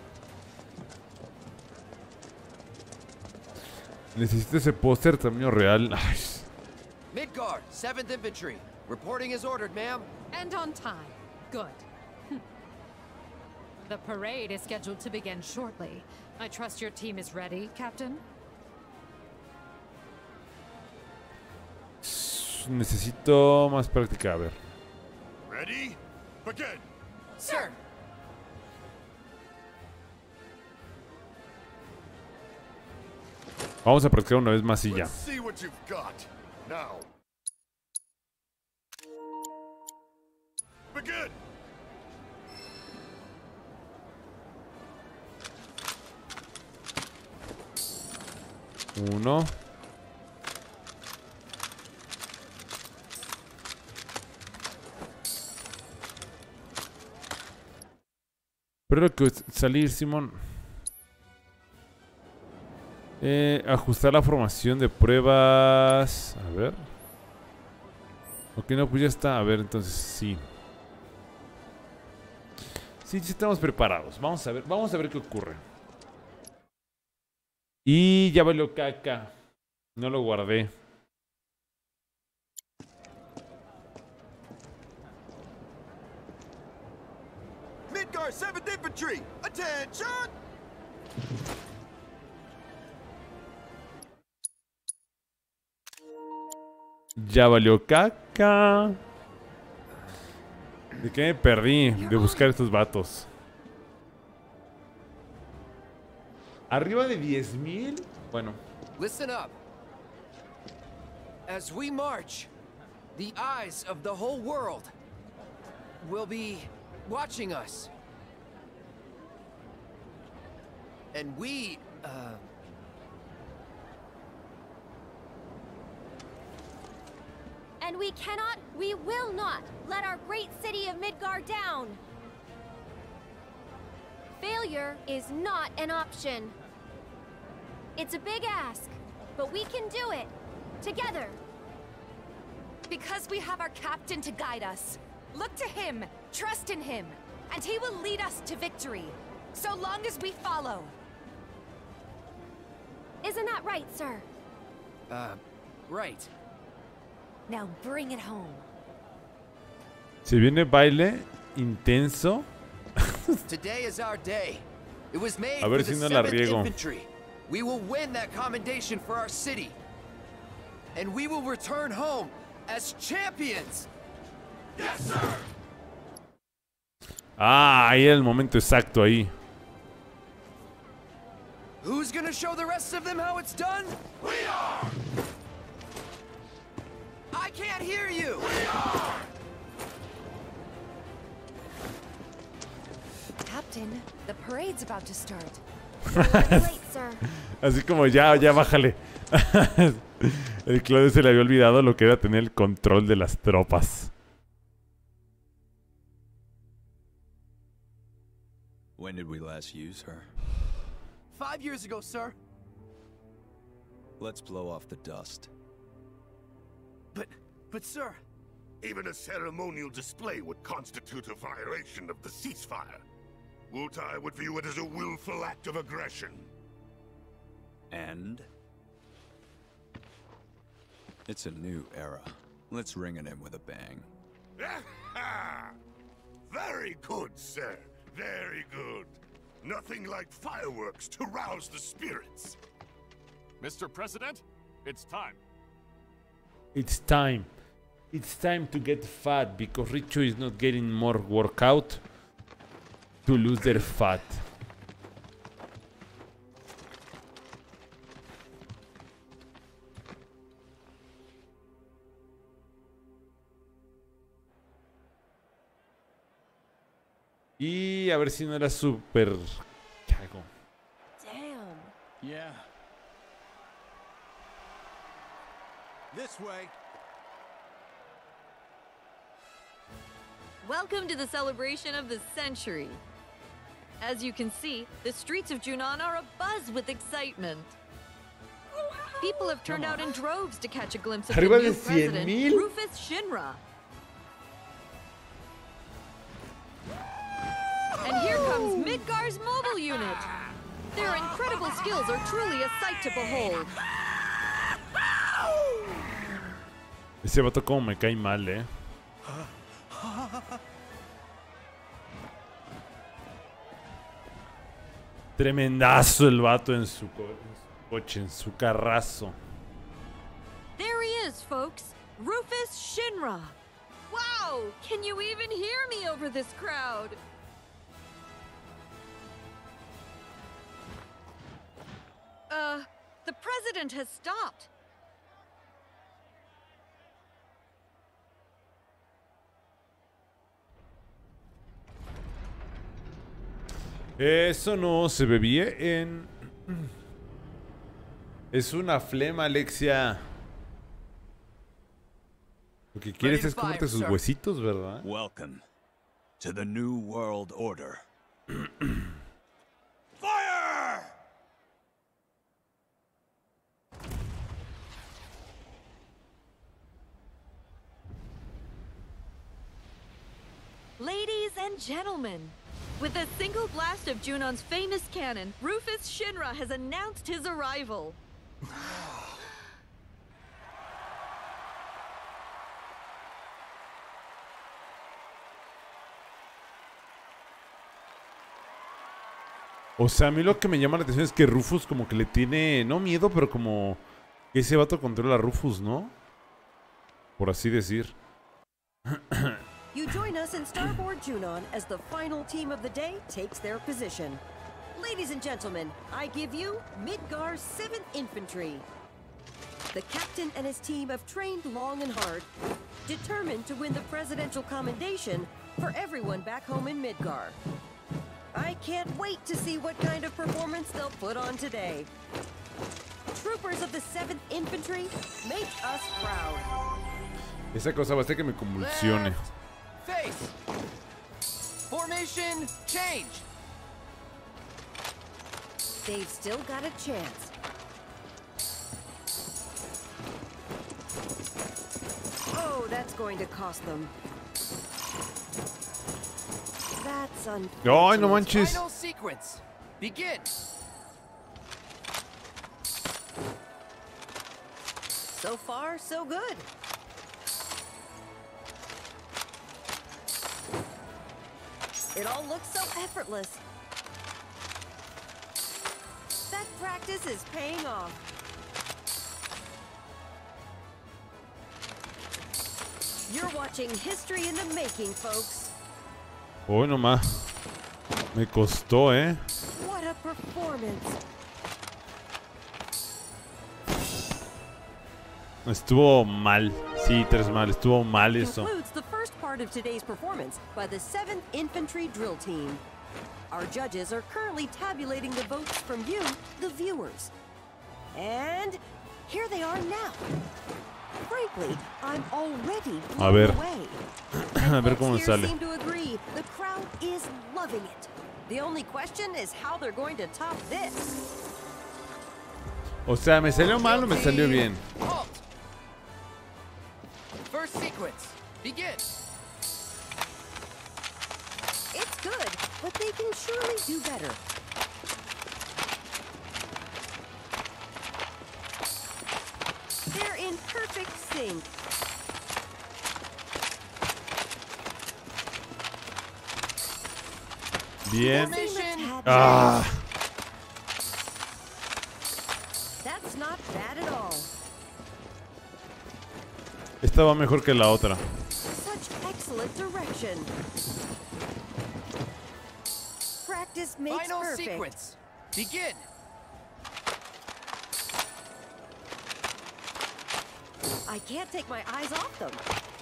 Necesito ese póster tamaño real. Ay. Midgard, seventh Infantry. Reporting as ordered, ma'am. And on time. Good. The parade is scheduled to begin shortly. I trust your team is ready, Captain? Necesito más práctica, a ver. Ready? Begin. Sir. Vamos a practicar una vez más y ya. Let's see what you've got. Now. Begin. Uno. Pero que salir, Simón. Eh, ajustar la formación de pruebas. A ver. Ok, no, pues ya está. A ver, entonces sí. Sí, sí estamos preparados. Vamos a ver, vamos a ver qué ocurre. Y ya valió caca. No lo guardé. Midgard, seventh Infantry, attention! Ya valió caca. ¿De qué me perdí? De buscar estos vatos. ¿Arriba de diez mil? Bueno. Listen up. As we march, the eyes of the whole world will be watching us. And we, uh... And we cannot, we will not, let our great city of Midgard down. Failure is not an option. It's a big ask, but we can do it. Together. Because we have our captain to guide us. Look to him, trust in him, and he will lead us to victory. So long as we follow. Isn't that right, sir? Uh, right. Now bring it home. Se viene baile intenso. Today is our day. It was made A ver for si the no la seventh riego. Infantry. We will win that commendation for our city. And we will return home as champions. Yes, sir. Ah, ahí era el momento exacto ahí. Who's gonna show the rest of them how it's done? We are. I can't hear you. We are. Captain, the parade's about to start. Late, sir. Así como ya, ya bájale. El Claudio se le había olvidado lo que era tener el control de las tropas. When did we last use her? Five years ago, sir. Let's blow off the dust. But, but sir... Even a ceremonial display would constitute a violation of the ceasefire. Wutai would view it as a willful act of aggression. And? It's a new era. Let's ring it in with a bang. Very good, sir. Very good. Nothing like fireworks to rouse the spirits. Mister President, it's time. It's time. It's time to get fat because Richo is not getting more workout to lose their fat. Y a ver si no era súper cago. Damn. Yeah. This way. Welcome to the celebration of the century. As you can see, the streets of Junon are abuzz with excitement. People have turned out in droves to catch a glimpse of the Arriba new de cien president, mil. Rufus Shinra. And here comes Midgar's mobile unit. Their incredible skills are truly a sight to behold. Ese vato como me cae mal, eh. Tremendazo el vato en su, co en su coche, en su carrazo. There he is, folks. Rufus Shinra. Wow! Can you even hear me over this crowd? Uh, the president has stopped. Eso no se bebía en... Es una flema, Alexia. Lo que quieres es comerte sus huesitos, ¿verdad? Welcome to the New World Order. Fire! Ladies and gentlemen, with a single blast of Junon's famous cannon, Rufus Shinra has announced his arrival. O sea, a mí lo que me llama la atención es que Rufus como que le tiene, no miedo, pero como que ese vato controla a Rufus, ¿no? Por así decir. You join us in Starboard Junon as the final team of the day takes their position. Ladies and gentlemen, I give you Midgar's seventh Infantry. The captain and his team have trained long and hard, determined to win the presidential commendation for everyone back home in Midgar. I can't wait to see what kind of performance they'll put on today. Troopers of the seventh Infantry, make us proud. Esa cosa va a hacer que me convulsione. Face! Formation, change! They've still got a chance. Oh, that's going to cost them. That's unfortunate. Ay, no manches. Final sequence. Begin. So far, so good. It all looks so effortless. That practice is paying off. You're watching history in the making, folks. Hoy nomás. Me costó, eh. What a performance. Estuvo mal. Sí, tres mal. Estuvo mal eso. Concludes the first part of today's performance by the seventh Infantry Drill Team. Our judges are currently tabulating the votes from you, the viewers. And Here they are now. Frankly, I'm already A blown ver. away. A ver cómo Here sale. seem to agree. The crowd is loving it. The only question is how they're going to top this. O sea, ¿me salió mal o me salió bien? Halt! First sequence. Begin. It's good, but they can surely do better. They're in perfect sync. Bien. Formation. Ah. That's not bad at all. Esta va mejor que la otra. Such excellent direction. Practice makes Final perfect. sequence. Begin. I can't take my eyes off them.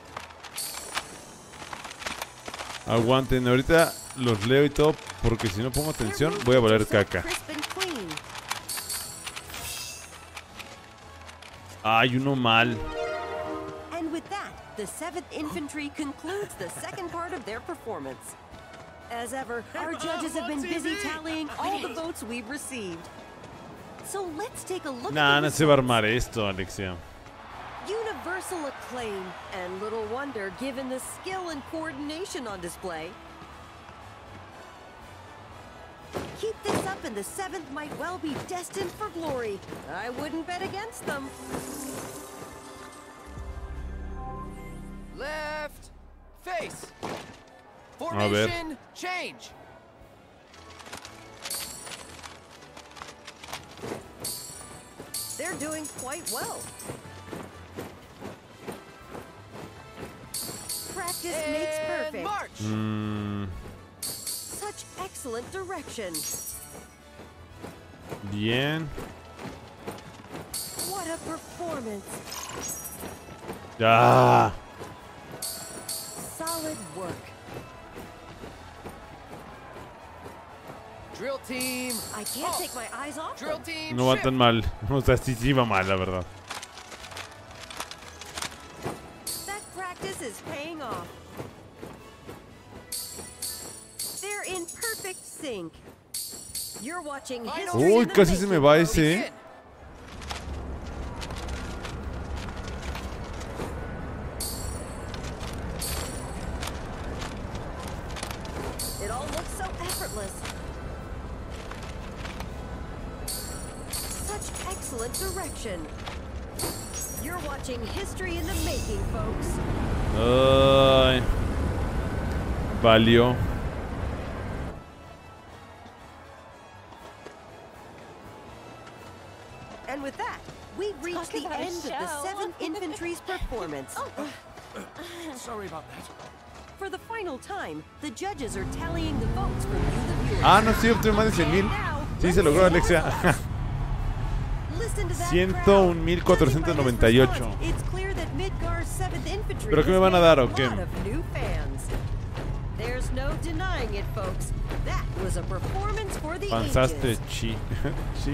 Aguanten, ahorita los leo y todo, porque si no pongo atención voy a valer caca. Crisp and clean. Hay uno mal. And with that, the seventh Infantry concludes the second part of their performance. As ever, our judges have been busy tallying all the votes we've received. So let's take a look Nah, at the no se va a results. armar esto, Alexia. Universal acclaim, and little wonder given the skill and coordination on display. Keep this up and the seventh might well be destined for glory. I wouldn't bet against them. Left. Face. ver. Formation. Change. They're doing quite well. Practice makes perfect. March. Mm, Such excellent direction. bien. What a performance. Ah. Solid work. Drill team. I can't take my eyes off Drill them. team. No va shift. tan mal. O sea, sí, sí va mal, la verdad. That practice is paying off. They're in perfect sync. You're watching history Uy, in the casi se me making, va folks. ese. ¿eh? It all looks so effortless. Such excellent direction. You're watching history in the making, folks. Ay. Valió. And with that, we've reached the about a end of the show. seventh Infantry's performance. Sorry about that. For the final time, the judges are tallying the votes from you, the viewers. Ah, no, sí, obtuve más de cien mil. Sí, se logró, Alexia. Listen to that ciento un mil cuatrocientos noventa y ocho. It's clear that Midgar's seventh Infantry ¿Pero qué me has van a made dar, a o qué? lot of new fans. There's no denying it, folks. That was a performance for the Panzaste, ages. chi. Sí.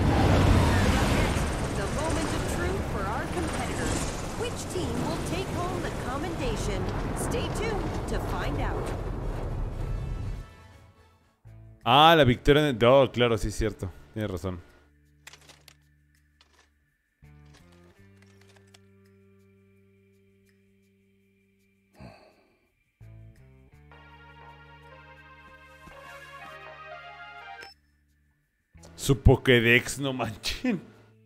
The moment of truth for our competitors. Which team will take home the commendation? Stay tuned to find out. Ah, la victoria en... Oh, claro, sí es cierto. Tienes razón. Su Pokédex, no manchen.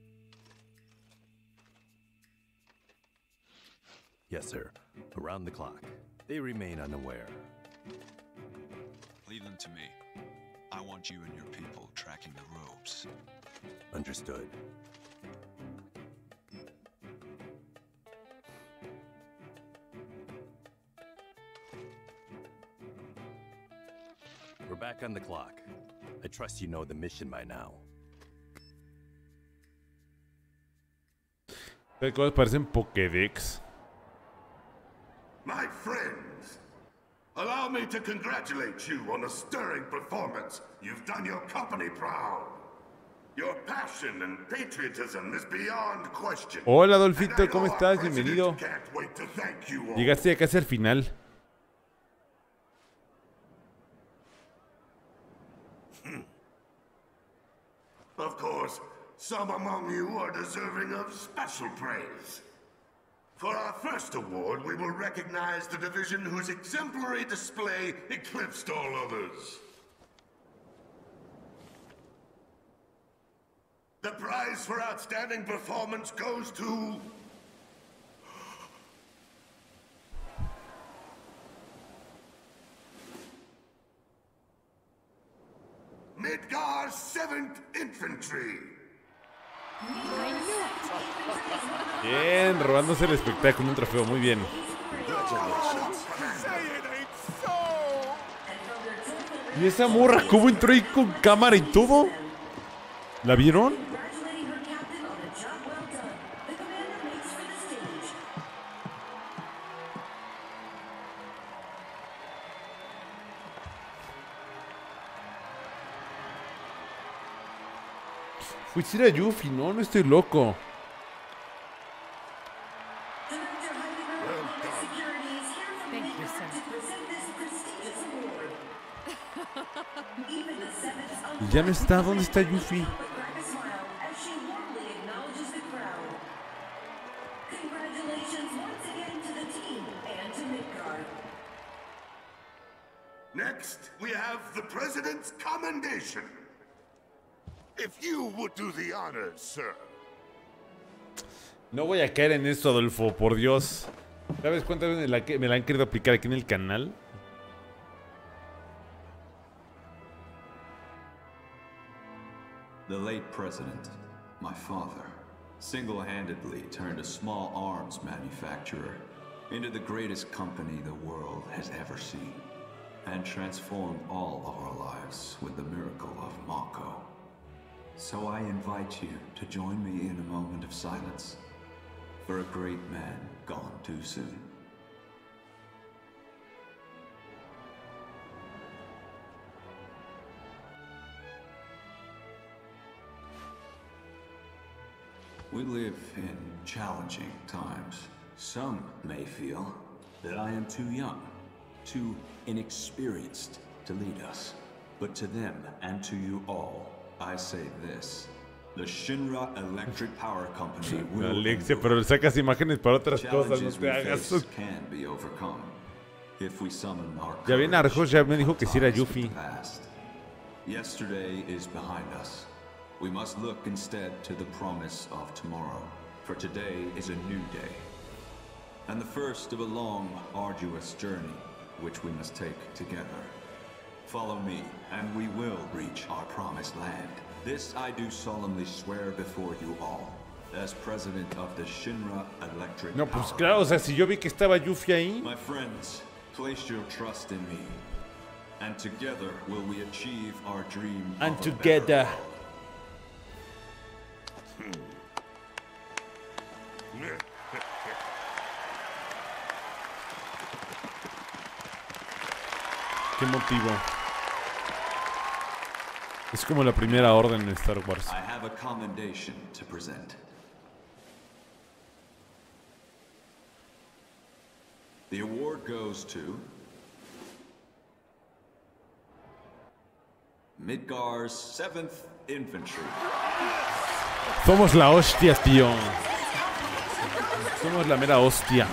Yes, sir. Around the clock. They remain unaware. Leave them to me. I want you and your people tracking the robes. Understood. We're back on the clock. I trust you know the mission by now. ¿Qué cosas parecen Pokédex? My friends, allow me to congratulate you on a stirring performance. You've done your company proud. Your passion and patriotism is beyond question. Hola, Adolfito, ¿cómo estás? Bienvenido. Can't wait to thank you all. Llegaste ya casi al final. Of course, some among you are deserving of special praise. For our first award, we will recognize the division whose exemplary display eclipsed all others. The prize for outstanding performance goes to... Midgar's seventh Infantry. Bien, robándose el espectáculo, un trofeo, muy bien. ¿Y esa morra cómo entró ahí con cámara y todo? ¿La vieron? Fuiste a Yuffie, no, no estoy loco. Y ya no está, ¿dónde está Yuffie? Next, we have the President's Commendation. If you would do the honors, sir. No voy a caer en esto, Adolfo, por Dios. ¿Sabes cuántas veces me la, me la han querido aplicar aquí en el canal? The late president, my father, single-handedly turned a small arms manufacturer into the greatest company the world has ever seen, and transformed all of our lives with the miracle of Mako. So I invite you to join me in a moment of silence for a great man gone too soon. We live in challenging times. Some may feel that I am too young, too inexperienced to lead us. But to them and to you all, I say this. The Shinra Electric Power Company will Alexia, pero le sacas imágenes para otras cosas, no te hagas. can be overcome if we summon our Ya bien, Arjos ya me dijo que sí era Yuffie. Yesterday is behind us. We must look instead to the promise of tomorrow, for today is a new day, and the first of a long, arduous journey, which we must take together. Follow me, and we will reach our promised land. This I do solemnly swear before you all, as president of the Shinra Electric No, pues claro, o sea, si yo vi que estaba Yuffie ahí. My friends, place your trust in me, and together will we achieve our dream. And of a together. better world. ¿Qué motivo? Es como la primera orden en Star Wars. I have a commendation to present. The award goes to Midgar's seventh Infantry. Somos la hostia, tío. Somos la mera hostia.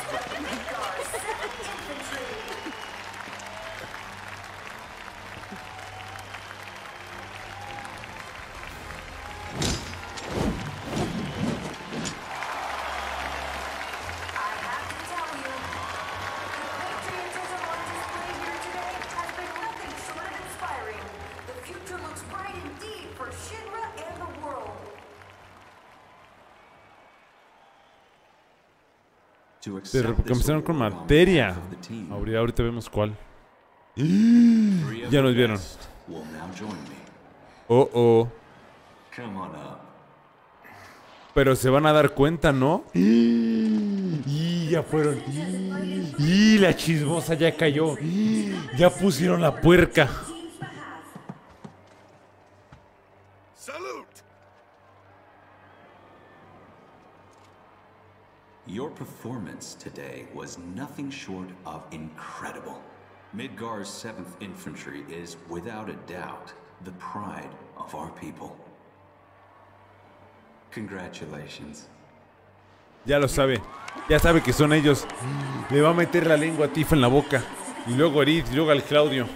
Te recompensaron con materia. Ahorita, ahorita vemos cuál. Ya nos vieron. Oh, oh. Pero se van a dar cuenta, ¿no? Y ya fueron. Y la chismosa ya cayó. Ya pusieron la puerca. Salute! Your performance today was nothing short of incredible. Midgar's seventh Infantry is, without a doubt, the pride of our people. Congratulations. Ya lo sabe. Ya sabe que son ellos. Le va a meter la lengua a Tifa en la boca. Y luego a Aerith, y luego al Claudio.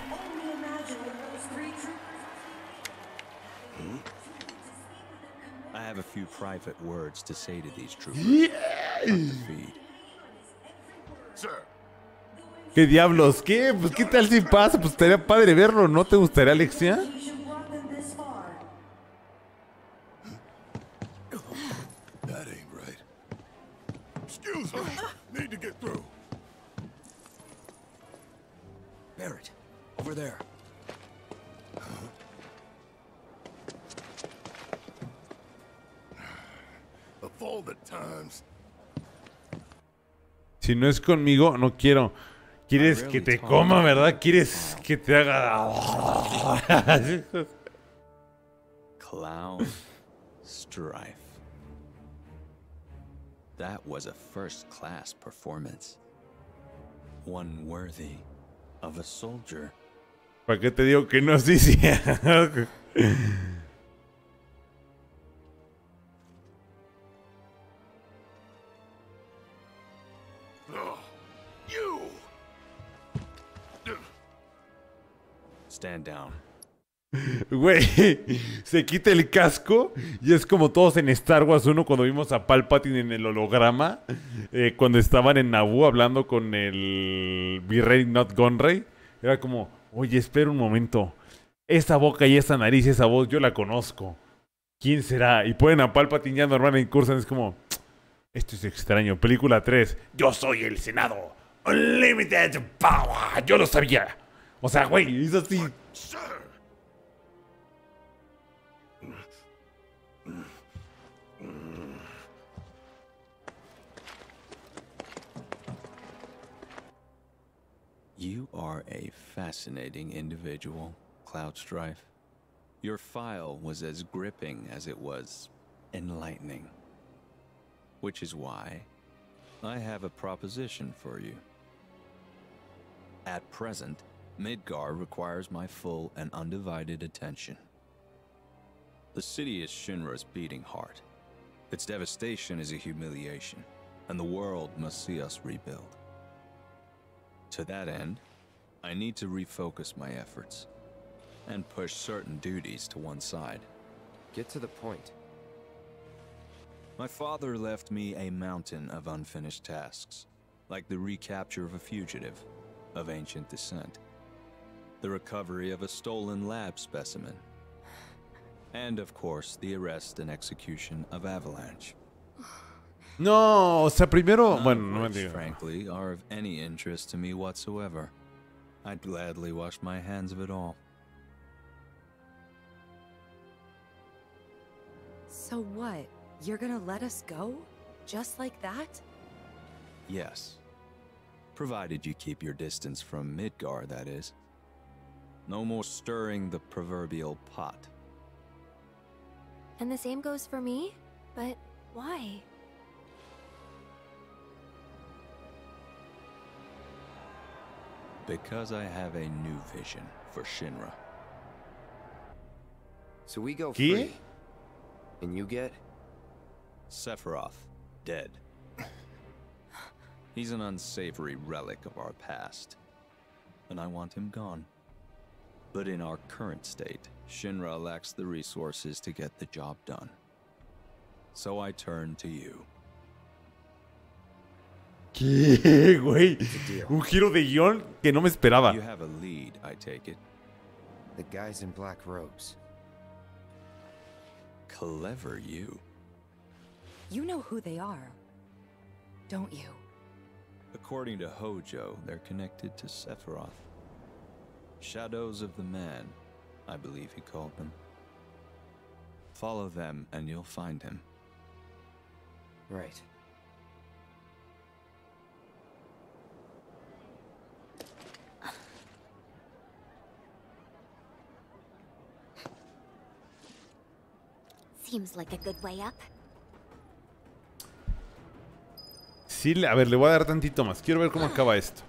I have a few private words to say to these troopers. Sir. ¿Qué diablos? ¿Qué? Pues qué tal si pasa? Pues estaría padre verlo. ¿No te gustaría, Alexia? That ain't right. Excuse me. Need to get through. Barrett, over there. Of all the times. Si no es conmigo, no quiero. Quieres que te coma, ¿verdad? Quieres que te haga... Cloud Strife. That was a first-class performance. One worthy of a soldier. ¿Para qué te digo que no? Sí, sí. Stand down. Güey, se quita el casco y es como todos en Star Wars uno cuando vimos a Palpatine en el holograma, eh, cuando estaban en Naboo hablando con el Virrey Not Gunray. Era como, oye, espera un momento, esa boca y esa nariz, esa voz, yo la conozco. ¿Quién será? Y ponen a Palpatine ya normal en Coruscant, es como, esto es extraño. Película tres, yo soy el Senado. Unlimited Power. Yo lo sabía. O sea, güey, es así. You are a fascinating individual, Cloud Strife. Your file was as gripping as it was enlightening. Which is why I have a proposition for you. At present, Midgar requires my full and undivided attention. The city is Shinra's beating heart. Its devastation is a humiliation, and the world must see us rebuild. To that end, I need to refocus my efforts and push certain duties to one side. Get to the point. My father left me a mountain of unfinished tasks, like the recapture of a fugitive of ancient descent, the recovery of a stolen lab specimen, and of course the arrest and execution of Avalanche. No, o sea, primero, None bueno, no me which, digas. frankly, are of any interest to me whatsoever. I'd gladly wash my hands of it all. So what? You're gonna let us go? Just like that? Yes. Provided you keep your distance from Midgar, that is. No more stirring the proverbial pot. And the same goes for me? But why? Because I have a new vision for Shinra. So we go ¿Qué? free. And you get? Sephiroth, dead. He's an unsavory relic of our past, and I want him gone. But in our current state, Shinra lacks the resources to get the job done. So I turn to you. ¿Qué, güey? Un giro de guión que no me esperaba. You have a lead, I take it. The guys in black robes. Clever you. You know who they are, don't you? According to Hojo, they're connected to Sephiroth. Shadows of the Man, I believe he called them. Follow them and you'll find him. Right. Seems like a good way up. Sí, le- a ver, le voy a dar tantito más. Quiero ver cómo acaba esto.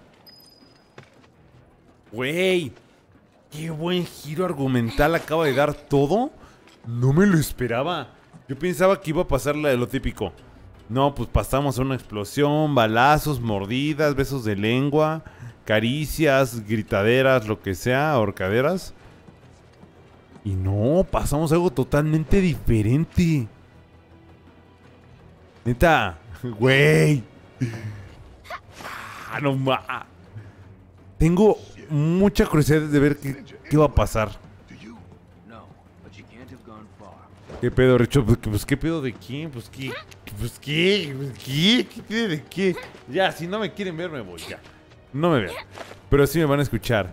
Güey. Qué buen giro argumental acaba de dar todo. No me lo esperaba. Yo pensaba que iba a pasar la de lo típico. No, pues pasamos a una explosión, balazos, mordidas, besos de lengua, caricias, gritaderas, lo que sea, ahorcaderas. Y no, pasamos a algo totalmente diferente. Neta, güey. Ah, no ma. Tengo mucha curiosidad de ver qué, qué va a pasar. ¿Qué pedo, Richo? Pues, pues qué pedo de quién, pues qué, pues qué, pues qué, qué pedo de qué. Ya, si no me quieren ver me voy, ya. No me vean, pero sí me van a escuchar.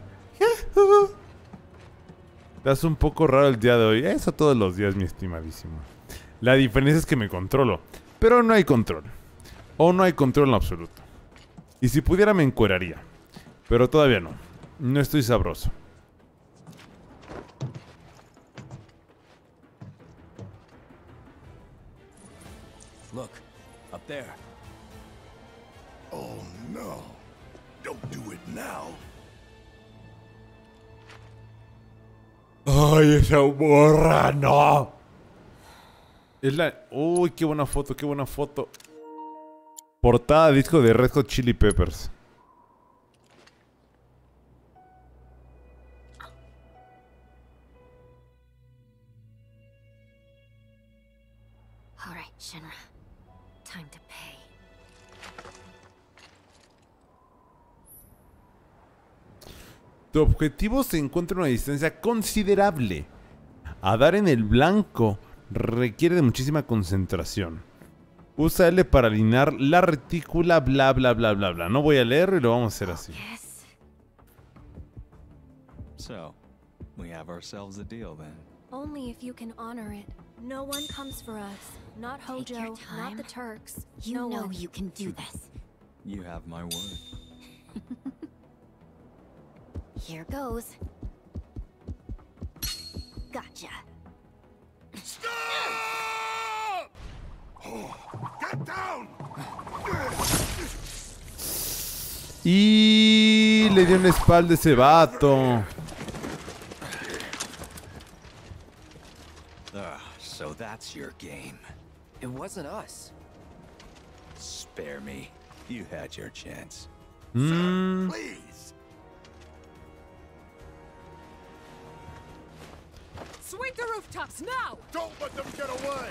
Estás un poco raro el día de hoy. Eso todos los días, mi estimadísimo. La diferencia es que me controlo, pero no hay control. O no hay control en absoluto. Y si pudiera me encueraría, pero todavía no. No estoy sabroso. Look, up there. Oh no. Don't do it now. Ay, esa borra, no. Es la... Uy, qué buena foto, qué buena foto. Portada de disco de Red Hot Chili Peppers. All right, Shinra. Time to pay. Tu objetivo se encuentra a una distancia considerable. A dar en el blanco requiere de muchísima concentración. Usa L para alinear la retícula, bla bla bla bla bla. No voy a leer y lo vamos a hacer así. So, we have ourselves a deal then. Only if you can honor it. No one comes for us. Not Take your Hojo, not time. the Turks. You no know one. you can do this. You have my word. Here goes. Gotcha. Stop! Oh, get down! Y le dio una espalda a ese vato. Ah, so that's your game. It wasn't us. Spare me. You had your chance. Mm. Please. Sweep the rooftops now! Don't let them get away.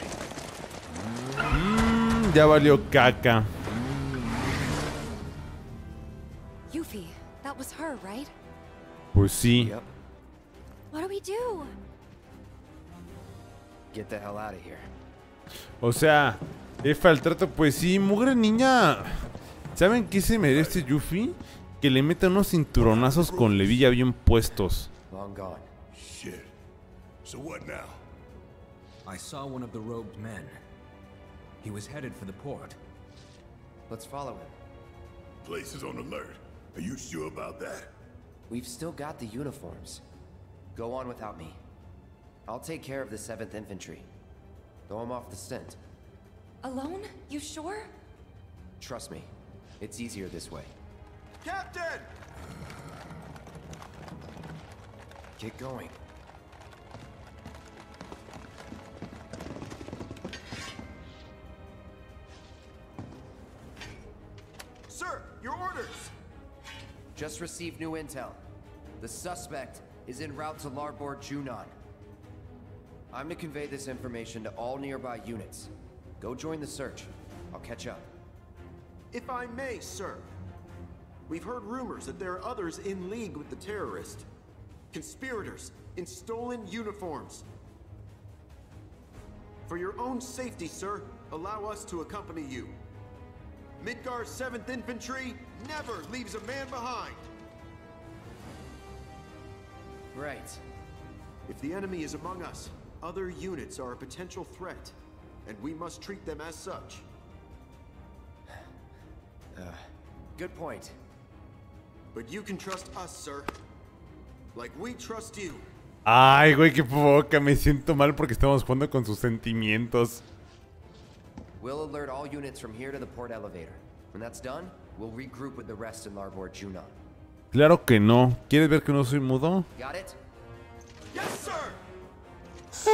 Mm, ya valió caca. Yuffie, that was her, right? Pues sí. Yep. What do we do? Get the hell out of here. O sea, Efa el trato, pues sí, mugre niña. ¿Saben qué se merece Yuffie? Que le meta unos cinturonazos con levilla bien puestos. Long gone. Shit. So what now? I saw one of the robed men. He was headed for the port. Let's follow him. Place is on alert. Are you sure about that? We've still got the uniforms. Go on without me. I'll take care of the seventh Infantry. Throw him off the scent. Alone? You sure? Trust me. It's easier this way. Captain! Get going. Sir, your orders! Just received new intel. The suspect is en route to Larboard Junon. I'm to convey this information to all nearby units. Go join the search. I'll catch up. If I may, sir. We've heard rumors that there are others in league with the terrorists. Conspirators in stolen uniforms. For your own safety, sir, allow us to accompany you. Midgar's seventh Infantry never leaves a man behind. Right. If the enemy is among us, other units are a potential threat, and we must treat them as such. Uh, good point. But you can trust us, sir. Like we trust you. Ay, güey, qué poca. Me siento mal porque estamos jugando con sus sentimientos. We'll alert all units from here to the port elevator. When that's done, we'll regroup with the rest in Larboard Junon. Claro que no. ¿Quieres ver que no soy mudo? Got it? Yes, sir.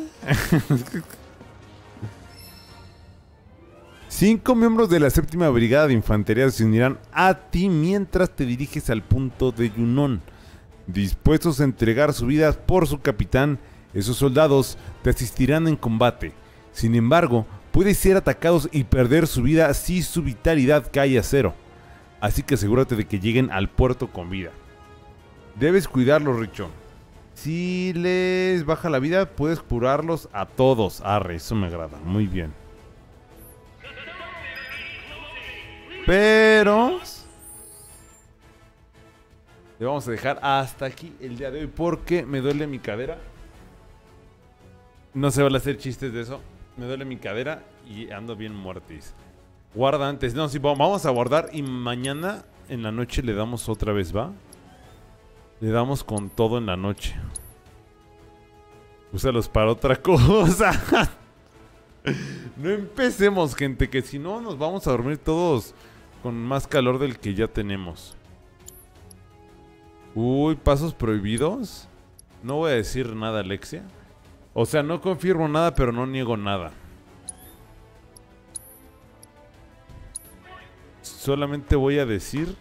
Cinco miembros de la séptima brigada de infantería se unirán a ti mientras te diriges al punto de Junon. Dispuestos a entregar su vida por su capitán, esos soldados te asistirán en combate. Sin embargo, pueden ser atacados y perder su vida si su vitalidad cae a cero. Así que asegúrate de que lleguen al puerto con vida. Debes cuidarlos, Richo. Si les baja la vida, puedes curarlos a todos. Arre, eso me agrada. Muy bien. Pero le vamos a dejar hasta aquí el día de hoy porque me duele mi cadera. No se van a hacer chistes de eso. Me duele mi cadera y ando bien muertis. Guarda antes. No, sí, vamos a guardar y mañana en la noche le damos otra vez, ¿va? Le damos con todo en la noche. Úsalos para otra cosa. No empecemos, gente, que si no nos vamos a dormir todos con más calor del que ya tenemos. Uy, pasos prohibidos. No voy a decir nada, Alexia. O sea, no confirmo nada, pero no niego nada. Solamente voy a decir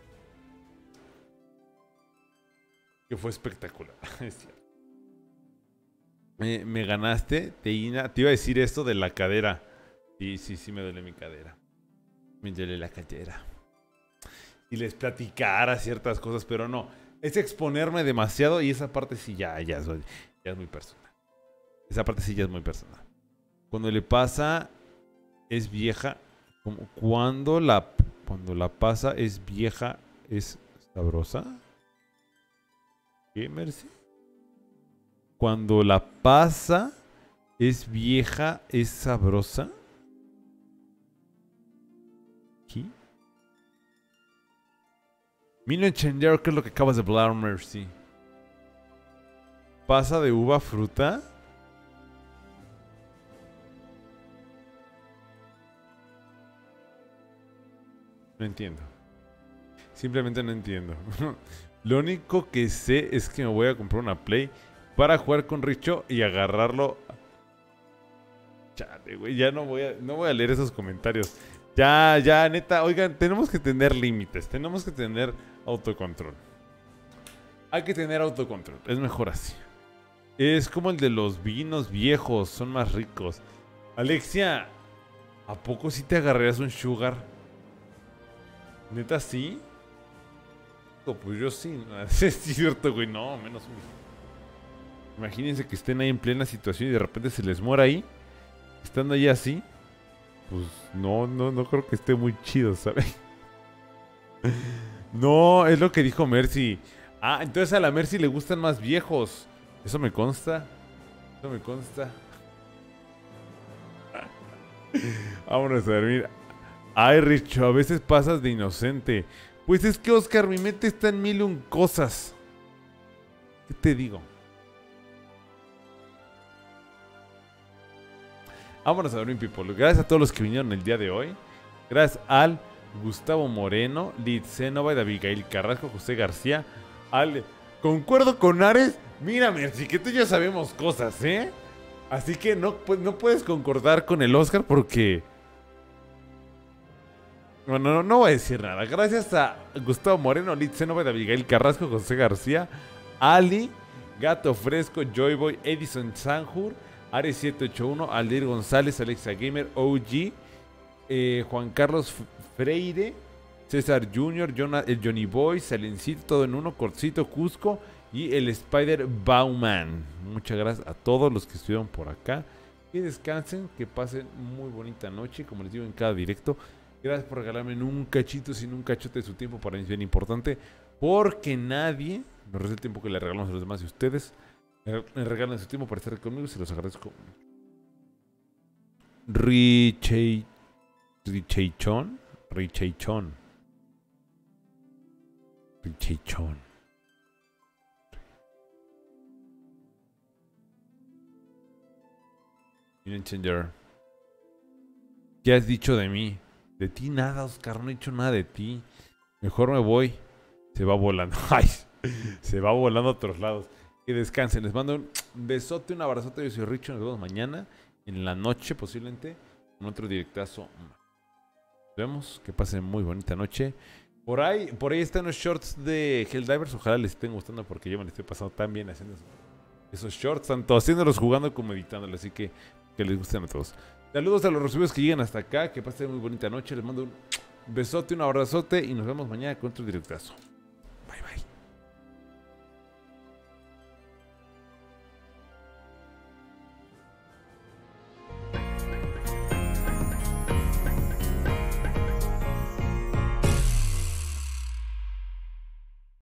que fue espectacular. Es cierto. Me, me ganaste, Teína. Te iba a decir esto de la cadera. Sí, sí, sí me duele mi cadera. Me duele la cadera. Y les platicara ciertas cosas, pero no. Es exponerme demasiado y esa parte sí ya, ya, es, ya es muy personal. Esa parte sí ya es muy personal. Cuando le pasa, es vieja. Como cuando la, cuando la pasa, es vieja, es sabrosa. ¿Qué, Mercy? Cuando la pasa, es vieja, es sabrosa. ¿Qué? Mino Enchanter, ¿qué es lo que acabas de hablar, Mercy? ¿Pasa de uva a fruta? No entiendo. Simplemente no entiendo. Lo único que sé es que me voy a comprar una Play para jugar con Richo y agarrarlo. Chale, güey, ya no voy a, no voy a leer esos comentarios. Ya, ya, neta, oigan, tenemos que tener límites, tenemos que tener autocontrol. Hay que tener autocontrol, es mejor así. Es como el de los vinos viejos, son más ricos. Alexia, ¿a poco sí te agarrarías un sugar? ¿Neta sí? Oh, pues yo sí, ¿no? Es cierto, güey, no, menos un... Imagínense que estén ahí en plena situación y de repente se les muera ahí. Estando ahí así. Pues no, no, no creo que esté muy chido, ¿sabes? No, es lo que dijo Mercy. Ah, entonces a la Mercy le gustan más viejos. Eso me consta. Eso me consta. Vámonos a dormir. Ay, Richo, a veces pasas de inocente. Pues es que Oscar, mi mente está en mil y un cosas. ¿Qué te digo? Vámonos a dormir, people. Gracias a todos los que vinieron el día de hoy. Gracias al Gustavo Moreno, Litzenova, Abigail Carrasco, José García, Ale. Concuerdo con Ares. Mira, Mercy, que tú ya sabemos cosas, ¿eh? Así que no, pues, no puedes concordar con el Oscar porque... Bueno, no, no voy a decir nada. Gracias a Gustavo Moreno, Litzenova, Abigail Carrasco, José García, Ali, Gato Fresco, Joyboy, Edison Sanjur, Ares siete ocho uno, Aldir González, Alexa Gamer, O G, eh, Juan Carlos Freire, César junior, Jonah, el Johnny Boy, Salencito, todo en uno, Cortcito, Cusco y el Spider Bauman. Muchas gracias a todos los que estuvieron por acá. Que descansen, que pasen muy bonita noche, como les digo en cada directo. Gracias por regalarme en un cachito, sin un cachote de su tiempo, para mí es bien importante, porque nadie nos resta el tiempo que le regalamos a los demás y ustedes me regalan su tiempo para estar conmigo, se los agradezco. Richei Richeichon Richeichon Richeichon Miren, Changer, ¿qué has dicho de mí? De ti nada, Oscar, no he hecho nada de ti. Mejor me voy. Se va volando. Ay, se va volando a otros lados. Que descansen. Les mando un besote, un abrazote. Yo soy Richo. Nos vemos mañana en la noche, posiblemente, con otro directazo. Nos vemos. Que pasen muy bonita noche. Por ahí, por ahí están los shorts de Helldivers. Ojalá les estén gustando porque yo me les estoy pasando tan bien haciendo esos shorts. Tanto haciéndolos, jugando como editándolos. Así que que les gusten a todos. Saludos a los recibidos que llegan hasta acá. Que pasen muy bonita noche. Les mando un besote, un abrazote. Y nos vemos mañana con otro directazo.